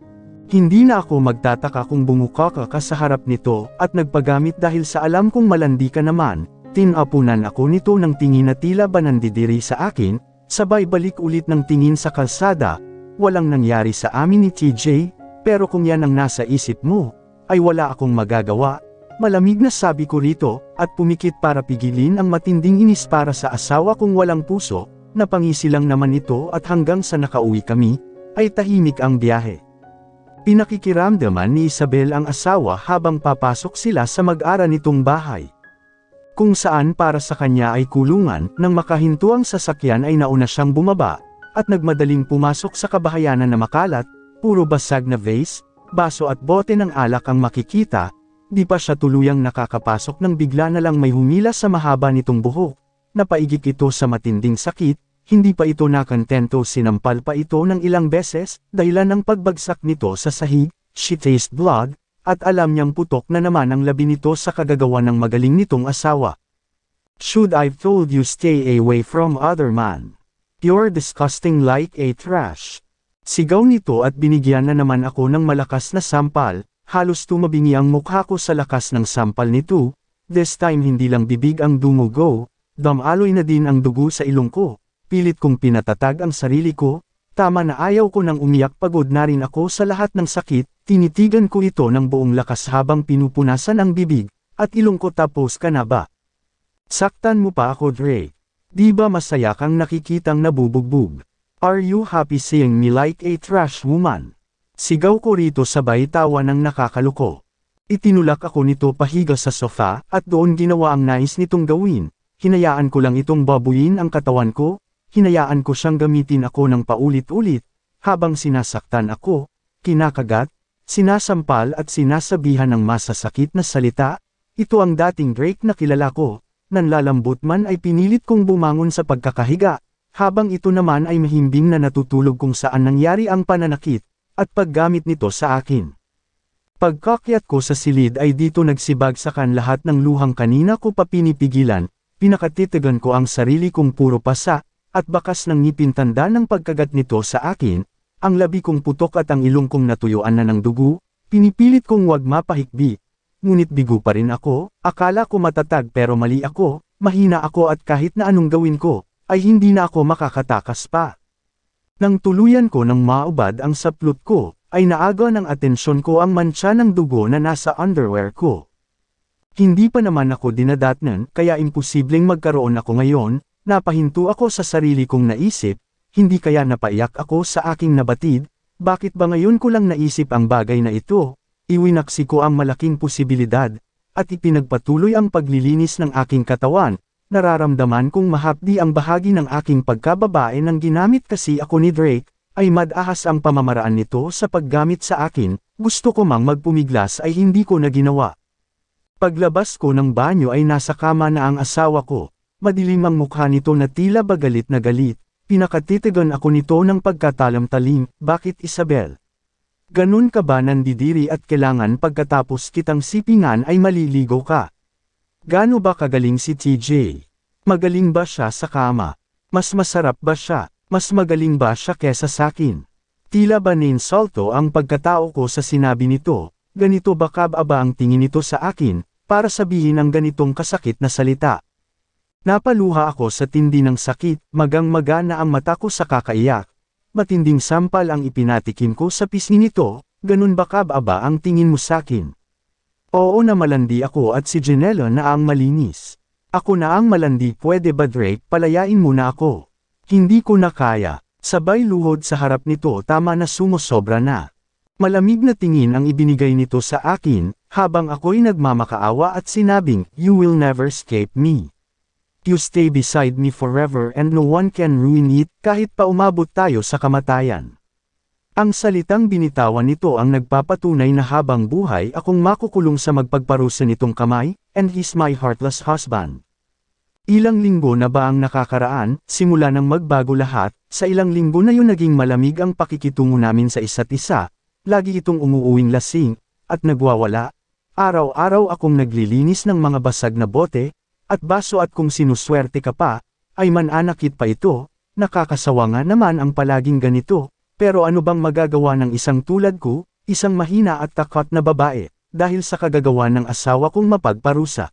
Speaker 1: Hindi na ako magtataka kung bumuka ka sa harap nito, at nagpagamit dahil sa alam kong malandi ka naman, tinapunan ako nito ng tingin na tila ba nandidiri sa akin, sabay balik ulit ng tingin sa kalsada. Walang nangyari sa amin ni T J, pero kung yan ang nasa isip mo, ay wala akong magagawa. Malamig na sabi ko rito, at pumikit para pigilin ang matinding inis para sa asawa kong walang puso, napangisi lang naman ito at hanggang sa nakauwi kami, ay tahimik ang biyahe. Pinakikiramdaman ni Isabel ang asawa habang papasok sila sa mag-ara nitong bahay. Kung saan para sa kanya ay kulungan, nang makahinto ang sasakyan ay nauna siyang bumaba, at nagmadaling pumasok sa kabahayanan na makalat, puro basag na vase, baso at bote ng alak ang makikita. Di pa siya tuluyang nakakapasok nang bigla na lang may humila sa mahaba nitong buhok. Napaigik ito sa matinding sakit, hindi pa ito nakantento, sinampal pa ito ng ilang beses, dahilan ng pagbagsak nito sa sahig. She tastes blood, at alam niyang putok na naman ang labi nito sa kagagawa ng magaling nitong asawa. Should I've told you stay away from other man? You're disgusting like a trash. Sigaw nito at binigyan na naman ako ng malakas na sampal, halos tumabingi ang mukha ko sa lakas ng sampal nito. This time hindi lang bibig ang dumugo, damaloy na din ang dugo sa ilong ko. Pilit kong pinatatag ang sarili ko, tama na ayaw ko nang umiyak, pagod na rin ako sa lahat ng sakit, tinitigan ko ito ng buong lakas habang pinupunasan ang bibig, at ilong ko. Tapos ka na ba? Saktan mo pa ako Drake. Di ba masaya kang nakikitang nabubugbog? Are you happy seeing me like a trash woman? Sigaw ko rito sabay tawa ng nakakaluko. Itinulak ako nito pahiga sa sofa, at doon ginawa ang nais nitong gawin. Hinayaan ko lang itong babuyin ang katawan ko, hinayaan ko siyang gamitin ako ng paulit-ulit, habang sinasaktan ako, kinakagat, sinasampal at sinasabihan ng masasakit na salita. Ito ang dating Drake na kilala ko. Nanlalambot man ay pinilit kong bumangon sa pagkakahiga, habang ito naman ay mahimbing na natutulog kung saan nangyari ang pananakit, at paggamit nito sa akin. Pagkakyat ko sa silid ay dito nagsibagsakan lahat ng luhang kanina ko pa pinipigilan, pinakatitigan ko ang sarili kong puro pasa, at bakas ng ngipin tanda ng pagkagat nito sa akin, ang labi kong putok at ang ilong kong natuyuan na ng dugo, pinipilit kong wag mapahikbi. ngunit bigo pa rin ako, akala ko matatag pero mali ako, mahina ako at kahit na anong gawin ko, ay hindi na ako makakatakas pa. Nang tuluyan ko ng maubad ang saplot ko, ay naaga ng atensyon ko ang mantsa ng dugo na nasa underwear ko. Hindi pa naman ako dinadatnan kaya imposibleng magkaroon ako ngayon, napahinto ako sa sarili kong naisip, hindi kaya napaiyak ako sa aking nabatid, bakit ba ngayon ko lang naisip ang bagay na ito? Iwinaksi ko ang malaking posibilidad, at ipinagpatuloy ang paglilinis ng aking katawan, nararamdaman kong mahapdi ang bahagi ng aking pagkababae nang ginamit kasi ako ni Drake, ay madahas ang pamamaraan nito sa paggamit sa akin, gusto ko mang magpumiglas ay hindi ko na ginawa. Paglabas ko ng banyo ay nasa kama na ang asawa ko, madilim ang mukha nito na tila ba galit na galit, pinakatitigan ako nito ng pagkatalam-talim, bakit Isabel? Ganun ka ba nandidiri at kailangan pagkatapos kitang sipingan ay maliligo ka? Gaano ba kagaling si T J? Magaling ba siya sa kama? Mas masarap ba siya? Mas magaling ba siya kesa sakin? Tila ba ninsulto ang pagkatao ko sa sinabi nito, ganito ba kaba ang tingin nito sa akin, para sabihin ang ganitong kasakit na salita? Napaluha ako sa tindi ng sakit, magang-maga na ang mata ko sa kakaiyak. Matinding sampal ang ipinatikim ko sa pisngi nito, ganun ba kaba ang tingin mo sakin? Oo na malandi ako at si Janela na ang malinis. Ako na ang malandi, pwede ba Drake palayain mo na ako? Hindi ko na kaya, sabay luhod sa harap nito, tama na, sumusobra na. Malamig na tingin ang ibinigay nito sa akin, habang ako'y nagmamakaawa at sinabing, you will never escape me. You stay beside me forever and no one can ruin it, kahit pa umabot tayo sa kamatayan. Ang salitang binitawan nito ang nagpapatunay na habang buhay akong makukulong sa magpagparusa nitong kamay, and he's my heartless husband. Ilang linggo na ba ang nakakaraan, simula nang magbago lahat, sa ilang linggo na yun naging malamig ang pakikitungo namin sa isa't isa, lagi itong umuuwing lasing, at nagwawala, araw-araw akong naglilinis ng mga basag na bote, at baso at kung sinuswerte ka pa, ay mananakit pa ito, nakakasawa nga naman ang palaging ganito, pero ano bang magagawa ng isang tulad ko, isang mahina at takot na babae, dahil sa kagagawa ng asawa kong mapagparusa.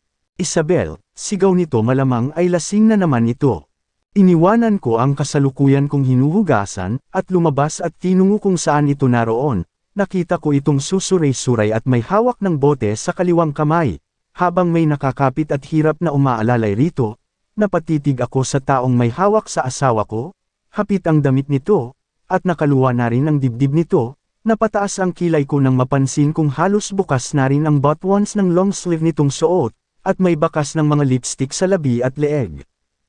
Speaker 1: Isabel, sigaw nito, malamang ay lasing na naman ito. Iniwanan ko ang kasalukuyan kong hinuhugasan, at lumabas at tinungo kung saan ito naroon, nakita ko itong susuray-suray at may hawak ng bote sa kaliwang kamay. Habang may nakakapit at hirap na umaalalay rito, napatitig ako sa taong may hawak sa asawa ko, hapit ang damit nito, at nakaluwa na rin ang dibdib nito, napataas ang kilay ko nang mapansin kong halos bukas na rin ang buttons ng long sleeve nitong suot, at may bakas ng mga lipstick sa labi at leeg.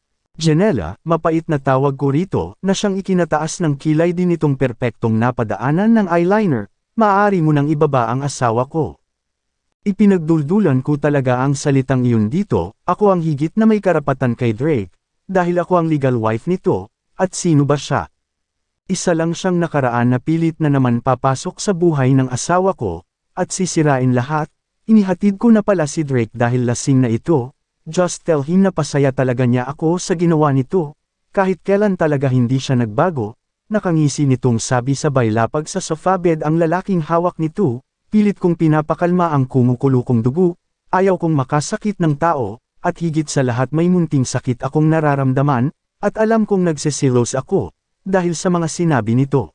Speaker 1: Janela, mapait na tawag ko rito, na siyang ikinataas ng kilay din itong perpektong napadaanan ng eyeliner, maaari mo nang ibaba ang asawa ko. Ipinagduldulan ko talaga ang salitang iyon dito, ako ang higit na may karapatan kay Drake, dahil ako ang legal wife nito, at sino ba siya? Isa lang siyang nakaraan na pilit na naman papasok sa buhay ng asawa ko, at sisirain lahat, inihatid ko na pala si Drake dahil lasing na ito, just tell him na pasaya talaga niya ako sa ginawa nito, kahit kailan talaga hindi siya nagbago, nakangisi nitong sabi sabay lapag sa sofa bed ang lalaking hawak nito. Pilit kong pinapakalma ang kumukulo kong dugo, ayaw kong makasakit ng tao, at higit sa lahat may munting sakit akong nararamdaman, at alam kong nagsisilos ako, dahil sa mga sinabi nito.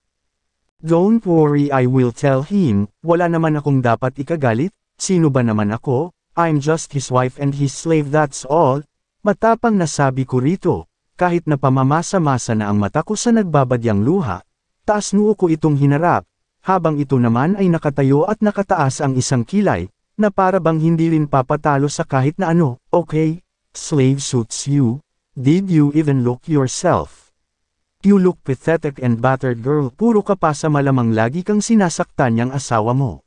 Speaker 1: Don't worry, I will tell him, wala naman akong dapat ikagalit, sino ba naman ako, I'm just his wife and his slave, that's all, matapang na sabi ko rito, kahit na pamamasa-masa na ang mata ko sa nagbabadyang luha, taas noo ko itong hinarap. Habang ito naman ay nakatayo at nakataas ang isang kilay, na para bang hindi rin papatalo sa kahit na ano, okay, slave suits you, did you even look yourself? You look pathetic and battered girl, puro ka pa sa malamang lagi kang sinasaktan niyang asawa mo.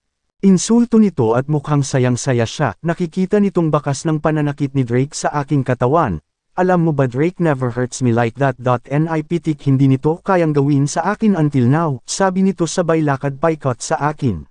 Speaker 1: Insulto nito at mukhang sayang-saya siya, nakikita nitong bakas ng pananakit ni Drake sa aking katawan. Alam mo ba Drake, never hurts me like that. Nipitik hindi nito kayang gawin sa akin until now, sabi nito sabay lakad paikot sa akin.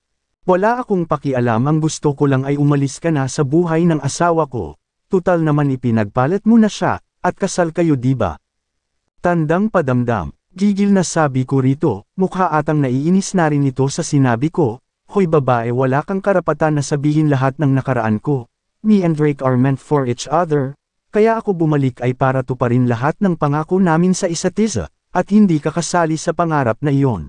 Speaker 1: Wala akong pakialam, ang gusto ko lang ay umalis ka na sa buhay ng asawa ko, tutal naman ipinagpalit mo na siya, at kasal kayo diba? Tandang padamdam, gigil na sabi ko rito, mukha atang naiinis na rin ito sa sinabi ko, Hoy babae, wala kang karapatan na sabihin lahat ng nakaraan ko. Me and Drake are meant for each other. Kaya ako bumalik ay para tuparin lahat ng pangako namin sa isa't isa, at hindi kakasali sa pangarap na iyon.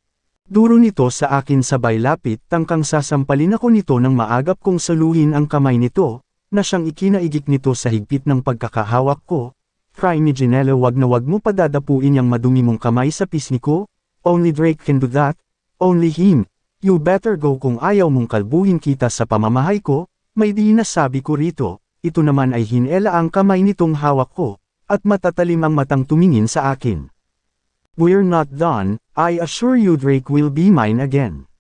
Speaker 1: Duro nito sa akin sabay lapit, tangkang sasampalin ako nito nang maagap kong saluhin ang kamay nito, na siyang ikinaigik nito sa higpit ng pagkakahawak ko. Cry ni Janelle, wag na wag mo padadapuin yung madumi mong kamay sa pisngi ko. Only Drake can do that. Only him. You better go kung ayaw mong kalbuhin kita sa pamamahay ko. May di nasabi ko rito. Ito naman ay hinela ang kamay nitong hawak ko, at matatalim ang matang tumingin sa akin. We're not done, I assure you Drake will be mine again.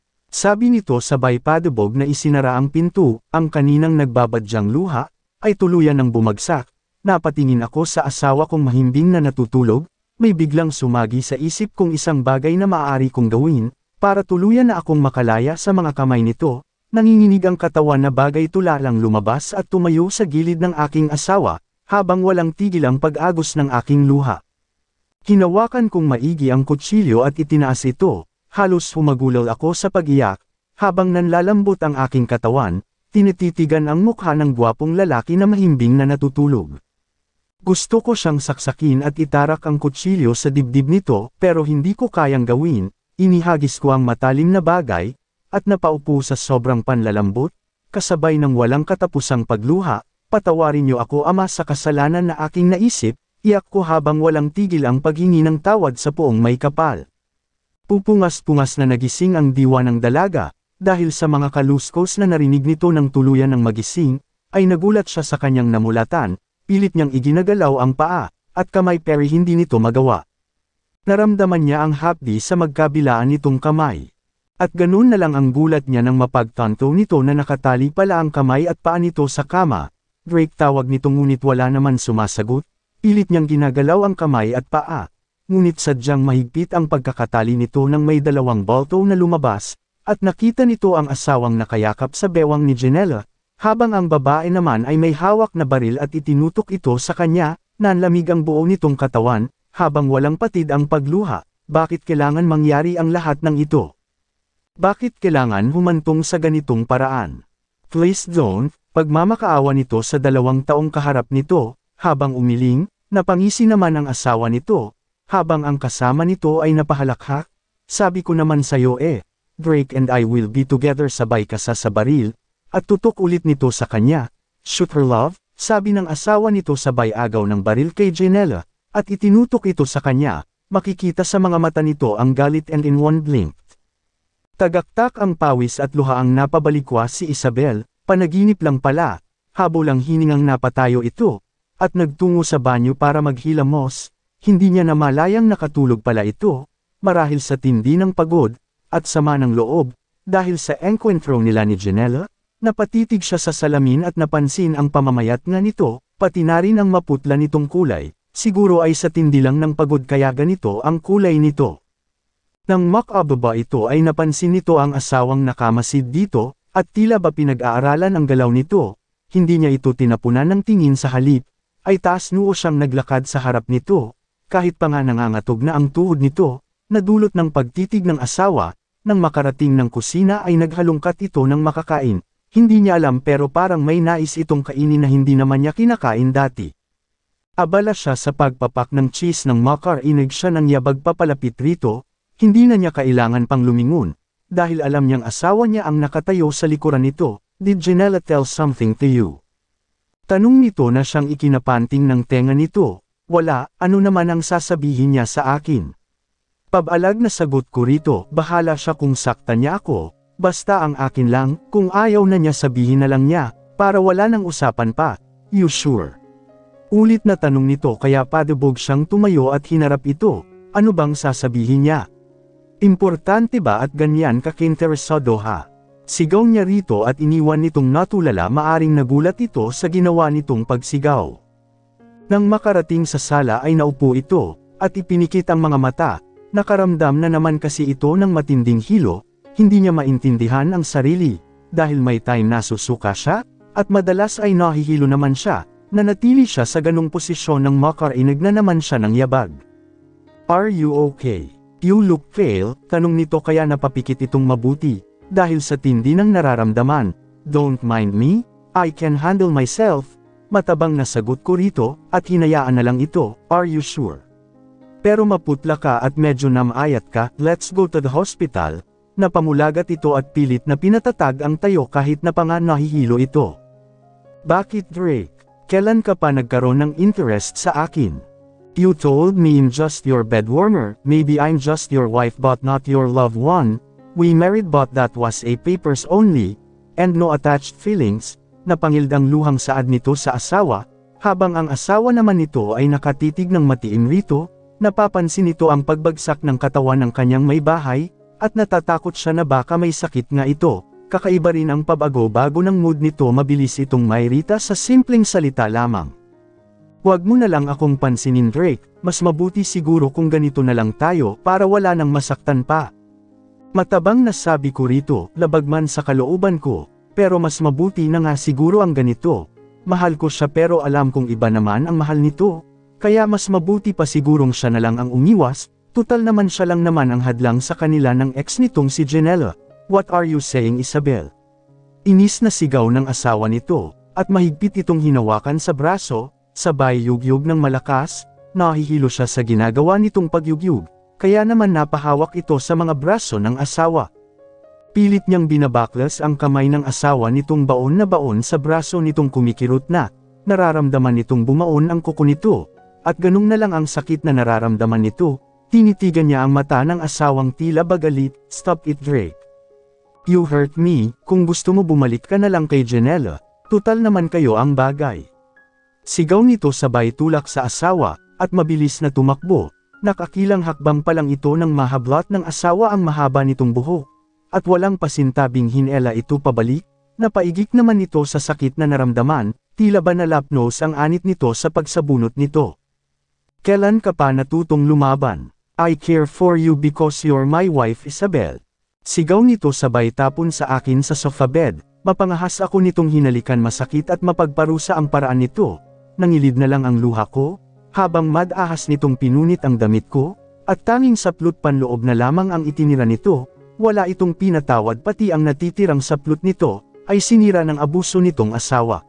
Speaker 1: Sabi nito sabay padubog na isinara ang pinto, ang kaninang nagbabadyang luha, ay tuluyan ng bumagsak. Napatingin ako sa asawa kong mahimbing na natutulog, may biglang sumagi sa isip kong isang bagay na maaari kong gawin, para tuluyan na akong makalaya sa mga kamay nito. Nanginginig ang katawan na bagay tulalang lumabas at tumayo sa gilid ng aking asawa, habang walang tigil ang pag-agos ng aking luha. Hinawakan kong maigi ang kutsilyo at itinaas ito, halos humagulol ako sa pag-iyak, habang nanlalambot ang aking katawan, tinititigan ang mukha ng gwapong lalaki na mahimbing na natutulog. Gusto ko siyang saksakin at itarak ang kutsilyo sa dibdib nito, pero hindi ko kayang gawin. Inihagis ko ang matalim na bagay, at napaupo sa sobrang panlalambot, kasabay ng walang katapusang pagluha. Patawarin niyo ako ama sa kasalanan na aking naisip, iyak ko habang walang tigil ang paghingi ng tawad sa poong may kapal. Pupungas-pungas na nagising ang diwa ng dalaga, dahil sa mga kaluskos na narinig nito ng tuluyan ng magising, ay nagulat siya sa kanyang namulatan, pilit niyang iginagalaw ang paa, at kamay pero hindi nito magawa. Naramdaman niya ang hapdi sa magkabilaan nitong kamay. At ganun na lang ang gulat niya nang mapagtanto nito na nakatali pala ang kamay at paa nito sa kama. Drake tawag nito ngunit wala naman sumasagot, pilit niyang ginagalaw ang kamay at paa. Ngunit sadyang mahigpit ang pagkakatali nito nang may dalawang bolto na lumabas, at nakita nito ang asawang nakayakap sa bewang ni Janelle, habang ang babae naman ay may hawak na baril at itinutok ito sa kanya. Nanlamig ang buo nitong katawan, habang walang patid ang pagluha. Bakit kailangan mangyari ang lahat ng ito? Bakit kailangan humantong sa ganitong paraan? Please don't. Pagmamakaawa nito sa dalawang taong kaharap nito, habang umiling, napangisi naman ang asawa nito, habang ang kasama nito ay napahalakhak. Sabi ko naman sayo eh, Drake and I will be together, sabay kasa sa baril, at tutok ulit nito sa kanya. Shoot her love, sabi ng asawa nito sabay agaw ng baril kay Janelle, at itinutok ito sa kanya. Makikita sa mga mata nito ang galit and in one blink. Tagaktak ang pawis at luha ang napabalikwa si Isabel. Panaginip lang pala, habolang hiningang napatayo ito, at nagtungo sa banyo para maghilamos. Hindi niya namalayang nakatulog pala ito, marahil sa tindi ng pagod, at sama ng loob, dahil sa encuentro nila ni Janelle. Napatitig siya sa salamin at napansin ang pamamayat nga nito, pati na rin ang maputla nitong kulay. Siguro ay sa tindi lang ng pagod kaya ganito ang kulay nito. Nang makababa ito ay napansin nito ang asawang nakamasid dito, at tila ba pinag-aaralan ang galaw nito. Hindi niya ito tinapunan ng tingin sa halip, ay taas noo siyang naglakad sa harap nito, kahit pa nga nangangatog na ang tuhod nito, nadulot ng pagtitig ng asawa. Nang makarating ng kusina ay naghalungkat ito ng makakain. Hindi niya alam pero parang may nais itong kainin na hindi naman niya kinakain dati. Abala siya sa pagpapak ng cheese ng makar, inig siya ng yabag papalapit rito. Hindi na niya kailangan pang lumingon, dahil alam niyang asawa niya ang nakatayo sa likuran nito. Did Janelle tell something to you? Tanong nito na siyang ikinapanting ng tenga nito. Wala, ano naman ang sasabihin niya sa akin? Pabalag na sagot ko rito, bahala siya kung saktan niya ako, basta ang akin lang, kung ayaw na niya sabihin na lang niya, para wala nang usapan pa. You sure? Ulit na tanong nito kaya padubog siyang tumayo at hinarap ito. Ano bang sasabihin niya? Importante ba at ganyan kakinteresado ha? Sigaw niya rito at iniwan nitong natulala, maaring nagulat ito sa ginawa nitong pagsigaw. Nang makarating sa sala ay naupo ito, at ipinikit ang mga mata. Nakaramdam na naman kasi ito ng matinding hilo, hindi niya maintindihan ang sarili, dahil may time na susuka siya, at madalas ay nahihilo naman siya, nanatili siya sa ganong posisyon ng makarinig na naman siya ng yabag. Are you okay? You look pale, tanong nito kaya napapikit itong mabuti. dahil sa tindi ng nararamdaman. Don't mind me, I can handle myself. Matabang na sagot ko rito, at hinayaan na lang ito. Are you sure? Pero maputla ka at medyo namayat ka, let's go to the hospital. Napamulagat ito at pilit na pinatatag ang tayo kahit na pa nga nahihilo ito. Bakit Drake? Kailan ka pa nagkaroon ng interest sa akin? You told me I'm just your bed warmer, maybe I'm just your wife but not your loved one. We married but that was a papers only, and no attached feelings. Napangildang luhang saad nito sa asawa, habang ang asawa naman nito ay nakatitig ng matiim rito, napapansin nito ang pagbagsak ng katawan ng kanyang may bahay, at natatakot siya na baka may sakit nga ito. Kakaiba rin ang pabago-bago ng mood nito, mabilis itong mairita sa simpleng salita lamang. Huwag mo na lang akong pansinin Drake, mas mabuti siguro kung ganito na lang tayo para wala nang masaktan pa. Matabang na sabi ko rito, labag man sa kalooban ko. Pero mas mabuti na nga siguro ang ganito. Mahal ko siya pero alam kong iba naman ang mahal nito. Kaya mas mabuti pa sigurong siya na lang ang umiwas, tutal naman siya lang naman ang hadlang sa kanila ng ex nitong si Janella. What are you saying Isabel? Inis na sigaw ng asawa nito, at mahigpit itong hinawakan sa braso, sabay yugyug ng malakas, nahihilo siya sa ginagawa nitong pagyugyug, kaya naman napahawak ito sa mga braso ng asawa. Pilit niyang binabaklas ang kamay ng asawa nitong baon na baon sa braso nitong kumikirot na, nararamdaman nitong bumaon ang kuko nito, at ganun na lang ang sakit na nararamdaman nito, tinitigan niya ang mata ng asawang tila bagalit. Stop it Drake. You hurt me, kung gusto mo bumalik ka na lang kay Janella, tutal naman kayo ang bagay. Sigaw nito sabay tulak sa asawa, at mabilis na tumakbo, nakakilang hakbang pa lang ito nang mahablat ng asawa ang mahaba nitong buhok. At walang pasintabing hinela ito pabalik, napaigik naman ito sa sakit na naramdaman, tila ba nalapnos ang anit nito sa pagsabunot nito. Kailan ka pa natutong lumaban? I care for you because you're my wife Isabel. Sigaw nito sabay tapon sa akin sa sofa bed, mapangahas ako nitong hinalikan masakit at mapagparusa ang paraan nito. Nangilid na lang ang luha ko, habang mad-ahas nitong pinunit ang damit ko, at tanging saplot panloob na lamang ang itinira nito. Wala itong pinatawad pati ang natitirang saplot nito, ay sinira ng abuso nitong asawa.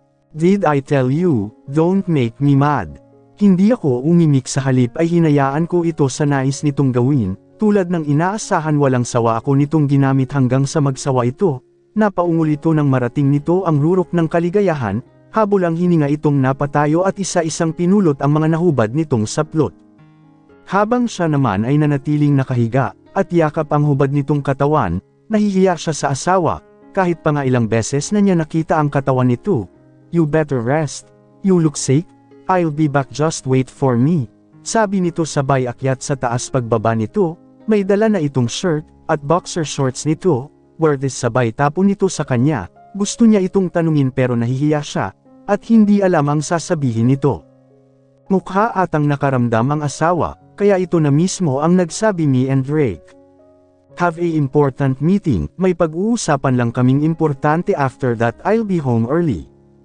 Speaker 1: Did I tell you, don't make me mad? Hindi ako umimik sa halip ay hinayaan ko ito sa nais nitong gawin, tulad ng inaasahan walang sawa ako nitong ginamit hanggang sa magsawa ito, napaungol ito ng marating nito ang rurok ng kaligayahan, habulang hininga itong napatayo at isa-isang pinulot ang mga nahubad nitong saplot. Habang siya naman ay nanatiling nakahiga, at yakap ang hubad nitong katawan, nahihiya siya sa asawa, kahit pa nga ilang beses na niya nakita ang katawan nito. You better rest. You look sick. I'll be back, just wait for me. Sabi nito sabay akyat sa taas. Pagbaba nito, may dala na itong shirt, at boxer shorts nito, where this sabay tapon nito sa kanya. Gusto niya itong tanungin pero nahihiya siya, at hindi alam ang sasabihin nito. Mukha atang nakaramdam ang asawa, kaya ito na mismo ang nagsabi me and Drake. Have a important meeting, may pag-uusapan lang kaming importante, after that I'll be home early.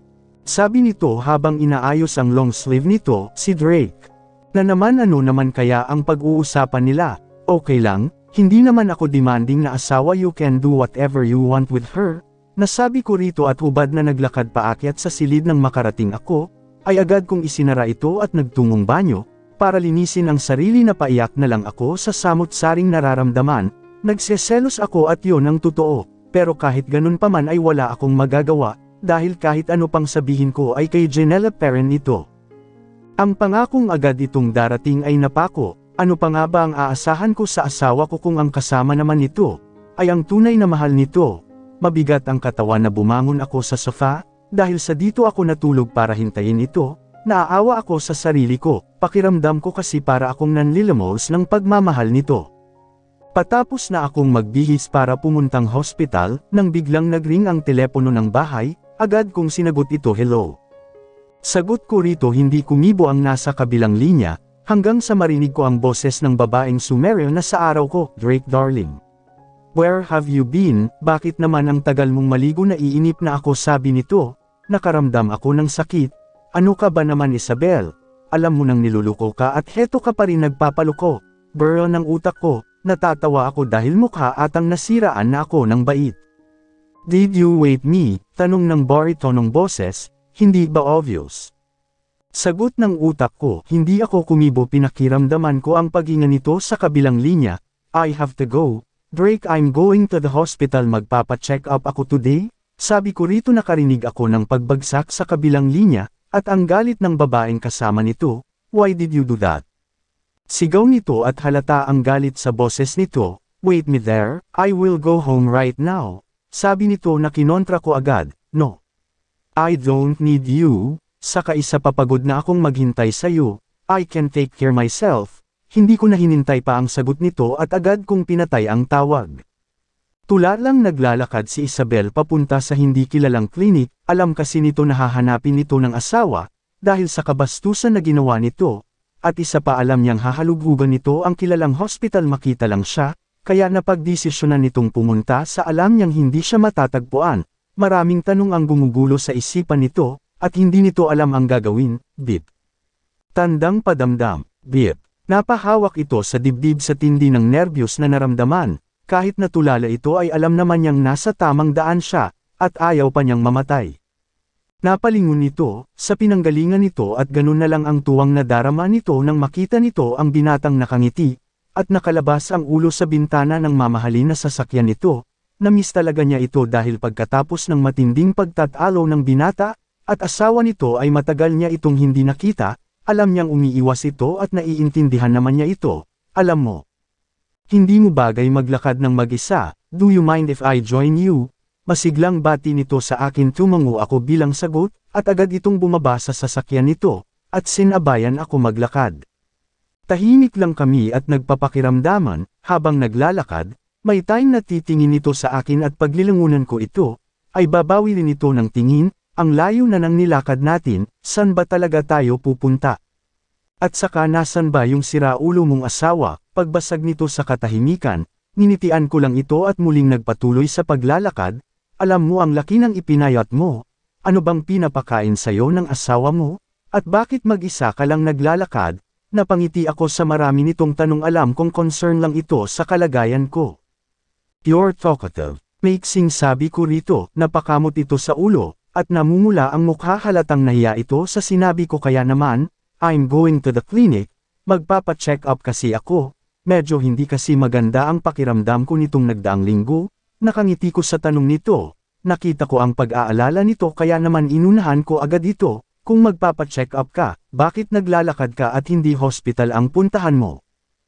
Speaker 1: Sabi nito habang inaayos ang long sleeve nito, si Drake. Na naman ano naman kaya ang pag-uusapan nila? Okay lang, hindi naman ako demanding na asawa, you can do whatever you want with her. Nasabi ko rito at hubad na naglakad paakyat sa silid nang makarating ako, ay agad kong isinara ito at nagtungong banyo. Para linisin ang sarili na paiyak na lang ako sa samot-saring nararamdaman, nagseselos ako at yon ang totoo, pero kahit ganun pa man ay wala akong magagawa, dahil kahit ano pang sabihin ko ay kay Janella parent ito. Ang pangakong agad itong darating ay napako, ano pa nga ba ang aasahan ko sa asawa ko kung ang kasama naman nito, ay ang tunay na mahal nito. Mabigat ang katawan na bumangon ako sa sofa, dahil sa dito ako natulog para hintayin ito. Naaawa ako sa sarili ko, pakiramdam ko kasi para akong nanlilamos ng pagmamahal nito. Patapos na akong magbihis para pumuntang hospital, nang biglang nagring ang telepono ng bahay, agad kong sinagot ito. Hello. Sagot ko rito, hindi kumibo ang nasa kabilang linya, hanggang sa marinig ko ang boses ng babaeng Sumerio na sa araw ko, Drake darling. Where have you been? Bakit naman ang tagal mong maligo? Naiinip na ako, sabi nito. Nakaramdam ako ng sakit. Ano ka ba naman Isabel? Alam mo nang niluluko ka at heto ka pa rin nagpapaluko. Burl ng utak ko, natatawa ako dahil mukha atang nasiraan na ako ng bait. Did you wait me? Tanong ng baritonong boses, hindi ba obvious? Sagot ng utak ko, hindi ako kumibo, pinakiramdaman ko ang paghinga nito sa kabilang linya. I have to go. Drake, I'm going to the hospital, magpapa-check up ako today? Sabi ko rito, nakarinig ako ng pagbagsak sa kabilang linya, at ang galit ng babaeng kasama nito. Why did you do that? Sigaw nito at halata ang galit sa boses nito. Wait me there, I will go home right now. Sabi nito na kinontra ko agad, no. I don't need you, saka isa papagod na akong maghintay sa'yo. I can take care myself. Hindi ko na hinintay pa ang sagot nito at agad kong pinatay ang tawag. Tula lang naglalakad si Isabel papunta sa hindi kilalang klinik, alam kasi nito na hahanapin nito ng asawa, dahil sa kabastusan na ginawa nito. At isa pa alam niyang hahalughugan nito ang kilalang hospital, makita lang siya, kaya napagdesisyonan nitong pumunta sa alam niyang hindi siya matatagpuan. Maraming tanong ang gumugulo sa isipan nito, at hindi nito alam ang gagawin. Bip. Tandang padamdam. Bip. Napahawak ito sa dibdib sa tindi ng nerbiyos na naramdaman, kahit natulala ito ay alam naman niyang nasa tamang daan siya, at ayaw pa niyang mamatay. Napalingon nito, sa pinanggalingan nito at ganun na lang ang tuwang nadarama nito nang makita nito ang binatang nakangiti, at nakalabas ang ulo sa bintana ng mamahalin na sasakyan nito. Namiss talaga niya ito dahil pagkatapos ng matinding pagtatalo ng binata, at asawa nito ay matagal niya itong hindi nakita, alam niyang umiiwas ito at naiintindihan naman niya ito. Alam mo, hindi mo bagay maglakad ng mag-isa, do you mind if I join you? Masiglang bati nito sa akin, tumango ako bilang sagot, at agad itong bumaba sa sasakyan nito, at sinabayan ako maglakad. Tahimik lang kami at nagpapakiramdaman, habang naglalakad, may time na titingin nito sa akin at paglilangunan ko ito, ay babawi rin ito ng tingin, ang layo na ng nilakad natin, san ba talaga tayo pupunta? At saka nasan ba yung siraulo mong asawa? Pagbasag nito sa katahimikan, ninitian ko lang ito at muling nagpatuloy sa paglalakad. Alam mo ang laki ng ipinayat mo, ano bang pinapakain sa'yo ng asawa mo? At bakit mag-isa ka lang naglalakad? Napangiti ako sa marami nitong tanong, alam kong concern lang ito sa kalagayan ko. You're talkative, maiksing sabi ko rito, napakamot ito sa ulo, at namumula ang mukha, halatang nahiya ito sa sinabi ko, kaya naman, I'm going to the clinic, magpapa-check up kasi ako, medyo hindi kasi maganda ang pakiramdam ko nitong nagdaang linggo. Nakangiti ko sa tanong nito, nakita ko ang pag-aalala nito kaya naman inunahan ko agad ito, kung magpapa-check up ka, bakit naglalakad ka at hindi hospital ang puntahan mo?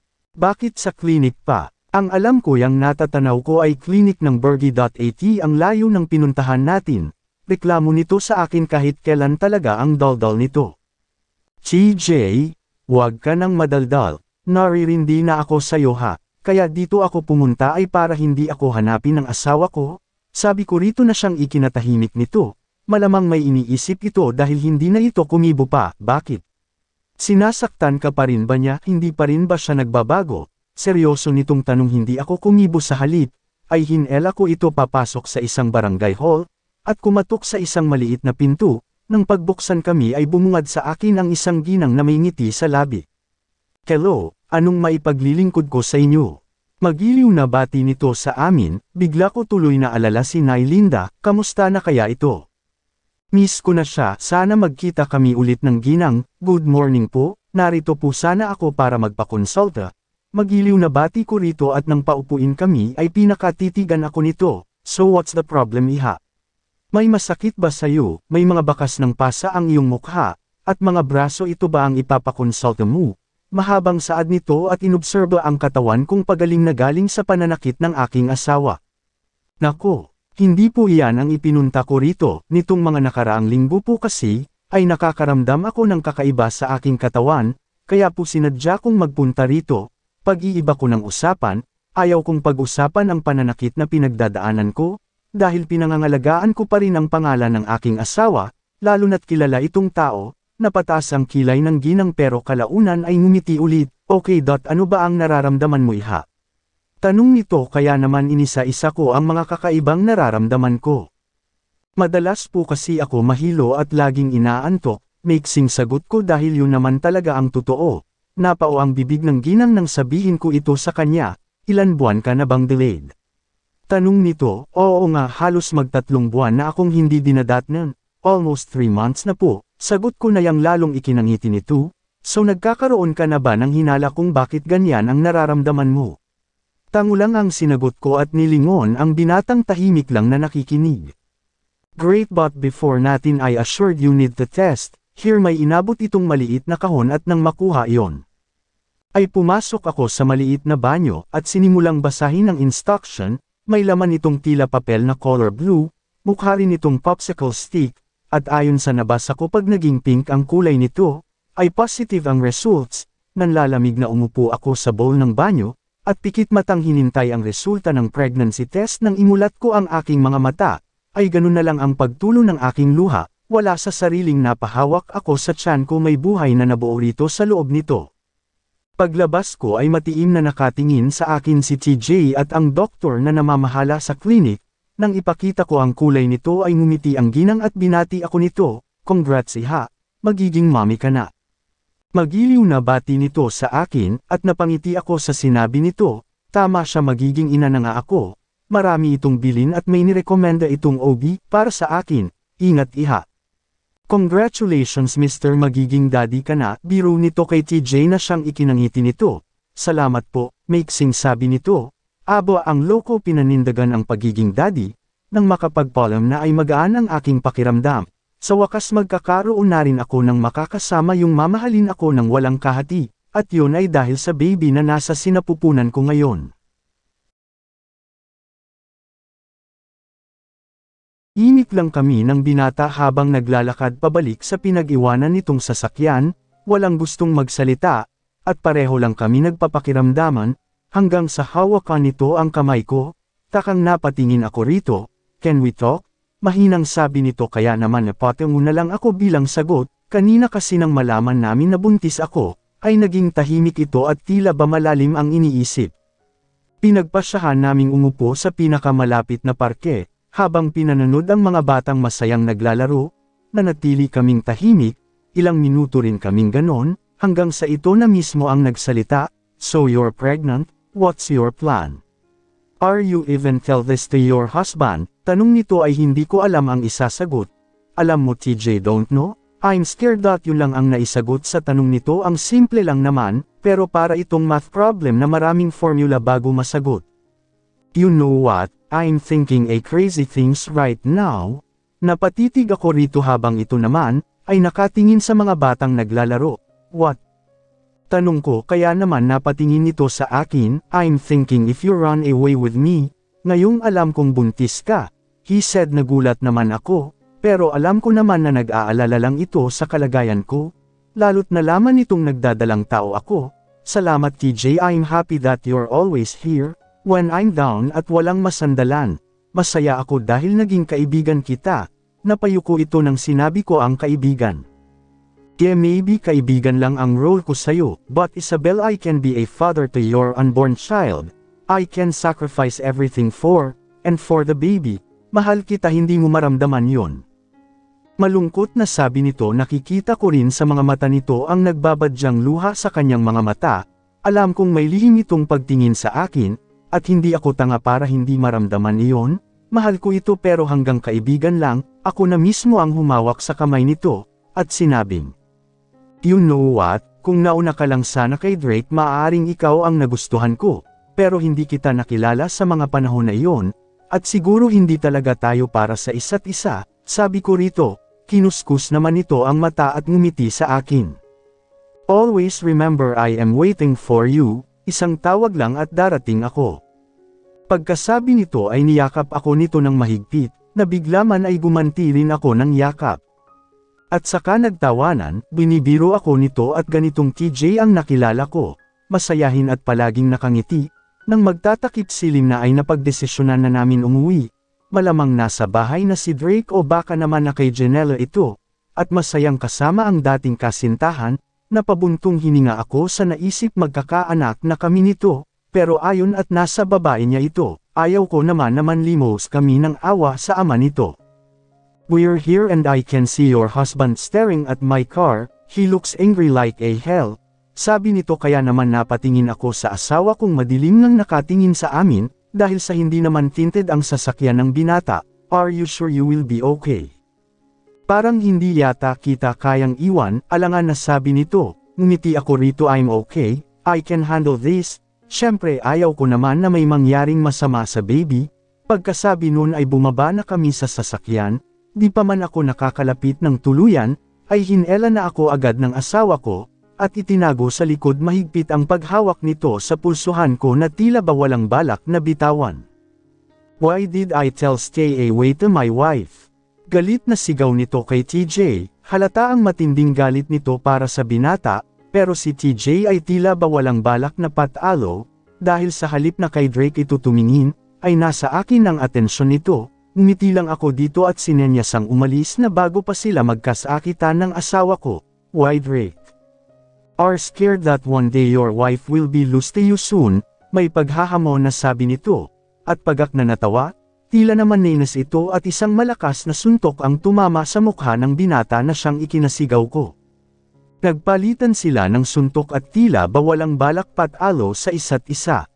Speaker 1: Bakit sa clinic pa? Ang alam ko yang natatanaw ko ay clinic ng Bergie dot A T ang layo ng pinuntahan natin, reklamo nito sa akin kahit kailan talaga ang daldal nito. C J, huwag ka nang madaldal, naririndi na ako sa'yo ha. Kaya dito ako pumunta ay para hindi ako hanapin ng asawa ko, sabi ko rito na siyang ikinatahimik nito, malamang may iniisip ito dahil hindi na ito kumibo pa. Bakit? Sinasaktan ka pa rin ba niya? Hindi pa rin ba siya nagbabago? Seryoso nitong tanong, hindi ako kumibo, sa halip, ay hinela ko ito papasok sa isang barangay hall, at kumatok sa isang maliit na pinto, nang pagbuksan kami ay bumungad sa akin ang isang ginang na may ngiti sa labi. Hello. Anong maipaglilingkod ko sa inyo? Magiliw na bati nito sa amin, bigla ko tuloy na alala si Nay Linda, kamusta na kaya ito? Miss ko na siya, sana magkita kami ulit ng ginang. Good morning po, narito po sana ako para magpakonsulta. Magiliw na bati ko rito at nang paupuin kami ay pinakatitigan ako nito. So what's the problem, iha? May masakit ba sa'yo? May mga bakas ng pasa ang iyong mukha, at mga braso, ito ba ang ipapakonsulta mo? Mahabang saad nito at inobserba ang katawan kong pagaling na galing sa pananakit ng aking asawa. Nako, hindi po iyan ang ipinunta ko rito, nitong mga nakaraang linggo po kasi, ay nakakaramdam ako ng kakaiba sa aking katawan, kaya po sinadya kong magpunta rito. Pag-iiba ko ng usapan, ayaw kong pag-usapan ang pananakit na pinagdadaanan ko, dahil pinangangalagaan ko pa rin ang pangalan ng aking asawa, lalo na't kilala itong tao. Napataas ang kilay ng ginang pero kalaunan ay ngumiti ulit. Okay. Ano ba ang nararamdaman mo, iha? Tanong nito, kaya naman inisa-isa ko ang mga kakaibang nararamdaman ko. Madalas po kasi ako mahilo at laging inaantok, maiksing sagot ko dahil yun naman talaga ang totoo. Napao ang bibig ng ginang nang sabihin ko ito sa kanya, ilan buwan ka na bang delayed? Tanong nito, oo nga halos magtatlong buwan na akong hindi dinadatnan, almost three months na po, sagot ko na yang lalong ikinangiti nito, so nagkakaroon ka na ba ng hinala kung bakit ganyan ang nararamdaman mo? Tangulang ang sinagot ko at nilingon ang binatang tahimik lang na nakikinig. Great, but before natin I assured you need the test, here may inabot itong maliit na kahon at nang makuha iyon. Ay pumasok ako sa maliit na banyo at sinimulang basahin ang instruction, may laman itong tila papel na color blue, mukha rin itong popsicle stick, at ayon sa nabasa ko pag naging pink ang kulay nito, ay positive ang results, nanlalamig na umupo ako sa bowl ng banyo, at pikit matang hinintay ang resulta ng pregnancy test nang imulat ko ang aking mga mata, ay ganun na lang ang pagtulo ng aking luha, wala sa sariling napahawak ako sa tiyan ko may buhay na nabuo rito sa loob nito. Paglabas ko ay matiim na nakatingin sa akin si T J at ang doktor na namamahala sa klinik, nang ipakita ko ang kulay nito ay ngumiti ang ginang at binati ako nito, congrats iha, magiging mommy ka na. Magiliw na bati nito sa akin at napangiti ako sa sinabi nito, tama siya magiging ina na nga ako. Marami itong bilin at may nirekomenda itong O B para sa akin, ingat iha. Congratulations mister magiging daddy ka na, biro nito kay T J na siyang ikinangiti nito. Salamat po, maiksing sabi nito. Abo ang loko pinanindagan ang pagiging daddy, nang makapagpalam na ay magaan ang aking pakiramdam. Sa wakas magkakaroon na rin ako ng makakasama yung mamahalin ako ng walang kahati, at yun ay dahil sa baby na nasa sinapupunan ko ngayon. Imik lang kami ng binata habang naglalakad pabalik sa pinag-iwanan nitong sasakyan, walang gustong magsalita, at pareho lang kami nagpapakiramdaman, hanggang sa hawakan nito ang kamay ko, takang napatingin ako rito, can we talk? Mahinang sabi nito kaya naman napatungo na lang ako bilang sagot, kanina kasi nang malaman namin na buntis ako, ay naging tahimik ito at tila ba malalim ang iniisip. Pinagpasyahan naming umupo sa pinakamalapit na parke, habang pinanonood ang mga batang masayang naglalaro, nanatili kaming tahimik, ilang minuto rin kaming ganon, hanggang sa ito na mismo ang nagsalita, so you're pregnant, what's your plan? Are you even tell this to your husband? Tanong nito ay hindi ko alam ang isasagot. Alam mo T J don't know? I'm scared that yun lang ang naisagot sa tanong nito ang simple lang naman, pero para itong math problem na maraming formula bago masagot. You know what? I'm thinking a crazy things right now. Napatitig ako rito habang ito naman, ay nakatingin sa mga batang naglalaro. What? Tanong ko kaya naman napatingin nito sa akin, I'm thinking if you run away with me, ngayong alam kong buntis ka. He said nagulat naman ako, pero alam ko naman na nag-aalala lang ito sa kalagayan ko. Lalo't nalaman nitong nagdadalang tao ako. Salamat T J, I'm happy that you're always here. When I'm down at walang masandalan, masaya ako dahil naging kaibigan kita, napayuko ito nang sinabi ko ang kaibigan. Yeah maybe kaibigan lang ang role ko sa'yo, but Isabel I can be a father to your unborn child, I can sacrifice everything for, and for the baby, mahal kita hindi mo maramdaman yon. Malungkot na sabi nito nakikita ko rin sa mga mata nito ang nagbabadyang luha sa kanyang mga mata, alam kong may lihim itong pagtingin sa akin, at hindi ako tanga para hindi maramdaman iyon, mahal ko ito pero hanggang kaibigan lang, ako na mismo ang humawak sa kamay nito, at sinabing, you know what, kung nauna ka lang sana kay Drake maaaring ikaw ang nagustuhan ko, pero hindi kita nakilala sa mga panahon na iyon, at siguro hindi talaga tayo para sa isa't isa, sabi ko rito, kinuskus naman ito ang mata at ngumiti sa akin. Always remember I am waiting for you. Isang tawag lang at darating ako. Pagkasabi nito ay niyakap ako nito ng mahigpit, na bigla man ay gumanti rin ako ng yakap. At saka nagtawanan, binibiro ako nito at ganitong T J ang nakilala ko, masayahin at palaging nakangiti, nang magtatakip silim na ay napagdesisyonan na namin umuwi. Malamang nasa bahay na si Drake o baka naman na kay Janela ito, at masayang kasama ang dating kasintahan, napabuntong hininga ako sa naisip magkakaanak na kami nito, pero ayon at nasa babae niya ito, ayaw ko naman naman limos kami ng awa sa ama nito. We're here and I can see your husband staring at my car, he looks angry like a hell, Sabi nito kaya naman napatingin ako sa asawa kong madilim nang nakatingin sa amin, dahil sa hindi naman tinted ang sasakyan ng binata. Are you sure you will be okay? Parang hindi yata kita kayang iwan, alangan na sabi nito. Ngumiti ako rito, I'm okay, I can handle this. Syempre ayaw ko naman na may mangyaring masama sa baby. Pagkasabi nun ay bumaba na kami sa sasakyan, di pa man ako nakakalapit ng tuluyan, ay hinela na ako agad ng asawa ko, at itinago sa likod mahigpit ang paghawak nito sa pulsuhan ko na tila ba walang balak na bitawan. Why did I tell stay away to my wife? Galit na sigaw nito kay T J, halata ang matinding galit nito para sa binata, pero si T J ay tila ba walang balak na patalo, dahil sa halip na kay Drake ito tumingin, ay nasa akin ang atensyon nito. Ngumiti lang ako dito at sinenyasang umalis na bago pa sila magkasakitan ng asawa ko. Why Drake? Are scared that one day your wife will be loose to you soon, may paghahamon na sabi nito. At pagak na natawa, tila naman nainis ito at isang malakas na suntok ang tumama sa mukha ng binata na siyang ikinasigaw ko. Nagpalitan sila ng suntok at tila ba walang balak patalo sa isa't isa.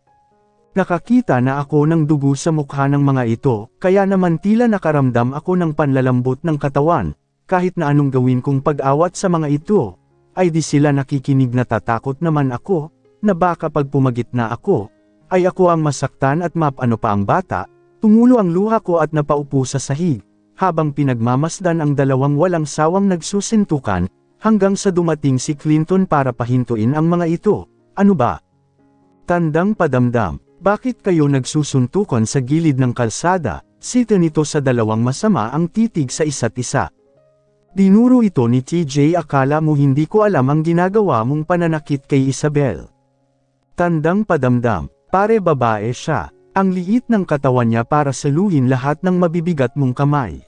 Speaker 1: Nakakita na ako ng dugo sa mukha ng mga ito, kaya naman tila nakaramdam ako ng panlalambot ng katawan, kahit na anong gawin kong pag-awat sa mga ito, ay di sila nakikinig na tatakot naman ako, na baka pag pumagit na ako, ay ako ang masaktan at mapano pa ang bata. Tumulo ang luha ko at napaupo sa sahig, habang pinagmamasdan ang dalawang walang sawang nagsusintukan, hanggang sa dumating si Clinton para pahintuin ang mga ito. Ano ba? Tandang padamdam, bakit kayo nagsusuntukan sa gilid ng kalsada? Sito nito sa dalawang masama ang titig sa isa't isa. Dinuro ito ni T J, akala mo hindi ko alam ang ginagawa mong pananakit kay Isabel. Tandang padamdam, pare babae siya. Ang liit ng katawan niya para saluhin lahat ng mabibigat mong kamay.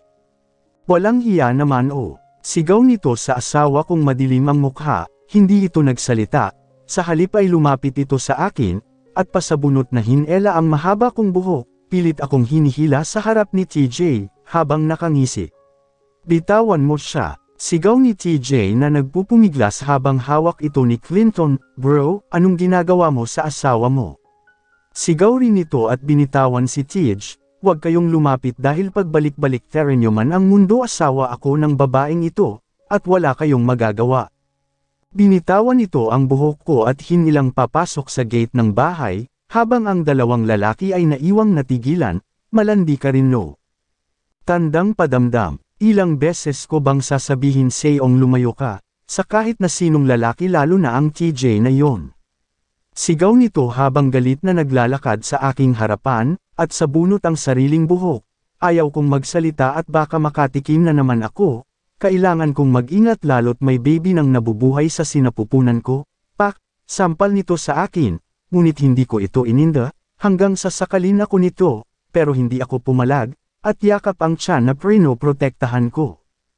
Speaker 1: Walang hiya naman o. Sigaw nito sa asawa kong madilim ang mukha, hindi ito nagsalita, sa halip ay lumapit ito sa akin, at pasabunot na hinela ang mahaba kong buhok, pilit akong hinihila sa harap ni T J, habang nakangisi. Bitawan mo siya, sigaw ni T J na nagpupumiglas habang hawak ito ni Clinton. Bro, anong ginagawa mo sa asawa mo? Sigaw rin ito at binitawan si Tej, huwag kayong lumapit dahil pagbalik-balik terenyo man ang mundo, asawa ako ng babaeng ito, at wala kayong magagawa. Binitawan ito ang buhok ko at hinilang papasok sa gate ng bahay, habang ang dalawang lalaki ay naiwang natigilan. Malandi ka rin no? Tandang padamdam, ilang beses ko bang sasabihin sa'yong lumayo ka, sa kahit na sinong lalaki, lalo na ang T J na yon. Sigaw nito habang galit na naglalakad sa aking harapan, at sa bunot ang sariling buhok. Ayaw kong magsalita at baka makatikim na naman ako, kailangan kong mag-ingat lalo't may baby nang nabubuhay sa sinapupunan ko. Pak, sampal nito sa akin, ngunit hindi ko ito ininda, hanggang sa sakalin ako nito, pero hindi ako pumalag, at yakap ang tiyan na prino-protektahan ko.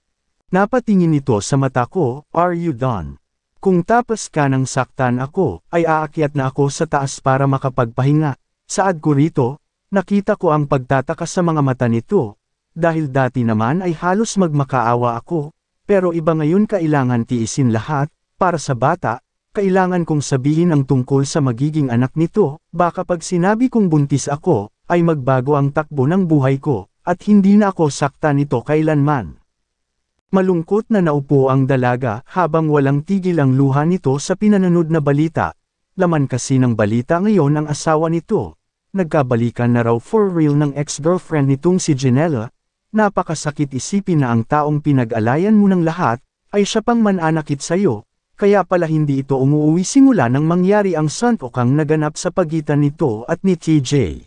Speaker 1: Napatingin ito sa mata ko. Are you done? Kung tapos ka nang saktan ako, ay aakyat na ako sa taas para makapagpahinga. Saad ko rito, nakita ko ang pagtataka sa mga mata nito, dahil dati naman ay halos magmakaawa ako, pero iba ngayon, kailangan tiisin lahat. Para sa bata, kailangan kong sabihin ang tungkol sa magiging anak nito, baka pag sinabi kong buntis ako, ay magbago ang takbo ng buhay ko, at hindi na ako saktan nito kailanman. Malungkot na naupo ang dalaga habang walang tigil ang luha nito sa pinananood na balita. Laman kasi ng balita ngayon ang asawa nito. Nagkabalikan na raw for real ng ex-girlfriend nitong si Janella. Napakasakit isipin na ang taong pinag-alayan mo ng lahat, ay siya pang mananakit sa'yo. Kaya pala hindi ito umuwi simula nang mangyari ang santokang naganap sa pagitan nito at ni T J.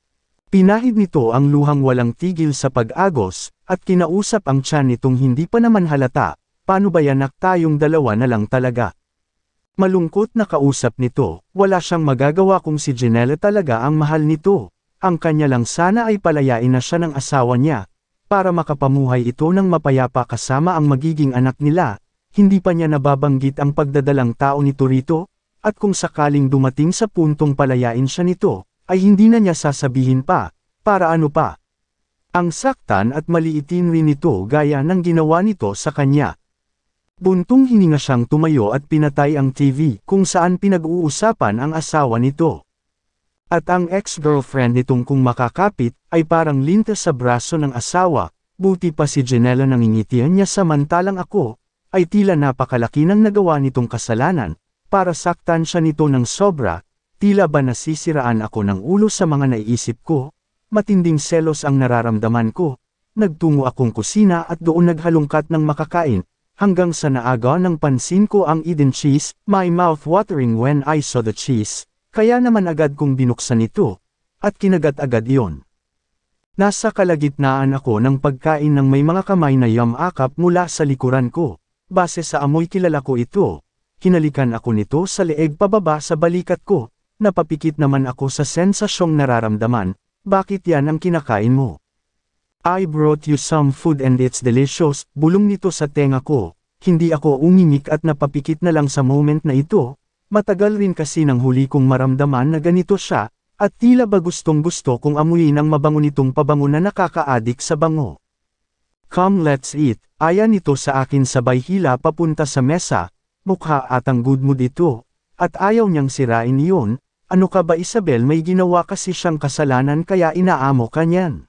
Speaker 1: Pinahid nito ang luhang walang tigil sa pag-agos, at kinausap ang tiyan nitong hindi pa naman halata. Paano ba yanak, tayong dalawa na lang talaga? Malungkot na kausap nito, wala siyang magagawa kung si Janella talaga ang mahal nito. Ang kanya lang sana ay palayain na siya ng asawa niya, para makapamuhay ito ng mapayapa kasama ang magiging anak nila. Hindi pa niya nababanggit ang pagdadalang tao nito rito, at kung sakaling dumating sa puntong palayain siya nito, ay hindi na niya sasabihin pa, para ano pa. Ang saktan at maliitin rin nito gaya ng ginawa nito sa kanya. Buntong hininga siyang tumayo at pinatay ang T V kung saan pinag-uusapan ang asawa nito. At ang ex-girlfriend nitong kung makakapit ay parang lintas sa braso ng asawa, buti pa si Janela nangingitian niya samantalang ako, ay tila napakalaki ng nagawa nitong kasalanan, para saktan siya nito ng sobra, tila ba nasisiraan ako ng ulo sa mga naiisip ko, matinding selos ang nararamdaman ko, nagtungo akong kusina at doon naghalungkat ng makakain, hanggang sa naaga ng pansin ko ang Eden cheese, my mouth watering when I saw the cheese, kaya naman agad kong binuksan ito, at kinagat agad iyon. Nasa kalagitnaan ako ng pagkain ng may mga kamay na yamakap mula sa likuran ko, base sa amoy kilala ko ito, hinalikan ako nito sa leeg pababa sa balikat ko, napapikit naman ako sa sensasyong nararamdaman, bakit yan ang kinakain mo? I brought you some food and it's delicious, bulong nito sa tenga ko, hindi ako umimik at napapikit na lang sa moment na ito, matagal rin kasi nang huli kong maramdaman na ganito siya, at tila ba gustong gusto kong amuyin ang mabango nitong pabango na nakakaadik sa bango. Come let's eat, aya nito sa akin sabay hila papunta sa mesa, mukha atang good mood ito, at ayaw niyang sirain iyon, ano ka ba Isabel may ginawa kasi siyang kasalanan kaya inaamo ka niyan.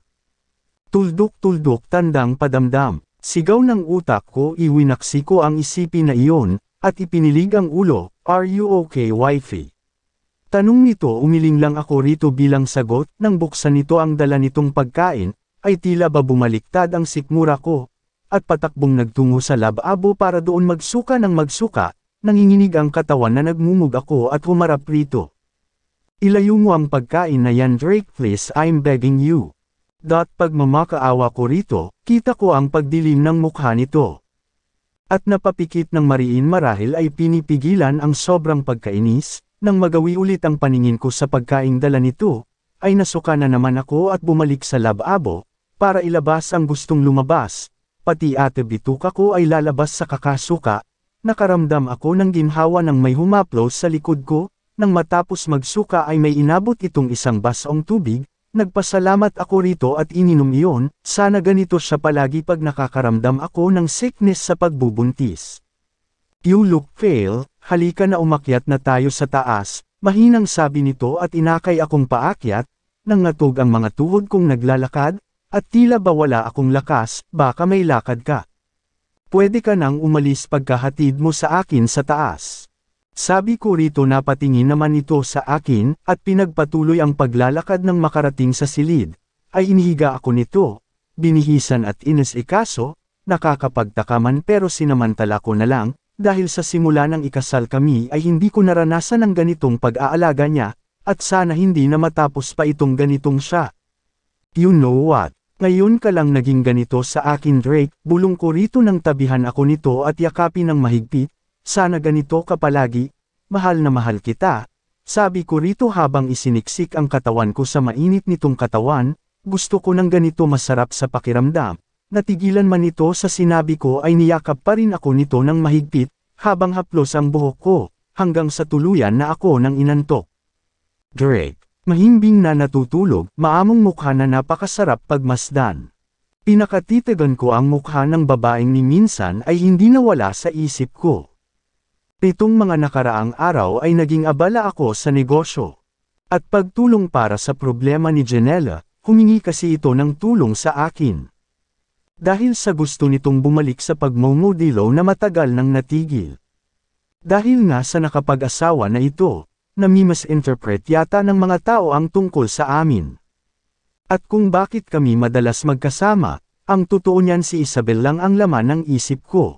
Speaker 1: Tuldok-tuldok tandang padamdam, sigaw ng utak ko iwinaksi ko ang isipin na iyon, at ipinilig ang ulo, are you okay wifey? Tanong nito umiling lang ako rito bilang sagot, nang buksan nito ang dala nitong pagkain, ay tila ba bumaliktad ang sikmura ko, at patakbong nagtungo sa lababo para doon magsuka ng magsuka, nanginginig ang katawan na nagmumug ako at humarap rito. Ilayo mo ang pagkain na yan Drake please I'm begging you. Dot pagmamakaawa ko rito, kita ko ang pagdilim ng mukha nito. At napapikit ng mariin marahil ay pinipigilan ang sobrang pagkainis, nang magawi ulit ang paningin ko sa pagkaing dala nito, ay nasuka na naman ako at bumalik sa lababo, para ilabas ang gustong lumabas, pati ate bituka ko ay lalabas sa kakasuka, nakaramdam ako ng ginhawa ng may humaplos sa likod ko, nang matapos magsuka ay may inabot itong isang basong tubig, nagpasalamat ako rito at ininom iyon, sana ganito siya palagi pag nakakaramdam ako ng sickness sa pagbubuntis. You look pale, halika na umakyat na tayo sa taas, mahinang sabi nito at inakay akong paakyat, nang natug ang mga tuhod kong naglalakad, at tila ba wala akong lakas, baka may lakad ka. Pwede ka nang umalis pagkahatid mo sa akin sa taas. Sabi ko rito napatingin naman ito sa akin, at pinagpatuloy ang paglalakad ng makarating sa silid, ay inihiga ako nito, binihisan at inas-ikaso, nakakapagtaka man pero sinamantala ko na lang, dahil sa simula ng ikasal kami ay hindi ko naranasan ang ganitong pag-aalaga niya, at sana hindi na matapos pa itong ganitong siya. You know what? Ngayon ka lang naging ganito sa akin Drake, bulong ko rito nang tabihan ako nito at yakapin ng mahigpit, sana ganito ka palagi, mahal na mahal kita, sabi ko rito habang isiniksik ang katawan ko sa mainit nitong katawan, gusto ko ng ganito masarap sa pakiramdam, natigilan man ito sa sinabi ko ay niyakap pa rin ako nito ng mahigpit, habang haplos ang buhok ko, hanggang sa tuluyan na ako ng inantok. Drake, mahimbing na natutulog, maamong mukha na napakasarap pagmasdan. Pinakatitigan ko ang mukha ng babaeng ni minsan ay hindi nawala sa isip ko. Pitong mga nakaraang araw ay naging abala ako sa negosyo. At pagtulong para sa problema ni Janela, humingi kasi ito ng tulong sa akin. Dahil sa gusto nitong bumalik sa pagmomodelo na matagal nang natigil. Dahil nga sa nakapag-asawa na ito, nami-misinterpret yata ng mga tao ang tungkol sa amin. At kung bakit kami madalas magkasama, ang totoo niyan si Isabel lang ang laman ng isip ko.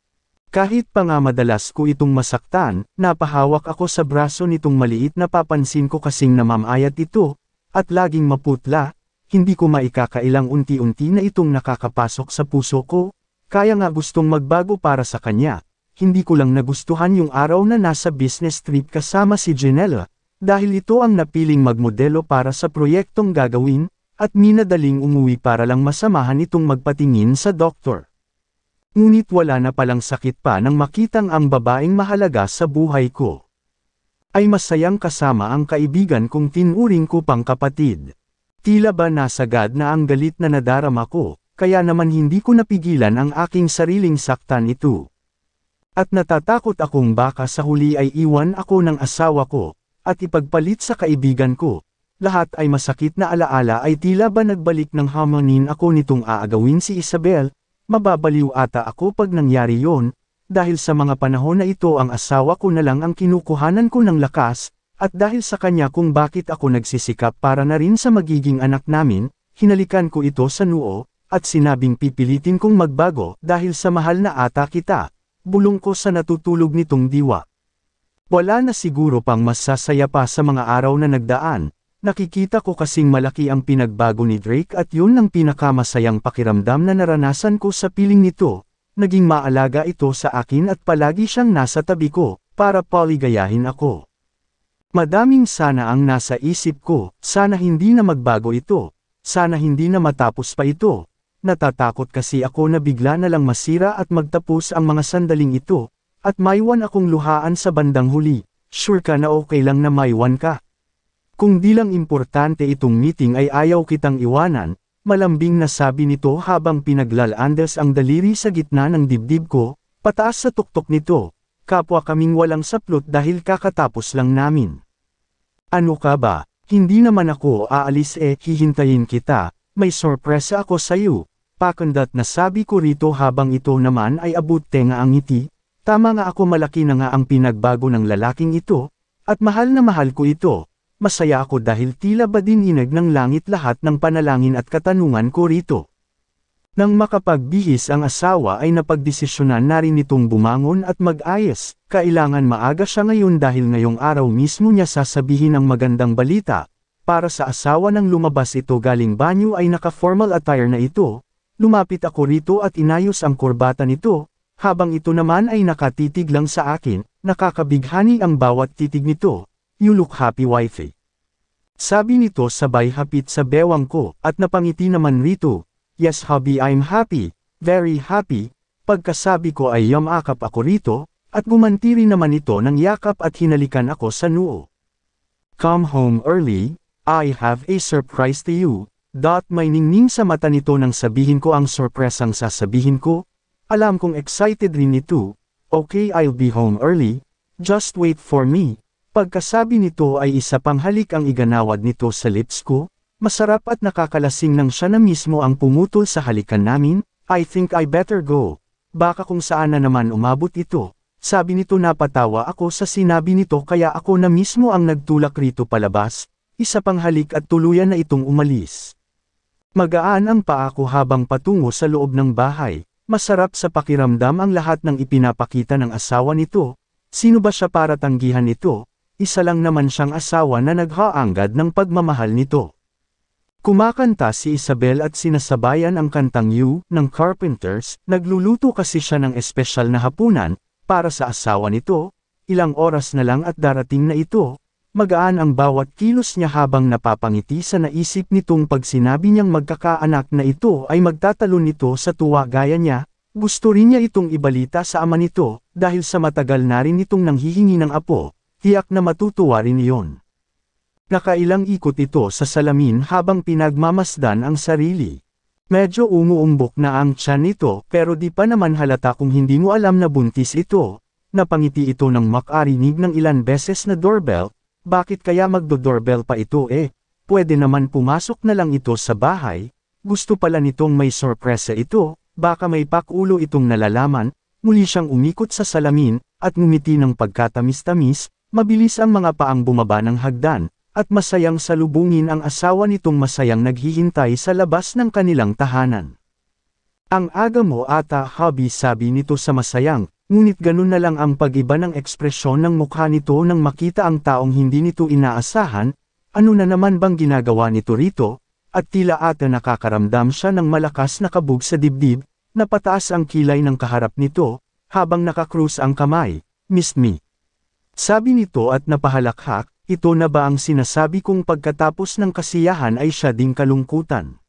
Speaker 1: Kahit pa nga madalas ko itong masaktan, napahawak ako sa braso nitong maliit na papansin ko kasing namamayat ito, at laging maputla, hindi ko maikakailang unti-unti na itong nakakapasok sa puso ko, kaya nga gustong magbago para sa kanya, hindi ko lang nagustuhan yung araw na nasa business trip kasama si Janela, dahil ito ang napiling magmodelo para sa proyektong gagawin, at minadaling umuwi para lang masamahan itong magpatingin sa doktor. Ngunit wala na palang sakit pa nang makitang ang babaeng mahalaga sa buhay ko. Ay masayang kasama ang kaibigan kong tinuring ko pang kapatid. Tila ba nasagad na ang galit na nadarama ko, kaya naman hindi ko napigilan ang aking sariling saktan ito. At natatakot akong baka sa huli ay iwan ako ng asawa ko, at ipagpalit sa kaibigan ko. Lahat ay masakit na alaala ay tila ba nagbalik ng hamanin ako nitong aagawin si Isabel. Mababaliw ata ako pag nangyari yon, dahil sa mga panahon na ito ang asawa ko na lang ang kinukuhanan ko ng lakas, at dahil sa kanya kung bakit ako nagsisikap para na rin sa magiging anak namin, hinalikan ko ito sa noo, at sinabing pipilitin kong magbago dahil sa mahal na ata kita. Bulong ko sa natutulog nitong diwa. Wala na siguro pang mas sasaya pa sa mga araw na nagdaan. Nakikita ko kasing malaki ang pinagbago ni Drake at yun ang pinakamasayang pakiramdam na naranasan ko sa piling nito. Naging maalaga ito sa akin at palagi siyang nasa tabi ko, para paligayahin ako. Madaming sana ang nasa isip ko, sana hindi na magbago ito, sana hindi na matapos pa ito. Natatakot kasi ako na bigla na lang masira at magtapos ang mga sandaling ito, at maiwan akong luhaan sa bandang huli. Sure ka na okay lang na maiwan ka? Kung di lang importante itong meeting ay ayaw kitang iwanan, malambing na sabi nito habang pinaglalandas ang daliri sa gitna ng dibdib ko, pataas sa tuktok nito, kapwa kaming walang saplot dahil kakatapos lang namin. Ano ka ba, hindi naman ako aalis eh, hihintayin kita, may sorpresa ako sa'yo, pakandat na sabi ko rito habang ito naman ay abot tenga ang ngiti, tama nga ako malaki na nga ang pinagbago ng lalaking ito, at mahal na mahal ko ito. Masaya ako dahil tila ba dininag ng langit lahat ng panalangin at katanungan ko rito. Nang makapagbihis ang asawa ay napagdesisyonan na rin nitong bumangon at mag-ayos. Kailangan maaga siya ngayon dahil ngayong araw mismo niya sasabihin ang magandang balita. Para sa asawa nang lumabas ito galing banyo ay naka-formal attire na ito. Lumapit ako rito at inayos ang kurbata nito, habang ito naman ay nakatitig lang sa akin, nakakabighani ang bawat titig nito. You look happy wifey. Sabi nito sabay hapit sa bewang ko, at napangiti naman rito. Yes hubby, I'm happy, very happy. Pagkasabi ko ay yamakap ako rito, at gumanti rin naman ito ng yakap at hinalikan ako sa noo. Come home early, I have a surprise to you. Dot may ningning sa mata nito nang sabihin ko ang sorpresang sasabihin ko. Alam kong excited rin ito. Okay, I'll be home early, just wait for me. Pagkasabi nito ay isa pang halik ang iganawad nito sa lips ko, masarap at nakakalasing nang siya na mismo ang pumutol sa halikan namin. I think I better go. Baka kung saan na naman umabot ito. Sabi nito napatawa ako sa sinabi nito kaya ako na mismo ang nagtulak rito palabas, isa pang halik at tuluyan na itong umalis. Magaan ang paa ko habang patungo sa loob ng bahay, masarap sa pakiramdam ang lahat ng ipinapakita ng asawa nito. Sino ba siya para tanggihan nito? Isa lang naman siyang asawa na naghaanggad ng pagmamahal nito. Kumakanta si Isabel at sinasabayan ang kantang You ng Carpenters, nagluluto kasi siya ng espesyal na hapunan, para sa asawa nito, ilang oras na lang at darating na ito, magaan ang bawat kilos niya habang napapangiti sa naisip nitong pag sinabi niyang magkakaanak na ito ay magtatalon nito sa tuwa gaya niya, gusto rin niya itong ibalita sa ama nito, dahil sa matagal na rin itong nanghihingi ng apo. Tiyak na matutuwa rin iyon. Nakailang ikot ito sa salamin habang pinagmamasdan ang sarili. Medyo umuumbok na ang tiyan nito pero di pa naman halata kung hindi mo alam na buntis ito. Napangiti ito nang makarinig ng ilan beses na doorbell. Bakit kaya magdo-doorbell pa ito eh? Pwede naman pumasok na lang ito sa bahay. Gusto pala nitong may sorpresa ito, baka may pakulo itong nalalaman. Muli siyang umikot sa salamin at ngumiti ng pagkatamis-tamis. Mabilis ang mga paang bumaba ng hagdan, at masayang salubungin ang asawa nitong masayang naghihintay sa labas ng kanilang tahanan. Ang aga mo ata hubby, sabi nito sa masayang, ngunit ganun na lang ang pag-iba ng ekspresyon ng mukha nito nang makita ang taong hindi nito inaasahan. Ano na naman bang ginagawa nito rito? At tila ata nakakaramdam siya ng malakas na kabog sa dibdib, napataas ang kilay ng kaharap nito, habang nakakrus ang kamay. Miss me. Sabi nito at napahalakhak, ito na ba ang sinasabi kong pagkatapos ng kasiyahan ay siya ding kalungkutan?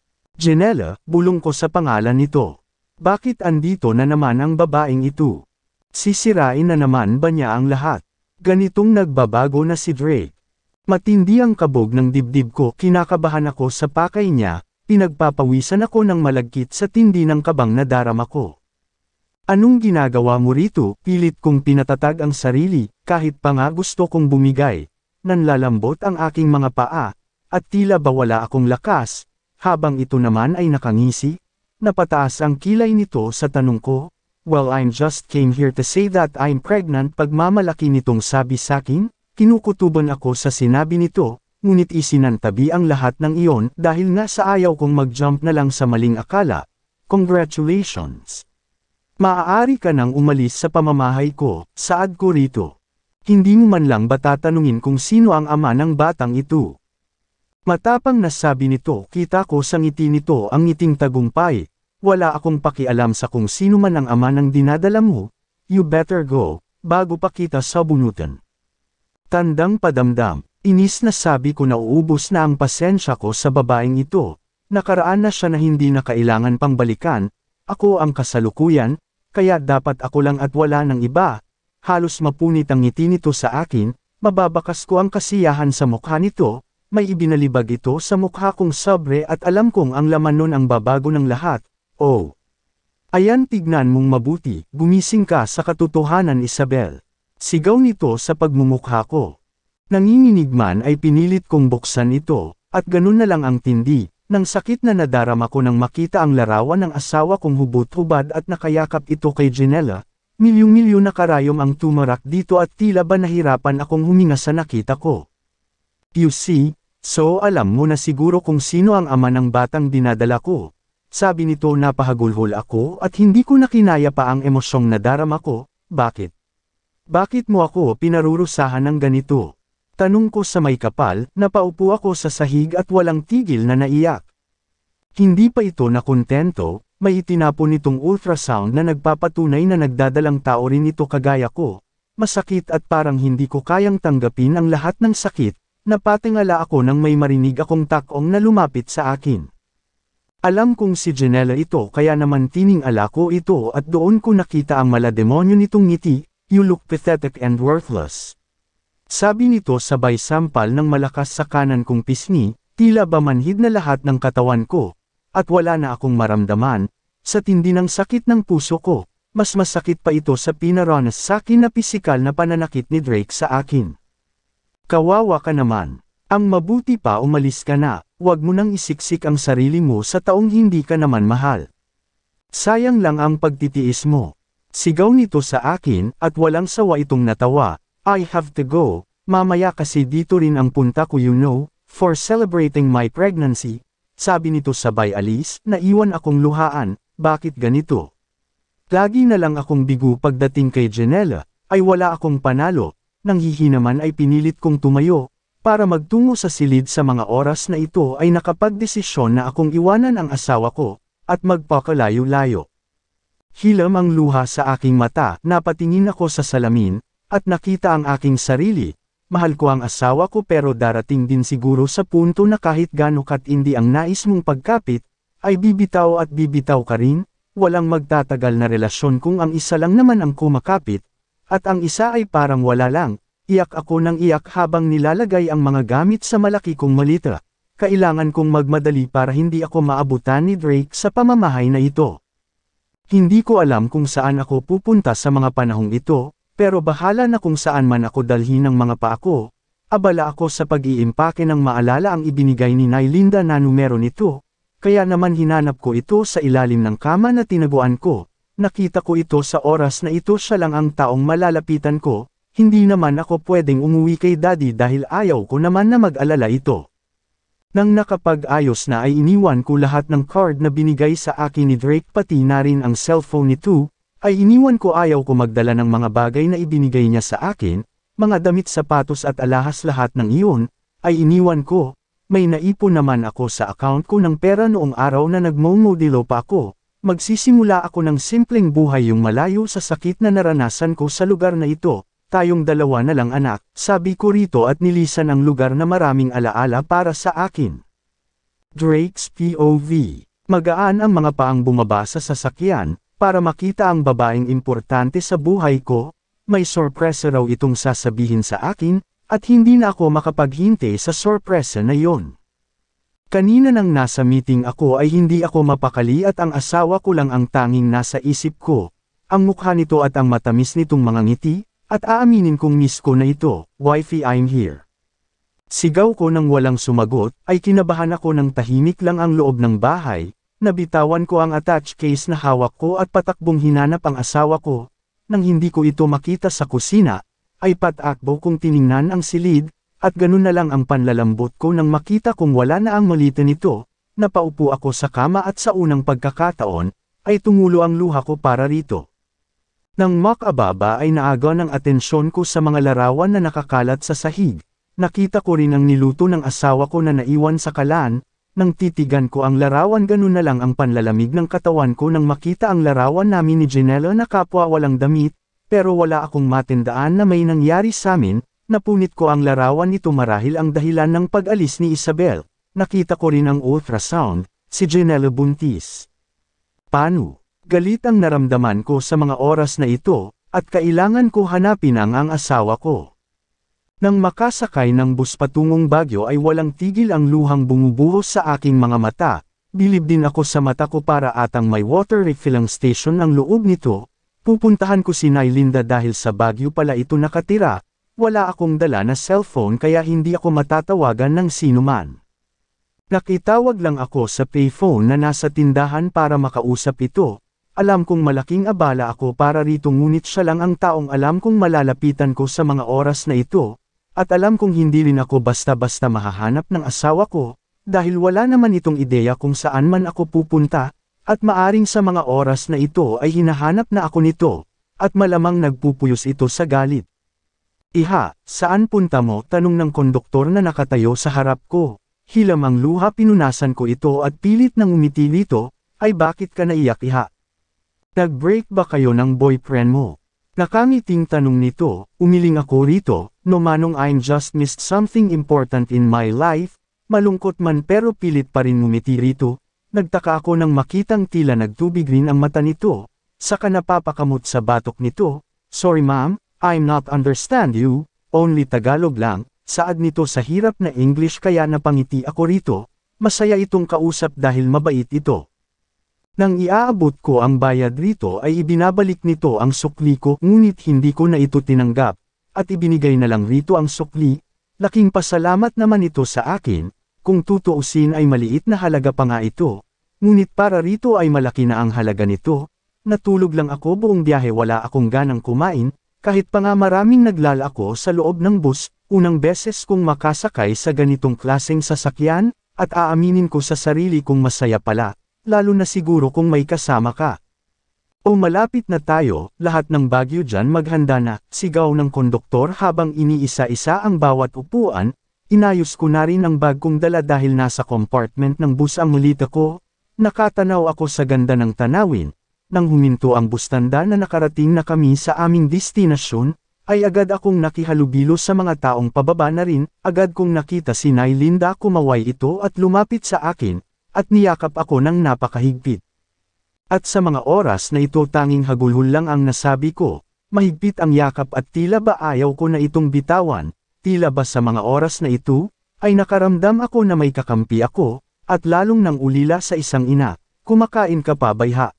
Speaker 1: Janella, bulong ko sa pangalan nito. Bakit andito na naman ang babaeng ito? Sisirain na naman ba niya ang lahat? Ganitong nagbabago na si Drake. Matindi ang kabog ng dibdib ko, kinakabahan ako sa pakay niya, pinagpapawisan ako ng malagkit sa tindi ng kabang na darama ko. Anong ginagawa mo rito? Pilit kong pinatatag ang sarili, kahit pa nga gusto kong bumigay. Nanlalambot ang aking mga paa, at tila ba wala akong lakas, habang ito naman ay nakangisi. Napataas ang kilay nito sa tanong ko. Well, I'm just came here to say that I'm pregnant. Pagmamalaki nitong sabi sakin, kinukutuban ako sa sinabi nito, ngunit isinantabi ang lahat ng iyon dahil nga sa ayaw kong mag-jump na lang sa maling akala. Congratulations! Maaari ka nang umalis sa pamamahay ko, saad ko rito. Hindi mo man lang ba tatanungin kung sino ang ama ng batang ito? Matapang na sabi nito, kita ko sa ngiti nito ang ngiting tagumpay. Wala akong pakialam sa kung sino man ang ama ng dinadala mo. You better go, bago pa kita sabunutan. Tandang padamdam, inis na sabi ko na uubos na ang pasensya ko sa babaeng ito. Nakaraan na siya na hindi na kailangan pang balikan. Ako ang kasalukuyan, kaya dapat ako lang at wala ng iba. Halos mapunit ang ngiti nito sa akin, mababakas ko ang kasiyahan sa mukha nito, may ibinalibag ito sa mukha kong sobre at alam kong ang laman nun ang babago ng lahat. Oh! Ayan, tignan mong mabuti, gumising ka sa katotohanan, Isabel. Sigaw nito sa pagmumukha ko. Nanginginig man ay pinilit kong buksan ito, at ganun na lang ang tindi. Nang sakit na nadarama ko nang makita ang larawan ng asawa kong hubot-hubad at nakayakap ito kay Janella, milyong-milyon na karayom ang tumarak dito at tila ba nahirapan akong huminga sa nakita ko. You see, so alam mo na siguro kung sino ang ama ng batang dinadala ko. Sabi nito, napahagulhol ako at hindi ko nakinaya pa ang emosyong nadarama ko. Bakit? Bakit mo ako pinarurusahan ng ganito? Tanong ko sa may kapal, napaupo ako sa sahig at walang tigil na naiyak. Hindi pa ito nakontento, may itinapon nitong ultrasound na nagpapatunay na nagdadalang tao rin ito kagaya ko. Masakit at parang hindi ko kayang tanggapin ang lahat ng sakit, napatingala ako nang may marinig akong takong na lumapit sa akin. Alam kong si Janella ito kaya naman tiningala ko ito at doon ko nakita ang malademonyo nitong ngiti, you look pathetic and worthless. Sabi nito sabay sampal ng malakas sa kanan kong pisngi, tila ba manhid na lahat ng katawan ko, at wala na akong maramdaman, sa tindi ng sakit ng puso ko, mas masakit pa ito sa pinaranas sa akin na pisikal na pananakit ni Drake sa akin. Kawawa ka naman, ang mabuti pa umalis ka na, huwag mo nang isiksik ang sarili mo sa taong hindi ka naman mahal. Sayang lang ang pagtitiis mo. Sigaw nito sa akin at walang sawa itong natawa. I have to go, mamaya kasi dito rin ang punta ko, you know, for celebrating my pregnancy. Sabi nito sabay alis, naiwan akong luhaan. Bakit ganito? Lagi na lang akong bigo pagdating kay Janella, ay wala akong panalo. Nang hihinaman ay pinilit kong tumayo, para magtungo sa silid. Sa mga oras na ito ay nakapagdesisyon na akong iwanan ang asawa ko, at magpakalayo-layo. Hilam ang luha sa aking mata, napatingin ako sa salamin, at nakita ang aking sarili. Mahal ko ang asawa ko pero darating din siguro sa punto na kahit gaano katindi ang nais mong pagkapit, ay bibitaw at bibitaw ka rin. Walang magtatagal na relasyon kung ang isa lang naman ang kumakapit, at ang isa ay parang wala lang. Iyak ako ng iyak habang nilalagay ang mga gamit sa malaki kong malita. Kailangan kong magmadali para hindi ako maabutan ni Drake sa pamamahay na ito. Hindi ko alam kung saan ako pupunta sa mga panahong ito, pero bahala na kung saan man ako dalhin ng mga pa ako. Abala ako sa pag-iimpake ng maalala ang ibinigay ni Nylinda na numero nito, kaya naman hinanap ko ito sa ilalim ng kama na tinaguan ko. Nakita ko ito sa oras na ito siya lang ang taong malalapitan ko. Hindi naman ako pwedeng umuwi kay Daddy dahil ayaw ko naman na mag-alala ito. Nang nakapag-ayos na ay iniwan ko lahat ng card na binigay sa akin ni Drake pati na rin ang cellphone nito. Ay iniwan ko, ayaw ko magdala ng mga bagay na ibinigay niya sa akin, mga damit, sapatos at alahas, lahat ng iyon, ay iniwan ko. May naipon naman ako sa account ko ng pera noong araw na nagmomodelo pa ako. Magsisimula ako ng simpleng buhay, yung malayo sa sakit na naranasan ko sa lugar na ito. Tayong dalawa na lang, anak, sabi ko rito at nilisan ang lugar na maraming alaala para sa akin. Drake's P O V. Magaan ang mga paang bumaba sa sasakyan, para makita ang babaeng importante sa buhay ko. May sorpresa raw itong sasabihin sa akin, at hindi na ako makapaghintay sa sorpresa na yon. Kanina nang nasa meeting ako ay hindi ako mapakali at ang asawa ko lang ang tanging nasa isip ko. ang mukha nito at ang matamis nitong mga ngiti, at aaminin kong miss ko na ito, wifey I'm here. Sigaw ko nang walang sumagot, ay kinabahan ako ng tahimik lang ang loob ng bahay, nabitawan ko ang attach case na hawak ko at patakbong hinanap ang asawa ko. Nang hindi ko ito makita sa kusina, ay patakbo kong tiningnan ang silid, at ganun na lang ang panlalambot ko nang makita kong wala na ang malita nito. Napaupo ako sa kama at sa unang pagkakataon, ay tumulo ang luha ko para rito. Nang makababa ay naaga ng atensyon ko sa mga larawan na nakakalat sa sahig. Nakita ko rin ang niluto ng asawa ko na naiwan sa kalan. Nang titigan ko ang larawan ganun na lang ang panlalamig ng katawan ko nang makita ang larawan namin ni Janelle na kapwa walang damit, pero wala akong matindaan na may nangyari sa amin. Napunit ko ang larawan nito marahil ang dahilan ng pag-alis ni Isabel. Nakita ko rin ang ultrasound, si Janelle buntis. Paano? Galit ang naramdaman ko sa mga oras na ito, at kailangan ko hanapin ang ang asawa ko. Nang makasakay ng bus patungong Baguio ay walang tigil ang luhang bumubuhos sa aking mga mata, bilib din ako sa mata ko para atang may water refilling station ang loob nito. Pupuntahan ko si Nylinda dahil sa Baguio pala ito nakatira, wala akong dala na cellphone kaya hindi ako matatawagan ng sinuman. Nakitawag lang ako sa payphone na nasa tindahan para makausap ito. Alam kong malaking abala ako para rito ngunit siya lang ang taong alam kong malalapitan ko sa mga oras na ito. At alam kong hindi rin ako basta-basta mahahanap ng asawa ko, dahil wala naman itong ideya kung saan man ako pupunta, at maaring sa mga oras na ito ay hinahanap na ako nito, at malamang nagpupuyos ito sa galit. Iha, saan punta mo? Tanong ng konduktor na nakatayo sa harap ko. Hilam ang luha pinunasan ko ito at pilit nang umiti dito, ay bakit ka naiyak iha? Nag-break ba kayo ng boyfriend mo? Nakangiting tanong nito, umiling ako rito, no manong I'm just missed something important in my life, malungkot man pero pilit pa rin ngumiti rito, nagtaka ako nang makitang tila nagtubig rin ang mata nito, saka napapakamot sa batok nito, sorry ma'am, I'm not understand you, only Tagalog lang, saad nito sa hirap na English kaya napangiti ako rito, masaya itong kausap dahil mabait ito. Nang iaabot ko ang bayad rito ay ibinabalik nito ang sukli ko ngunit hindi ko na ito tinanggap, at ibinigay na lang rito ang sukli, laking pasalamat naman ito sa akin, kung tutuusin ay maliit na halaga pa nga ito, ngunit para rito ay malaki na ang halaga nito, natulog lang ako buong biyahe wala akong ganang kumain, kahit pa nga maraming naglalako sa loob ng bus, unang beses kong makasakay sa ganitong klaseng sasakyan, at aaminin ko sa sarili kong masaya pala. Lalo na siguro kung may kasama ka. O malapit na tayo, lahat ng Baguio dyan maghanda na, sigaw ng konduktor habang iniisa-isa ang bawat upuan, inayos ko na rin ang bag kong dala dahil nasa compartment ng bus ang malita ko, nakatanaw ako sa ganda ng tanawin, nang huminto ang bustanda na nakarating na kami sa aming destinasyon, ay agad akong nakihalubilo sa mga taong pababa na rin, agad kong nakita si Nylinda kumaway ito at lumapit sa akin, at niyakap ako ng napakahigpit. At sa mga oras na ito tanging hagulhol lang ang nasabi ko, mahigpit ang yakap at tila ba ayaw ko na itong bitawan, tila ba sa mga oras na ito, ay nakaramdam ako na may kakampi ako, at lalong nang ulila sa isang ina, kumakain ka pa bayha.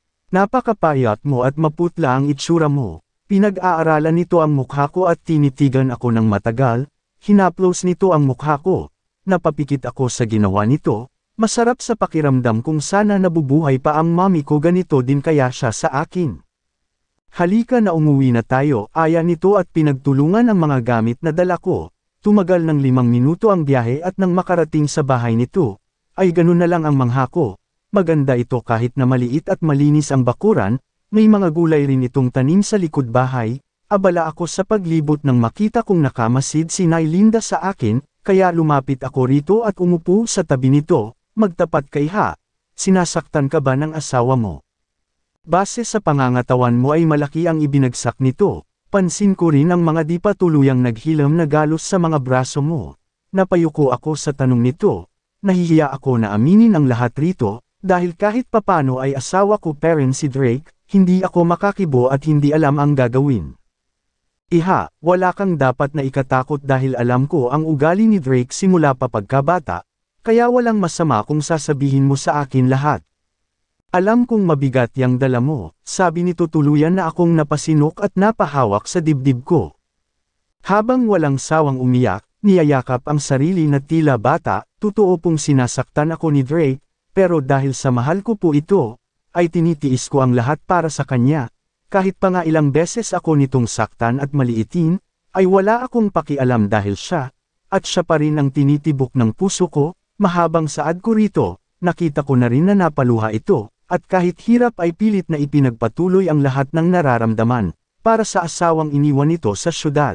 Speaker 1: Napakapayat mo at maputla ang itsura mo, pinag-aaralan nito ang mukha ko at tinitigan ako ng matagal, hinaplos nito ang mukha ko, napapikit ako sa ginawa nito. Masarap sa pakiramdam kung sana nabubuhay pa ang mami ko ganito din kaya siya sa akin. Halika na umuwi na tayo, aya nito at pinagtulungan ang mga gamit na dala ko. Tumagal ng limang minuto ang biyahe at nang makarating sa bahay nito, ay ganun na lang ang mangha ko. Maganda ito kahit na maliit at malinis ang bakuran, may mga gulay rin itong tanim sa likod bahay. Abala ako sa paglibot nang makita kong nakamasid si Nylinda sa akin, kaya lumapit ako rito at umupo sa tabi nito. Magtapat kay ha, sinasaktan ka ba ng asawa mo? Base sa pangangatawan mo ay malaki ang ibinagsak nito, pansin ko rin ang mga di pa tuluyang naghilam na galos sa mga braso mo. Napayuko ako sa tanong nito, nahihiya ako na aminin ang lahat rito, dahil kahit papano ay asawa ko parent si Drake, hindi ako makakibo at hindi alam ang gagawin. Iha, wala kang dapat na ikatakot dahil alam ko ang ugali ni Drake simula pa pagkabata, kaya walang masama kung sasabihin mo sa akin lahat. Alam kong mabigat yang dala mo, sabi nito tuluyan na akong napasinok at napahawak sa dibdib ko. Habang walang sawang umiyak, niyayakap ang sarili na tila bata, totoo pong sinasaktan ako ni Drake, pero dahil sa mahal ko po ito, ay tinitiis ko ang lahat para sa kanya. Kahit pa nga ilang beses ako nitong saktan at maliitin, ay wala akong pakialam dahil siya, at siya pa rin ang tinitibok ng puso ko. Mahabang saad ko rito, nakita ko na rin na napaluha ito. At kahit hirap ay pilit na ipinagpatuloy ang lahat ng nararamdaman, para sa asawang iniwan nito sa syudad.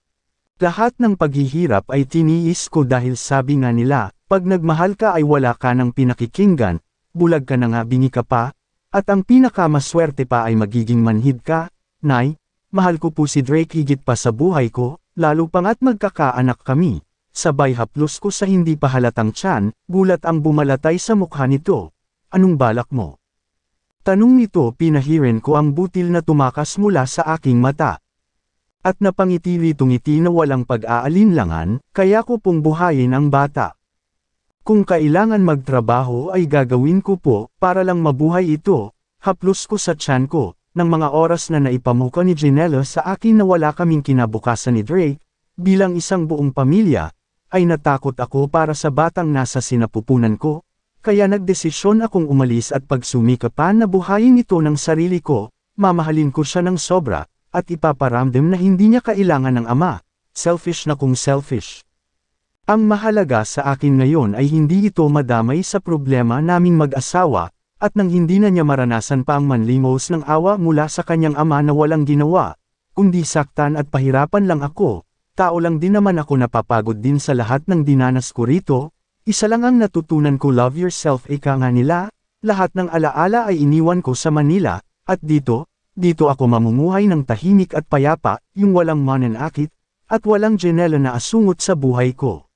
Speaker 1: Lahat ng paghihirap ay tiniis ko dahil sabi nga nila, pag nagmahal ka ay wala ka ng pinakikinggan, bulag ka na nga bingi ka pa, at ang pinakamaswerte pa ay magiging manhid ka. Nay, mahal ko po si Drake higit pa sa buhay ko, lalo pangat magkakaanak kami. Sabay haplos ko sa hindi pa halatang tiyan, gulat ang bumalatay sa mukha nito. Anong balak mo? Tanong nito pinahirin ko ang butil na tumakas mula sa aking mata. At napangiti-litong-ngiti na walang pag-aalinlangan, kaya ko pong buhayin ang bata. Kung kailangan magtrabaho ay gagawin ko po, para lang mabuhay ito, haplos ko sa tiyan ko, ng mga oras na naipamuka ni Ginella sa akin na wala kaming kinabukasan ni Drake, bilang isang buong pamilya, ay natakot ako para sa batang nasa sinapupunan ko. Kaya nagdesisyon akong umalis at pagsumikapan na buhayin ito ng sarili ko, mamahalin ko siya ng sobra, at ipaparamdam na hindi niya kailangan ng ama. Selfish na kung selfish. Ang mahalaga sa akin ngayon ay hindi ito madamay sa problema naming mag-asawa, at nang hindi na niya maranasan pa ang manlimos ng awa mula sa kanyang ama na walang ginawa, kundi saktan at pahirapan lang ako. Tao lang din naman ako, napapagod din sa lahat ng dinanas ko rito. Isa lang ang natutunan ko, love yourself, ika nga nila. Lahat ng alaala ay iniwan ko sa Manila, at dito, dito ako mamumuhay ng tahimik at payapa, yung walang mananakit, at walang Ginella na asungot sa buhay ko.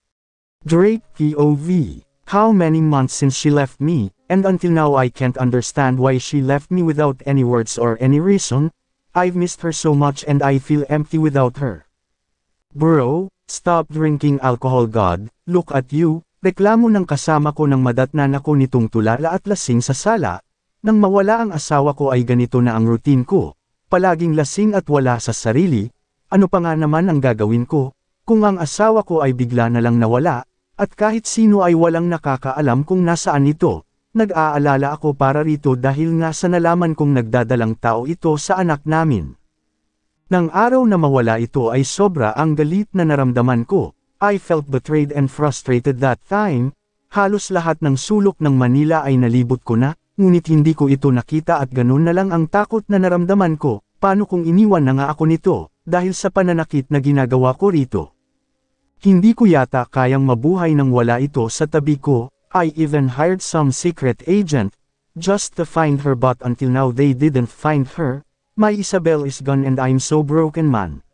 Speaker 1: Drake P O V. How many months since she left me, and until now I can't understand why she left me without any words or any reason. I've missed her so much and I feel empty without her. Bro, stop drinking alcohol, God, look at you. Reklamo ng kasama ko nang madatnan ako nitong tulala at lasing sa sala. Nang mawala ang asawa ko ay ganito na ang routine ko. Palaging lasing at wala sa sarili. Ano pa nga naman ang gagawin ko, kung ang asawa ko ay bigla na lang nawala, at kahit sino ay walang nakakaalam kung nasaan ito. Nag-aalala ako para rito dahil nga sa nalaman kong nagdadalang tao ito sa anak namin. Nang araw na mawala ito ay sobra ang galit na naramdaman ko. I felt betrayed and frustrated that time. Halos lahat ng sulok ng Manila ay nalibot ko na, ngunit hindi ko ito nakita at ganun na lang ang takot na naramdaman ko. Paano kung iniwan na nga ako nito, dahil sa pananakit na ginagawa ko rito? Hindi ko yata kayang mabuhay nang wala ito sa tabi ko. I even hired some secret agent, just to find her, but until now they didn't find her. My Isabel is gone and I'm so broken, man.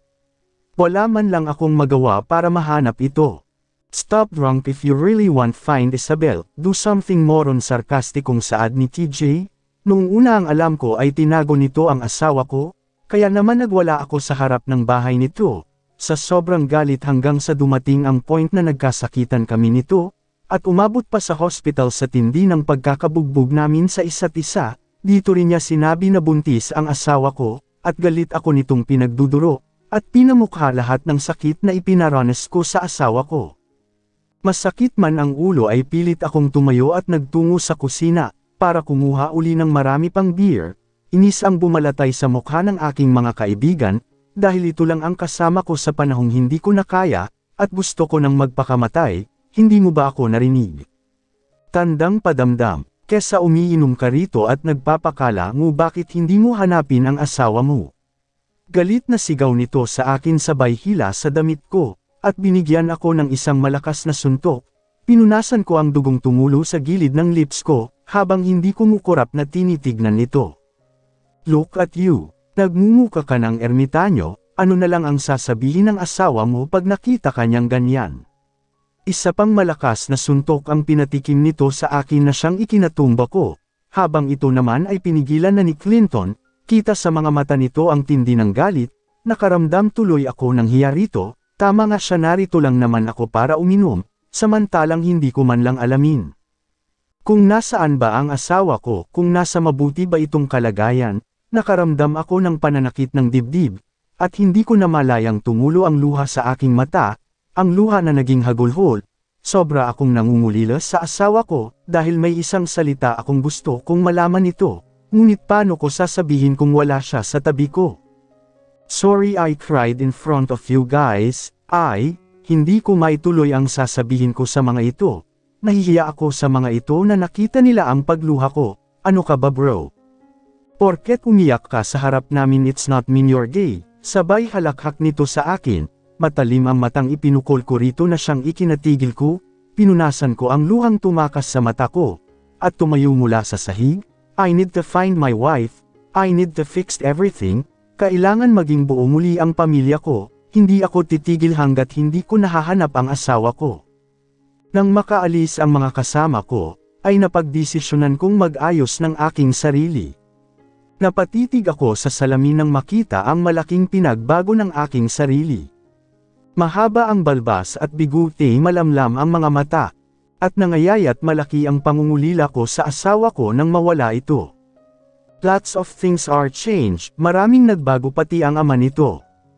Speaker 1: Wala man lang akong magawa para mahanap ito. Stop drunk if you really want find Isabel, do something more on sarkastikong saad ni T J. Noong una ang alam ko ay tinago nito ang asawa ko, kaya naman nagwala ako sa harap ng bahay nito. Sa sobrang galit hanggang sa dumating ang point na nagkasakitan kami nito, at umabot pa sa hospital sa tindi ng pagkakabugbog namin sa isa't isa. Dito rin niya sinabi na buntis ang asawa ko, at galit ako nitong pinagduduro, at pinamukha lahat ng sakit na ipinaranas ko sa asawa ko. Masakit man ang ulo ay pilit akong tumayo at nagtungo sa kusina, para kumuha uli ng marami pang beer. Inis ang bumalatay sa mukha ng aking mga kaibigan, dahil ito lang ang kasama ko sa panahong hindi ko na kaya, at gusto ko nang magpakamatay. Hindi mo ba ako narinig? Tandang padamdam, kesa umiinom ka rito at nagpapakala mo bakit hindi mo hanapin ang asawa mo. Galit na sigaw nito sa akin sabay hila sa damit ko, at binigyan ako ng isang malakas na suntok. Pinunasan ko ang dugong tumulo sa gilid ng lips ko, habang hindi kumukurap na tinitignan nito. Look at you, nagmumuka ka ng ermitanyo, ano na lang ang sasabihin ng asawa mo pag nakita kanyang ganyan? Isa pang malakas na suntok ang pinatikim nito sa akin na siyang ikinatumba ko, habang ito naman ay pinigilan na ni Clinton. Kita sa mga mata nito ang tindi ng galit, nakaramdam tuloy ako ng hiya rito. Tama nga siya, narito lang naman ako para uminom, samantalang hindi ko man lang alamin. Kung nasaan ba ang asawa ko, kung nasa mabuti ba itong kalagayan, nakaramdam ako ng pananakit ng dibdib, at hindi ko na malayang tumulo ang luha sa aking mata, ang luha na naging hagulhol. Sobra akong nangungulila sa asawa ko, dahil may isang salita akong gusto kong malaman ito, ngunit paano ko sasabihin kung wala siya sa tabi ko? Sorry I cried in front of you guys, I, hindi ko maituloy ang sasabihin ko sa mga ito. Nahihiya ako sa mga ito na nakita nila ang pagluha ko. Ano ka ba bro? Porket umiyak ka sa harap namin it's not mean you're gay. Sabay halakhak nito sa akin, matalim ang matang ipinukol ko rito na siyang ikinatigil ko, pinunasan ko ang luhang tumakas sa mata ko, at tumayo mula sa sahig. I need to find my wife, I need to fix everything, kailangan maging buo muli ang pamilya ko, hindi ako titigil hanggat hindi ko nahahanap ang asawa ko. Nang makaalis ang mga kasama ko, ay napagdesisyonan kong mag-ayos ng aking sarili. Napatitig ako sa salamin nang makita ang malaking pinagbago ng aking sarili. Mahaba ang balbas at biguti, malamlam ang mga mata, at nangayayat malaki ang pangungulila ko sa asawa ko nang mawala ito. Lots of things are changed, maraming nagbago pati ang ama nito.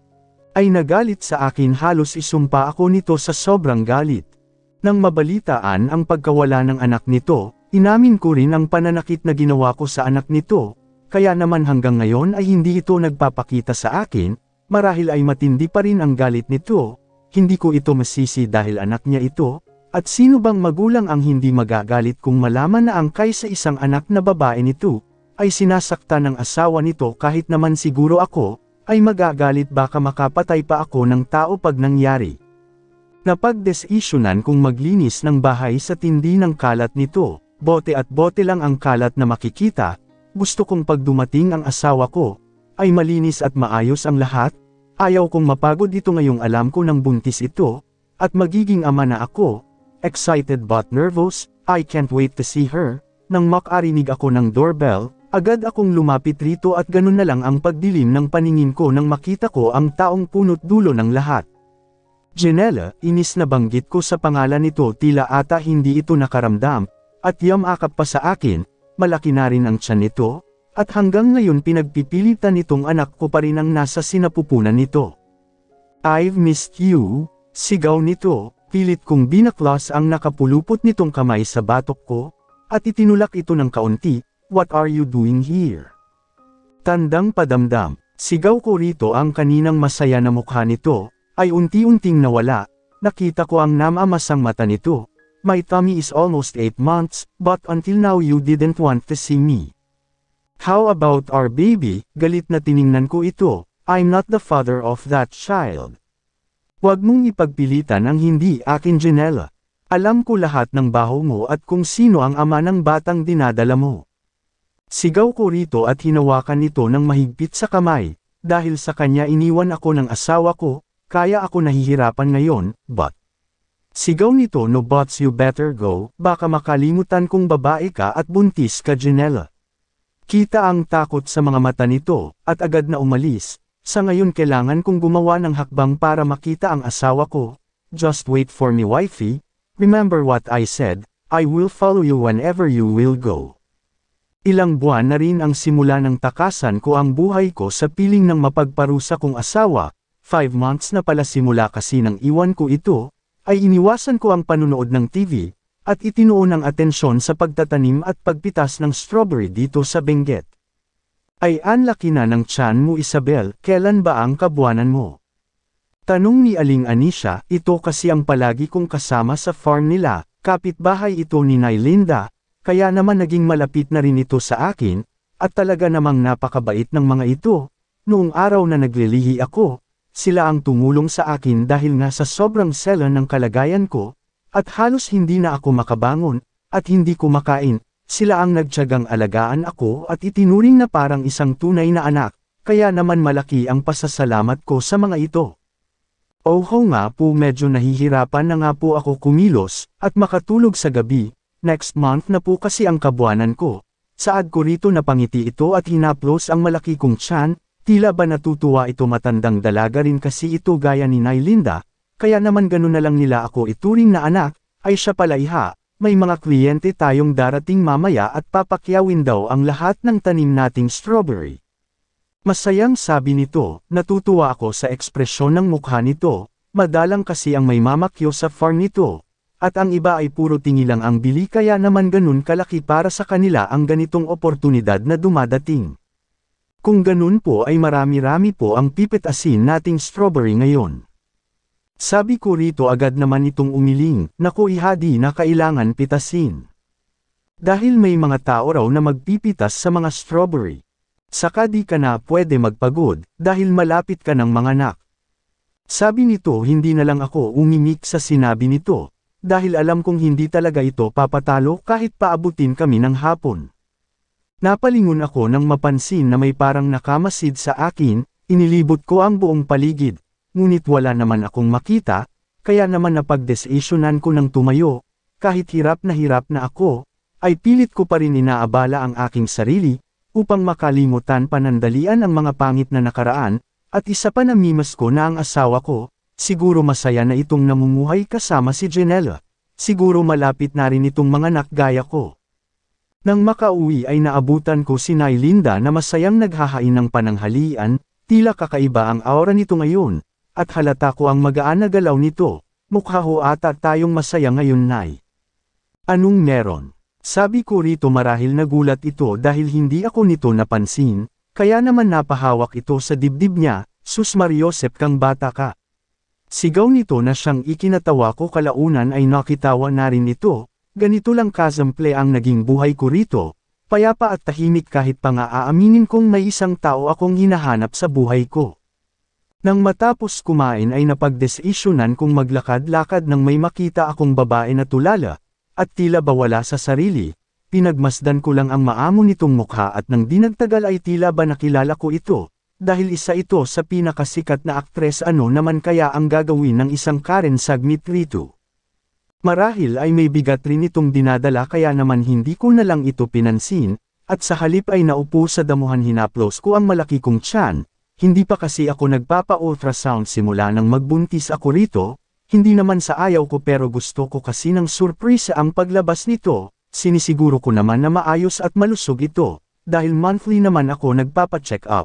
Speaker 1: Ay nagalit sa akin, halos isumpa ako nito sa sobrang galit. Nang mabalitaan ang pagkawala ng anak nito, inamin ko rin ang pananakit na ginawa ko sa anak nito, kaya naman hanggang ngayon ay hindi ito nagpapakita sa akin, marahil ay matindi pa rin ang galit nito, hindi ko ito masisi dahil anak niya ito, at sino bang magulang ang hindi magagalit kung malaman na ang kaysa isang anak na babae nito, ay sinasaktan ng asawa nito kahit naman siguro ako, ay magagalit baka makapatay pa ako ng tao pag nangyari. Napagdesisyonan kong maglinis ng bahay sa tindi ng kalat nito, bote at bote lang ang kalat na makikita, gusto kong pag dumating ang asawa ko, ay malinis at maayos ang lahat, ayaw kong mapagod ito ngayong alam ko ng buntis ito, at magiging ama na ako, excited but nervous, I can't wait to see her, nang makarinig ako ng doorbell, agad akong lumapit rito at ganun na lang ang pagdilim ng paningin ko nang makita ko ang taong punot dulo ng lahat. Janella, inis na banggit ko sa pangalan nito, tila ata hindi ito nakaramdam, at yamakap pa sa akin, malaki na rin ang tiyan nito, at hanggang ngayon pinagpipilitan nitong anak ko pa rin ang nasa sinapupunan nito. I've missed you, sigaw nito, pilit kong binaklas ang nakapulupot nitong kamay sa batok ko, at itinulak ito ng kaunti, what are you doing here? Tandang padamdam, sigaw ko rito ang kaninang masaya na mukha nito, ay unti-unting nawala, nakita ko ang namamasang mata nito. My tummy is almost eight months, but until now you didn't want to see me. How about our baby? Galit na tiningnan ko ito, I'm not the father of that child. Huwag mong ipagpilitan ang hindi akin, Janella. Alam ko lahat ng baho mo at kung sino ang ama ng batang dinadala mo. Sigaw ko rito at hinawakan nito ng mahigpit sa kamay, dahil sa kanya iniwan ako ng asawa ko. Kaya ako nahihirapan ngayon, but... Sigaw nito, no buts, you better go, baka makalimutan kong babae ka at buntis ka, Janella. Kita ang takot sa mga mata nito, at agad na umalis. Sa ngayon kailangan kong gumawa ng hakbang para makita ang asawa ko. Just wait for me, wifey. Remember what I said, I will follow you whenever you will go. Ilang buwan na rin ang simula ng takasan ko ang buhay ko sa piling ng mapagparusa kong asawa. Five months na pala simula kasi nang iwan ko ito, ay iniwasan ko ang panunood ng T V, at itinuon ang atensyon sa pagtatanim at pagpitas ng strawberry dito sa Benguet. Ay anlaki na ng tiyan mo, Isabel, kailan ba ang kabuwanan mo? Tanong ni Aling Anisha, ito kasi ang palagi kong kasama sa farm nila, kapitbahay ito ni Nay Linda, kaya naman naging malapit na rin ito sa akin, at talaga namang napakabait ng mga ito. Noong araw na naglilihi ako, sila ang tumulong sa akin dahil nga sa sobrang sela ng kalagayan ko, at halos hindi na ako makabangon, at hindi ko makain, sila ang nagtiyagang alagaan ako at itinuring na parang isang tunay na anak, kaya naman malaki ang pasasalamat ko sa mga ito. Oh nga po, medyo nahihirapan na nga po ako kumilos, at makatulog sa gabi, next month na po kasi ang kabuwanan ko, saad ko rito napangiti ito at hinaplos ang malaki kong tiyan. Tila ba natutuwa ito, matandang dalaga rin kasi ito gaya ni Nay Linda, kaya naman ganun na lang nila ako ituring na anak, ay siya pala iha, may mga kliyente tayong darating mamaya at papakyawin daw ang lahat ng tanim nating strawberry. Masayang sabi nito, natutuwa ako sa ekspresyon ng mukha nito, madalang kasi ang may mamakyo sa farm nito. At ang iba ay puro tingi lang ang bili kaya naman ganun kalaki para sa kanila ang ganitong oportunidad na dumadating. Kung ganun po ay marami-rami po ang pipit asin nating strawberry ngayon. Sabi ko rito agad naman itong umiling, naku ihadi na kailangan pitasin. Dahil may mga tao raw na magpipitas sa mga strawberry. Saka di ka na pwede magpagod, dahil malapit ka ng manganak. Sabi nito hindi na lang ako umimik sa sinabi nito. Dahil alam kong hindi talaga ito papatalo kahit paabutin kami ng hapon. Napalingon ako nang mapansin na may parang nakamasid sa akin, inilibot ko ang buong paligid, ngunit wala naman akong makita, kaya naman napagdesisyonan ko ng tumayo, kahit hirap na hirap na ako, ay pilit ko pa rin inaabala ang aking sarili, upang makalimutan panandalian ang mga pangit na nakaraan, at isa pa na mimas ko na ang asawa ko, siguro masaya na itong namumuhay kasama si Janella. Siguro malapit na rin itong mga anak gaya ko. Nang makauwi ay naabutan ko si Nylinda na masayang naghahain ng pananghalian, tila kakaiba ang aura nito ngayon, at halata ko ang magaan na galaw nito, mukha ho ata tayong masaya ngayon Nay. Anong meron? Sabi ko rito marahil nagulat ito dahil hindi ako nito napansin, kaya naman napahawak ito sa dibdib niya, sus Mariosep kang bata ka. Sigaw nito na siyang ikinatawa ko kalaunan ay nakitawa na rin ito, ganito lang kasample ang naging buhay ko rito, payapa at tahimik kahit pa nga aaminin kong may isang tao akong hinahanap sa buhay ko. Nang matapos kumain ay napagdesisyonan kong maglakad-lakad nang may makita akong babae na tulala, at tila bawala sa sarili, pinagmasdan ko lang ang maamo nitong mukha at nang dinagtagal ay tila ba nakilala ko ito. Dahil isa ito sa pinakasikat na aktres ano naman kaya ang gagawin ng isang Karen Sagmit rito. Marahil ay may bigat rin itong dinadala kaya naman hindi ko na lang ito pinansin, at sa halip ay naupo sa damuhan hinaplos ko ang malaki kong tiyan, hindi pa kasi ako nagpapa-ultrasound simula nang magbuntis ako rito, hindi naman sa ayaw ko pero gusto ko kasi ng surprise ang paglabas nito, sinisiguro ko naman na maayos at malusog ito, dahil monthly naman ako nagpapa-check up.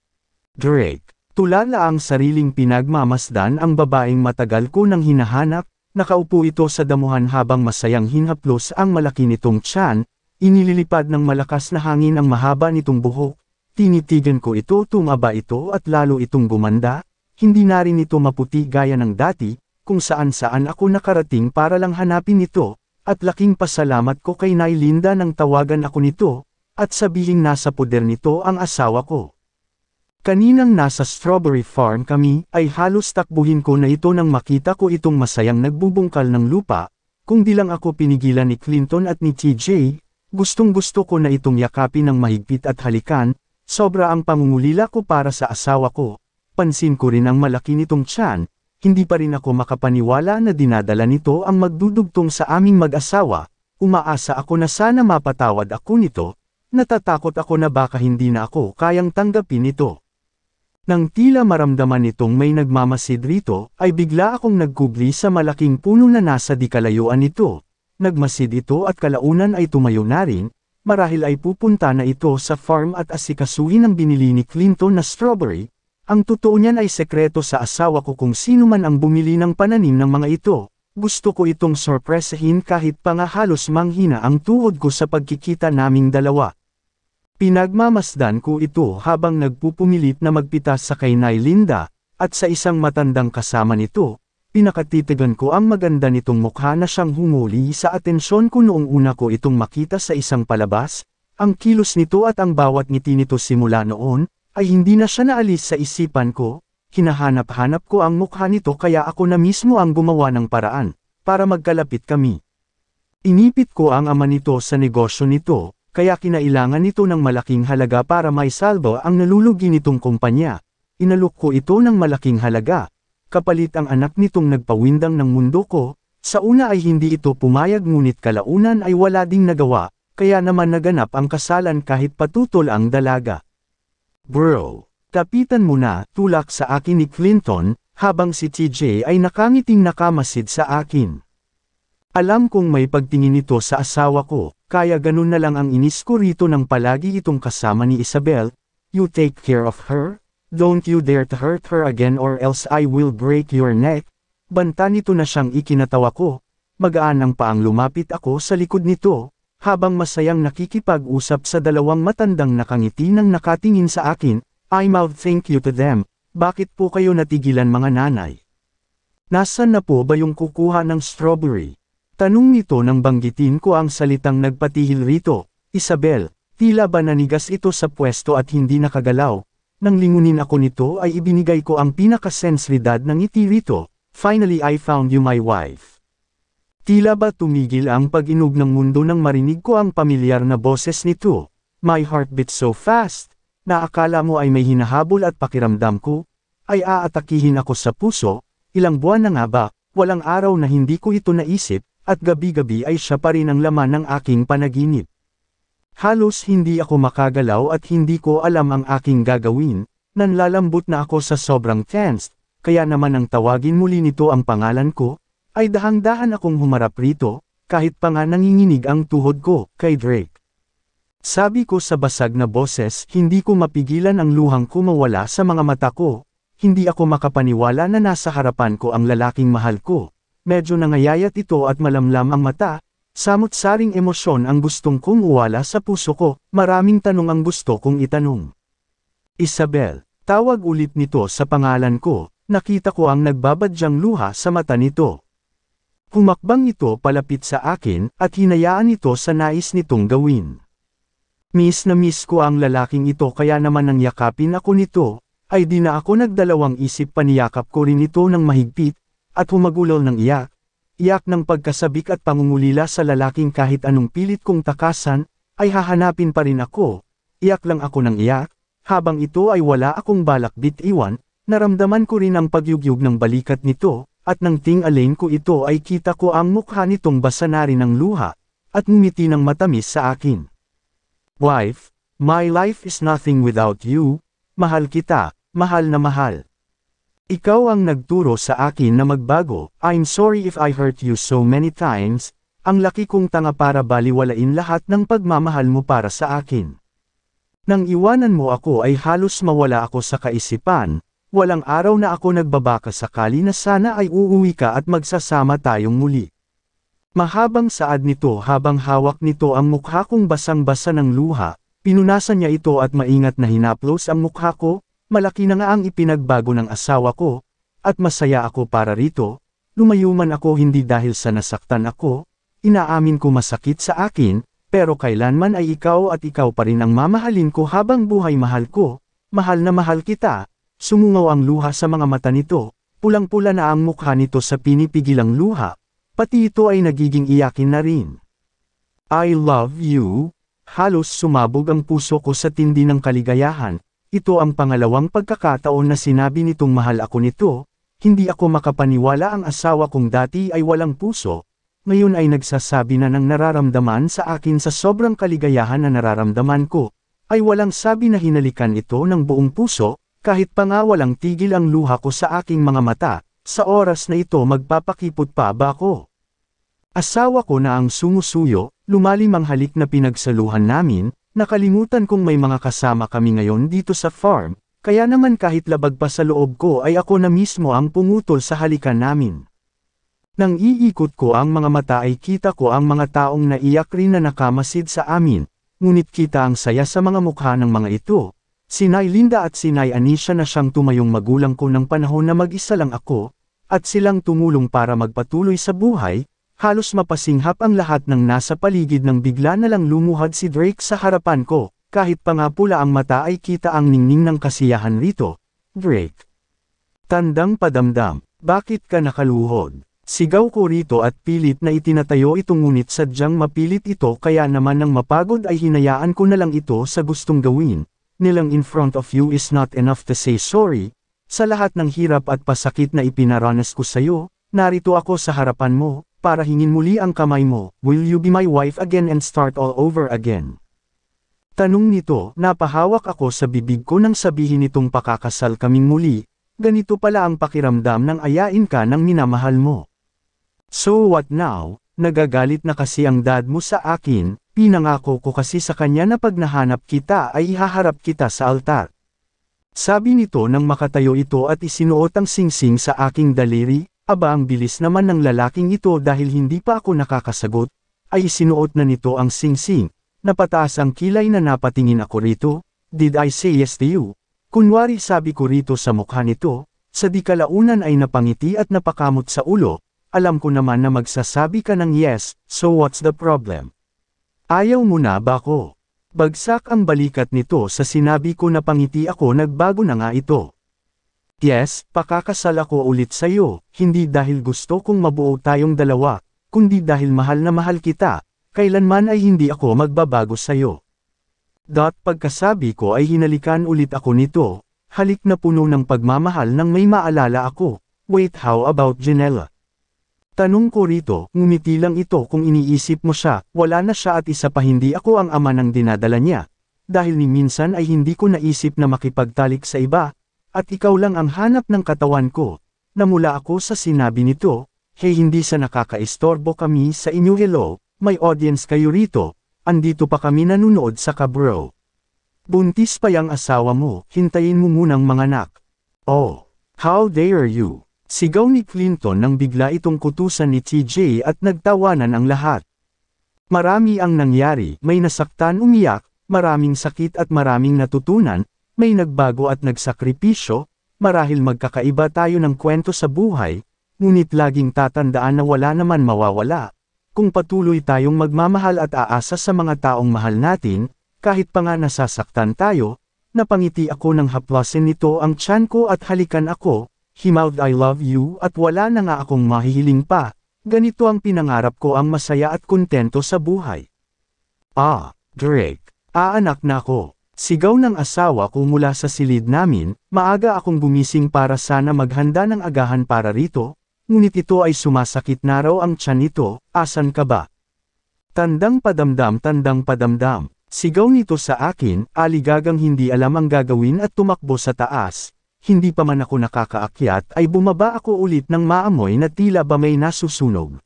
Speaker 1: Drake. Tulala ang sariling pinagmamasdan ang babaeng matagal ko nang hinahanap, nakaupo ito sa damuhan habang masayang hinhaplos ang malaki nitong tiyan, inililipad ng malakas na hangin ang mahaba nitong buhok, tinitigan ko ito tumaba ito at lalo itong gumanda, hindi na rin ito maputi gaya ng dati, kung saan saan ako nakarating para lang hanapin ito, at laking pasalamat ko kay Nylinda nang tawagan ako nito, at sabihing nasa poder nito ang asawa ko. Kaninang nasa strawberry farm kami, ay halos takbuhin ko na ito nang makita ko itong masayang nagbubungkal ng lupa, kung di lang ako pinigilan ni Clinton at ni T J, gustong gusto ko na itong yakapin ng mahigpit at halikan, sobra ang pangungulila ko para sa asawa ko, pansin ko rin ang malaki nitong tiyan, hindi pa rin ako makapaniwala na dinadala nito ang magdudugtong sa aming mag-asawa, umaasa ako na sana mapatawad ako nito, natatakot ako na baka hindi na ako kayang tanggapin ito. Nang tila maramdaman nitong may nagmamasid rito, ay bigla akong nagkubli sa malaking puno na nasa di kalayuan nito. Nagmasid ito at kalaunan ay tumayo na rin, marahil ay pupunta na ito sa farm at asikasuhin ang binili ni Clinton na strawberry. Ang totoo niyan ay sekreto sa asawa ko kung sino man ang bumili ng pananim ng mga ito. Gusto ko itong sorpresahin kahit pa nga halos manghina ang tuhod ko sa pagkikita naming dalawa. Pinagmamasdan ko ito habang nagpupumilit na magpitas sa kay Nylinda, at sa isang matandang kasama nito, pinakatitigan ko ang maganda nitong mukha na siyang humuli sa atensyon ko noong una ko itong makita sa isang palabas, ang kilos nito at ang bawat ngiti nito simula noon, ay hindi na siya naalis sa isipan ko, hinahanap-hanap ko ang mukha nito kaya ako na mismo ang gumawa ng paraan, para magkalapit kami. Inipit ko ang ama nito sa negosyo nito, kaya kinailangan nito ng malaking halaga para maisalba ang nalulugi nitong kumpanya. Inalok ko ito ng malaking halaga. Kapalit ang anak nitong nagpawindang ng mundo ko, sa una ay hindi ito pumayag ngunit kalaunan ay wala ding nagawa, kaya naman naganap ang kasalan kahit patutol ang dalaga. Bro, kapitan mo na, tulak sa akin ni Clinton, habang si T J ay nakangiting nakamasid sa akin. Alam kong may pagtingin ito sa asawa ko, kaya ganun na lang ang inis ko rito nang palagi itong kasama ni Isabel. You take care of her? Don't you dare to hurt her again or else I will break your neck. Banta nito na siyang ikinatawa ko. Magaan ang paang lumapit ako sa likod nito, habang masayang nakikipag-usap sa dalawang matandang nakangiti nang nakatingin sa akin. I mouth thank you to them. Bakit po kayo natigilan mga nanay? Nasaan na po ba yung kukuha ng strawberry? Tanong nito nang banggitin ko ang salitang nagpatihil rito. Isabel, tila ba nanigas ito sa pwesto at hindi nakagalaw? Nang lingunin ako nito ay ibinigay ko ang pinakasensibilidad ng ngiti rito. Finally I found you my wife. Tila ba tumigil ang pag-inog ng mundo nang marinig ko ang pamilyar na boses nito. My heart beat so fast, na akala mo ay may hinahabol at pakiramdam ko, ay aatakihin ako sa puso. Ilang buwan na nga ba, walang araw na hindi ko ito naisip, at gabi-gabi ay siya pa rin ang laman ng aking panaginip. Halos hindi ako makagalaw at hindi ko alam ang aking gagawin, nanlalambot na ako sa sobrang tense, kaya naman ang tawagin muli nito ang pangalan ko, ay dahang-dahan akong humarap rito, kahit pa nga nanginginig ang tuhod ko, kay Drake. Sabi ko sa basag na boses, hindi ko mapigilan ang luhang ko mawala sa mga mata ko, hindi ako makapaniwala na nasa harapan ko ang lalaking mahal ko. Medyo nangayayat ito at malamlam ang mata, samot-saring emosyon ang gustong kong uwala sa puso ko, maraming tanong ang gusto kong itanong. Isabel, tawag ulit nito sa pangalan ko, nakita ko ang nagbabadyang luha sa mata nito. Humakbang ito palapit sa akin at hinayaan ito sa nais nitong gawin. Miss na miss ko ang lalaking ito kaya naman nang yakapin ako nito, ay di na ako nagdalawang isip paniyakap ko rin ito ng mahigpit, at humagulol ng iyak, iyak ng pagkasabik at pangungulila sa lalaking kahit anong pilit kong takasan, ay hahanapin pa rin ako. Iyak lang ako ng iyak, habang ito ay wala akong balak bitiwan, naramdaman ko rin ang pagyugyug ng balikat nito, at nang ting-alin ko ito ay kita ko ang mukha nitong basa na rin ng luha, at ngumiti ng matamis sa akin. Wife, my life is nothing without you, mahal kita, mahal na mahal. Ikaw ang nagturo sa akin na magbago, I'm sorry if I hurt you so many times, ang laki kong tanga para baliwalain lahat ng pagmamahal mo para sa akin. Nang iwanan mo ako ay halos mawala ako sa kaisipan, walang araw na ako nagbabaka sakali na sana ay uuwi ka at magsasama tayong muli. Mahabang saad nito habang hawak nito ang mukha kong basang-basa ng luha, pinunasan niya ito at maingat na hinaplos ang mukha ko. Malaki na nga ang ipinagbago ng asawa ko, at masaya ako para rito, lumayuman ako hindi dahil sa nasaktan ako, inaamin ko masakit sa akin, pero kailanman ay ikaw at ikaw pa rin ang mamahalin ko habang buhay mahal ko, mahal na mahal kita. Sumungaw ang luha sa mga mata nito, pulang-pula na ang mukha nito sa pinipigilang luha, pati ito ay nagiging iyakin na rin. I love you, halos sumabog ang puso ko sa tindi ng kaligayahan. Ito ang pangalawang pagkakataon na sinabi nitong mahal ako nito, hindi ako makapaniwala ang asawa kong dati ay walang puso, ngayon ay nagsasabi na ng nararamdaman sa akin sa sobrang kaligayahan na nararamdaman ko, ay walang sabi na hinalikan ito ng buong puso, kahit pa nga walang tigil ang luha ko sa aking mga mata, sa oras na ito magpapakipot pa ba ako? Asawa ko na ang sumusuyo, lumalim ang halik na pinagsaluhan namin, nakalimutan kong may mga kasama kami ngayon dito sa farm, kaya naman kahit labag pa sa loob ko ay ako na mismo ang pumutol sa halikan namin. Nang iikot ko ang mga mata ay kita ko ang mga taong naiyak rin na nakamasid sa amin, ngunit kita ang saya sa mga mukha ng mga ito. Sinay Linda at Sinay Anisha na siyang tumayong magulang ko ng panahon na mag-isa lang ako, at silang tumulong para magpatuloy sa buhay. Halos mapasinghap ang lahat ng nasa paligid nang bigla na lang lumuhad si Drake sa harapan ko, kahit pa nga pula ang mata ay kita ang ningning ng kasiyahan rito. Drake. Tandang padamdam, bakit ka nakaluhod? Sigaw ko rito at pilit na itinatayo ito ngunit sadyang mapilit ito kaya naman nang mapagod ay hinayaan ko na lang ito sa gustong gawin. Nilang in front of you is not enough to say sorry. Sa lahat ng hirap at pasakit na ipinaranas ko sa'yo, narito ako sa harapan mo, para hingin muli ang kamay mo, will you be my wife again and start all over again? Tanong nito, napahawak ako sa bibig ko nang sabihin nitong pakakasal kaming muli, ganito pala ang pakiramdam nang ayain ka ng minamahal mo. So what now? nagagalit na kasi ang dad mo sa akin, pinangako ko kasi sa kanya na pag nahanap kita ay ihaharap kita sa altar. Sabi nito nang makatayo ito at isinuot ang singsing sa aking daliri, aba ang bilis naman ng lalaking ito dahil hindi pa ako nakakasagot, ay isinuot na nito ang singsing, napataas ang kilay na napatingin ako rito, did I say yes to you? Kunwari sabi ko rito sa mukha nito, sa di kalaunan ay napangiti at napakamot sa ulo, alam ko naman na magsasabi ka ng yes, so what's the problem? Ayaw mo na ba ko? Bagsak ang balikat nito sa sinabi ko na pangiti ako, nagbago na nga ito. Yes, pakakasal ako ulit sa'yo, hindi dahil gusto kong mabuo tayong dalawa, kundi dahil mahal na mahal kita, kailanman ay hindi ako magbabago sa'yo. Dot pagkasabi ko ay hinalikan ulit ako nito, halik na puno ng pagmamahal nang may maalala ako, wait how about Janela? Tanong ko rito, ngumiti lang ito kung iniisip mo siya, wala na siya at isa pa hindi ako ang ama ng dinadala niya. Dahil ni minsan ay hindi ko naisip na makipagtalik sa iba, at ikaw lang ang hanap ng katawan ko. Namula ako sa sinabi nito, hey hindi sa nakakaistorbo kami sa inyo, hello, may audience kayo rito, andito pa kami nanunood sa kabro. Buntis pa yang asawa mo, hintayin mo munang manganak. Oh, how dare you? Sigaw ni Clinton nang bigla itong kutusan ni T J at nagtawanan ang lahat. Marami ang nangyari, may nasaktan, umiyak, maraming sakit at maraming natutunan, may nagbago at nagsakripisyo, marahil magkakaiba tayo ng kwento sa buhay, ngunit laging tatandaan na wala naman mawawala. Kung patuloy tayong magmamahal at aasa sa mga taong mahal natin, kahit pa nga nasasaktan tayo, napangiti ako nang haplasin nito ang tiyan ko at halikan ako. Himawd I love you at wala na nga akong mahihiling pa, ganito ang pinangarap ko, ang masaya at kontento sa buhay. Ah, Drake, aanak na ko. Sigaw ng asawa ko mula sa silid namin, maaga akong gumising para sana maghanda ng agahan para rito, ngunit ito ay sumasakit na raw ang tiyan nito, asan ka ba? Tandang padamdam, tandang padamdam, sigaw nito sa akin, aligagang hindi alam ang gagawin at tumakbo sa taas. Hindi pa man ako nakakaakyat ay bumaba ako ulit ng maamoy na tila ba may nasusunog.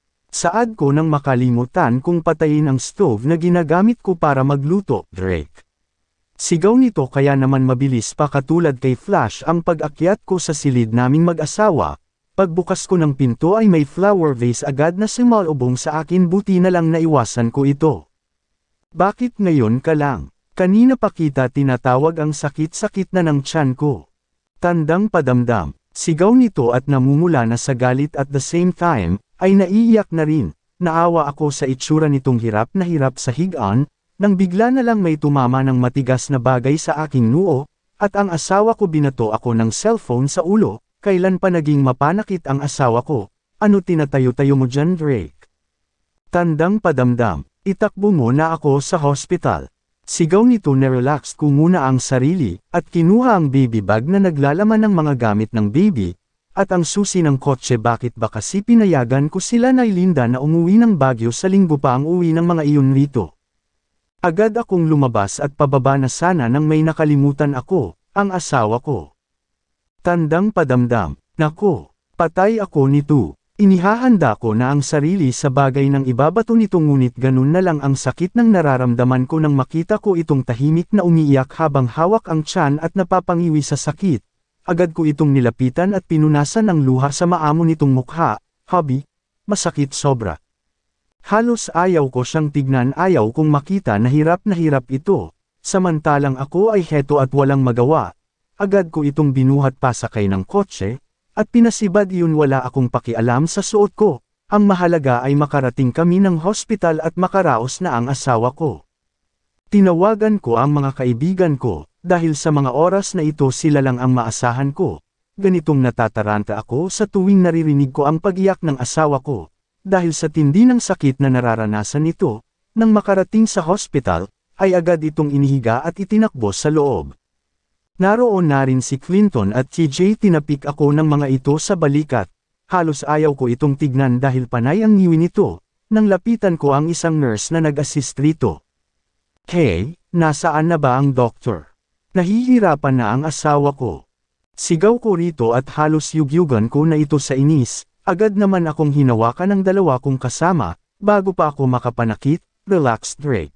Speaker 1: Saad ko nang makalimutan kung patayin ang stove na ginagamit ko para magluto, Drake. Sigaw nito kaya naman mabilis pa katulad kay Flash ang pag-akyat ko sa silid naming mag-asawa. Pagbukas ko ng pinto ay may flower vase agad na sumalubong sa akin, buti na lang naiwasan ko ito. Bakit ngayon ka lang? Kanina pa kita tinatawag, ang sakit-sakit na ng tiyan ko. Tandang padamdam, sigaw nito at namumula na sa galit at the same time, ay naiiyak na rin. Naawa ako sa itsura nitong hirap na hirap sa higaan, nang bigla na lang may tumama ng matigas na bagay sa aking noo, at ang asawa ko binato ako ng cellphone sa ulo. Kailan pa naging mapanakit ang asawa ko? Ano tinatayo-tayo mo dyan, Drake? Tandang padamdam, itakbo mo na ako sa hospital. Sigaw nito na relax ko muna ang sarili, at kinuha ang baby bag na naglalaman ng mga gamit ng baby, at ang susi ng kotse. Bakit ba kasi pinayagan ko sila na Linda na umuwi ng Baguio sa linggo pa ang uwi ng mga iyon rito? Agad akong lumabas at pababa na sana nang may nakalimutan ako, ang asawa ko. Tandang padamdam, nako, patay ako nito. Inihahanda ko na ang sarili sa bagay ng ibabato nito, ngunit ganun na lang ang sakit ng nararamdaman ko nang makita ko itong tahimik na umiiyak habang hawak ang tiyan at napapangiwi sa sakit. Agad ko itong nilapitan at pinunasan ng luha sa maamo nitong mukha. Hubby, masakit sobra. Halos ayaw ko siyang tignan, ayaw kong makita na hirap na hirap ito. Samantalang ako ay heto at walang magawa. Agad ko itong binuhat pasakay ng kotse, at pinasibad iyon, wala akong pakialam sa suot ko. Ang mahalaga ay makarating kami ng hospital at makaraos na ang asawa ko. Tinawagan ko ang mga kaibigan ko, dahil sa mga oras na ito sila lang ang maasahan ko. Ganitong natataranta ako sa tuwing naririnig ko ang pag-iyak ng asawa ko. Dahil sa tindi ng sakit na nararanasan nito, nang makarating sa hospital, ay agad itong inihiga at itinakbo sa loob. Naroon na rin si Clinton at T J, tinapik ako ng mga ito sa balikat. Halos ayaw ko itong tignan dahil panay ang ngiwi nito, nang lapitan ko ang isang nurse na nag-assist rito. Hey, nasaan na ba ang doktor? Nahihirapan na ang asawa ko. Sigaw ko rito at halos yugyugan ko na ito sa inis. Agad naman akong hinawakan ng dalawa kong kasama, bago pa ako makapanakit, relax Drake.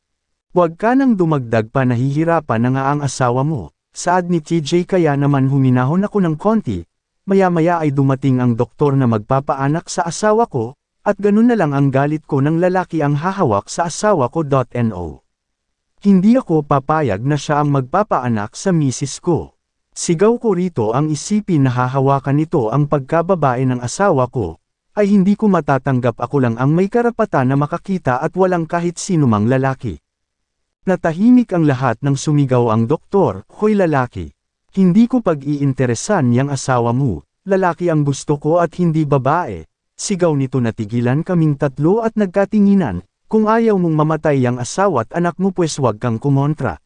Speaker 1: Huwag ka nang dumagdag pa, nahihirapan na nga ang asawa mo, saad ni T J. Kaya naman huminahon ako ng konti, maya-maya ay dumating ang doktor na magpapaanak sa asawa ko, at ganun na lang ang galit ko ng lalaki ang hahawak sa asawa ko. No. Hindi ako papayag na siya ang magpapaanak sa misis ko. Sigaw ko rito, ang isipin na hahawakan nito ang pagkababae ng asawa ko, ay hindi ko matatanggap. Ako lang ang may karapatan na makakita at walang kahit sinumang lalaki. Natahimik ang lahat nang sumigaw ang doktor, "Hoy lalaki! Hindi ko pag-iinteresan yang asawa mo, lalaki ang gusto ko at hindi babae." Sigaw nito. Natigilan kaming tatlo at nagkatinginan, "Kung ayaw mong mamatay yang asawa at anak mo, pwes wag kang kumontra."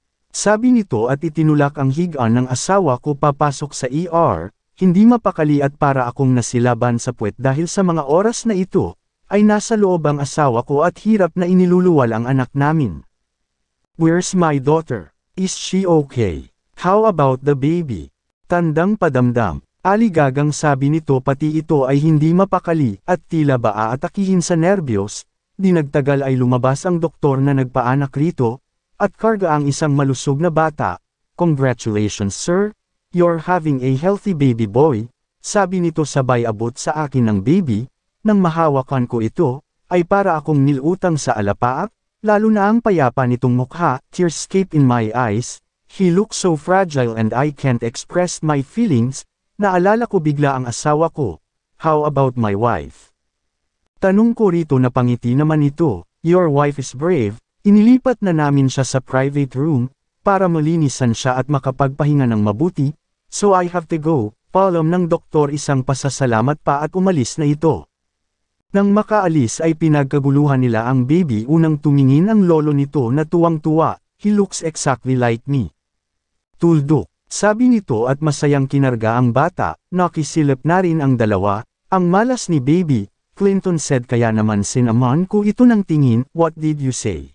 Speaker 1: Sabi nito at itinulak ang higaan ng asawa ko papasok sa E R, hindi mapakali at para akong nasilaban sa puwet dahil sa mga oras na ito, ay nasa loob ang asawa ko at hirap na iniluluwal ang anak namin. "Where's my daughter? Is she okay? How about the baby?" Tandang padamdam. Aligagang sabi nito, pati ito ay hindi mapakali at tila ba aatakihin sa nerbiyos. Di nagtagal ay lumabas ang doktor na nagpaanak rito, at karga ang isang malusog na bata. "Congratulations sir, you're having a healthy baby boy," sabi nito sabay abot sa akin ng baby. Nang mahawakan ko ito, ay para akong nilutang sa alapaap, lalo na ang payapa nitong mukha, tears escape in my eyes. He looks so fragile and I can't express my feelings. Naalala ko bigla ang asawa ko. "How about my wife?" Tanong ko rito, na pangiti naman ito. "Your wife is brave." Inilipat na namin siya sa private room, para malinisan siya at makapagpahinga ng mabuti, "So I have to go," paalam ng doktor. Isang pasasalamat pa at umalis na ito. Nang makaalis ay pinagkaguluhan nila ang baby. Unang tumingin ang lolo nito na tuwang-tuwa, "He looks exactly like me." "Tuldok," sabi nito at masayang kinarga ang bata. Nakisilip na rin ang dalawa. "Ang malas ni baby," Clinton said. Kaya naman sinaman ko ito ng tingin. "What did you say?"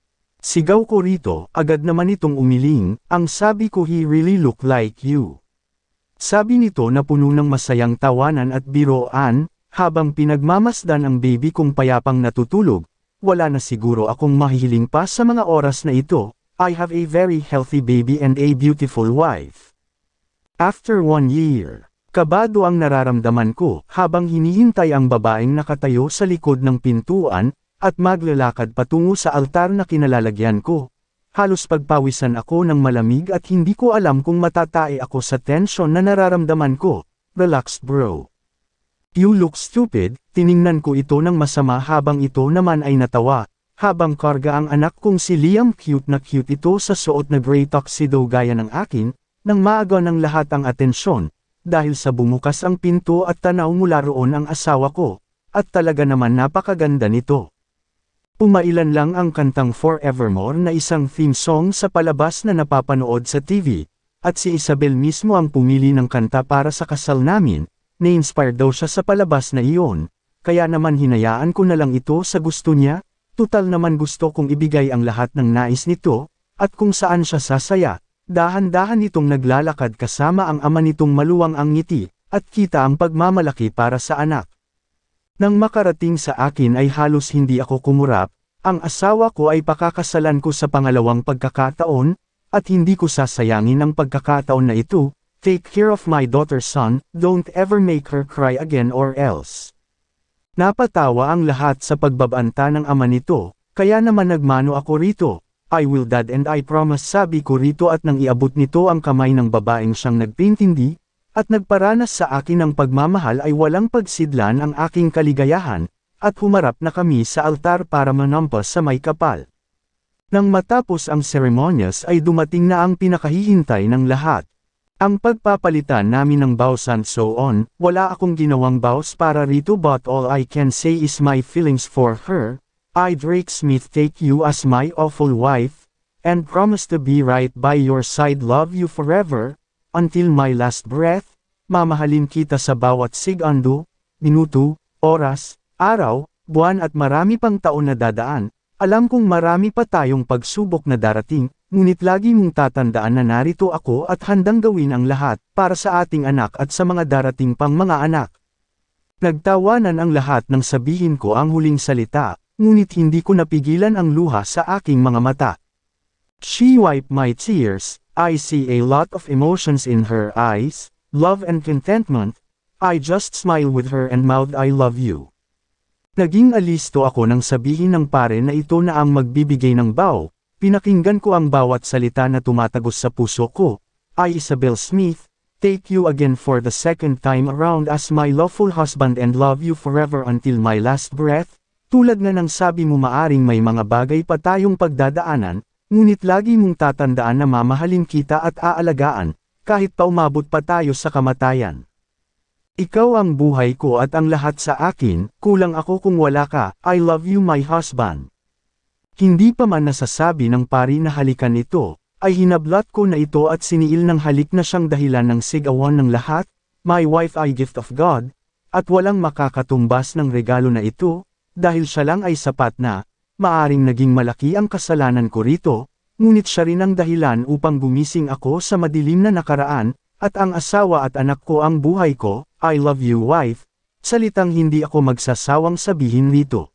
Speaker 1: Sigaw ko rito, agad naman itong umiling. Ang sabi ko, "He really look like you." Sabi nito na puno ng masayang tawanan at biroan, habang pinagmamasdan ang baby kong payapang natutulog. Wala na siguro akong mahihiling pa sa mga oras na ito. I have a very healthy baby and a beautiful wife. After one year, kabado ang nararamdaman ko, habang hinihintay ang babaeng nakatayo sa likod ng pintuan, at maglalakad patungo sa altar na kinalalagyan ko. Halos pagpawisan ako ng malamig at hindi ko alam kung matatae ako sa tensyon na nararamdaman ko. "Relax bro. You look stupid." Tiningnan ko ito ng masama habang ito naman ay natawa. Habang karga ang anak kong si Liam, cute na cute ito sa suot na gray tuxedo gaya ng akin, nang maaga ng lahat ang atensyon, dahil sa bumukas ang pinto at tanaw mula roon ang asawa ko, at talaga naman napakaganda nito. Pumailan lang ang kantang Forevermore na isang theme song sa palabas na napapanood sa T V, at si Isabel mismo ang pumili ng kanta para sa kasal namin. Na-inspire daw siya sa palabas na iyon, kaya naman hinayaan ko na lang ito sa gusto niya. Tutal naman gusto kong ibigay ang lahat ng nais nito, at kung saan siya sasaya. Dahan-dahan itong naglalakad kasama ang ama nitong maluwang ang ngiti, at kita ang pagmamalaki para sa anak. Nang makarating sa akin ay halos hindi ako kumurap. Ang asawa ko ay pakakasalan ko sa pangalawang pagkakataon, at hindi ko sasayangin ang pagkakataon na ito. "Take care of my daughter son, don't ever make her cry again or else." Napatawa ang lahat sa pagbabanta ng ama nito, kaya naman nagmano ako rito. "I will dad and I promise," sabi ko rito at nang iabot nito ang kamay ng babaeng siyang nagpaintindi, at nagparanas sa akin ng pagmamahal ay walang pagsidlan ang aking kaligayahan, at humarap na kami sa altar para manampas sa may kapal. Nang matapos ang seremonyas ay dumating na ang pinakahihintay ng lahat. Ang pagpapalitan namin ng vows and so on. Wala akong ginawang vows para rito, but all I can say is my feelings for her. I, Drake Smith, take you as my awful wife, and promise to be right by your side, love you forever, until my last breath. Mamahalin kita sa bawat segundo, minuto, oras, araw, buwan at marami pang taon na dadaan. Alam kong marami pa tayong pagsubok na darating, ngunit lagi mong tatandaan na narito ako at handang gawin ang lahat para sa ating anak at sa mga darating pang mga anak. Nagtawanan ang lahat nang sabihin ko ang huling salita, ngunit hindi ko napigilan ang luha sa aking mga mata. She wiped my tears. I see a lot of emotions in her eyes, love and contentment. I just smiled with her and mouthed I love you. Naging alisto ako nang sabihin ng pare na ito na ang magbibigay ng bow. Pinakinggan ko ang bawat salita na tumatagos sa puso ko. I, Isabel Smith, take you again for the second time around as my lawful husband and love you forever until my last breath. Tulad nga ng sabi mo, maaring may mga bagay pa tayong pagdadaanan, ngunit lagi mong tatandaan na mamahalin kita at aalagaan, kahit pa umabot pa tayo sa kamatayan. Ikaw ang buhay ko at ang lahat sa akin, kulang ako kung wala ka. I love you my husband. Hindi pa man nasasabi ng pari na halikan ito, ay hinablat ko na ito at siniil ng halik na siyang dahilan ng sigawan ng lahat. My wife ay gift of God, at walang makakatumbas ng regalo na ito, dahil siya lang ay sapat na, maaring naging malaki ang kasalanan ko rito, ngunit siya rin ang dahilan upang gumising ako sa madilim na nakaraan, at ang asawa at anak ko ang buhay ko. I love you wife, salitang hindi ako magsasawang sabihin rito.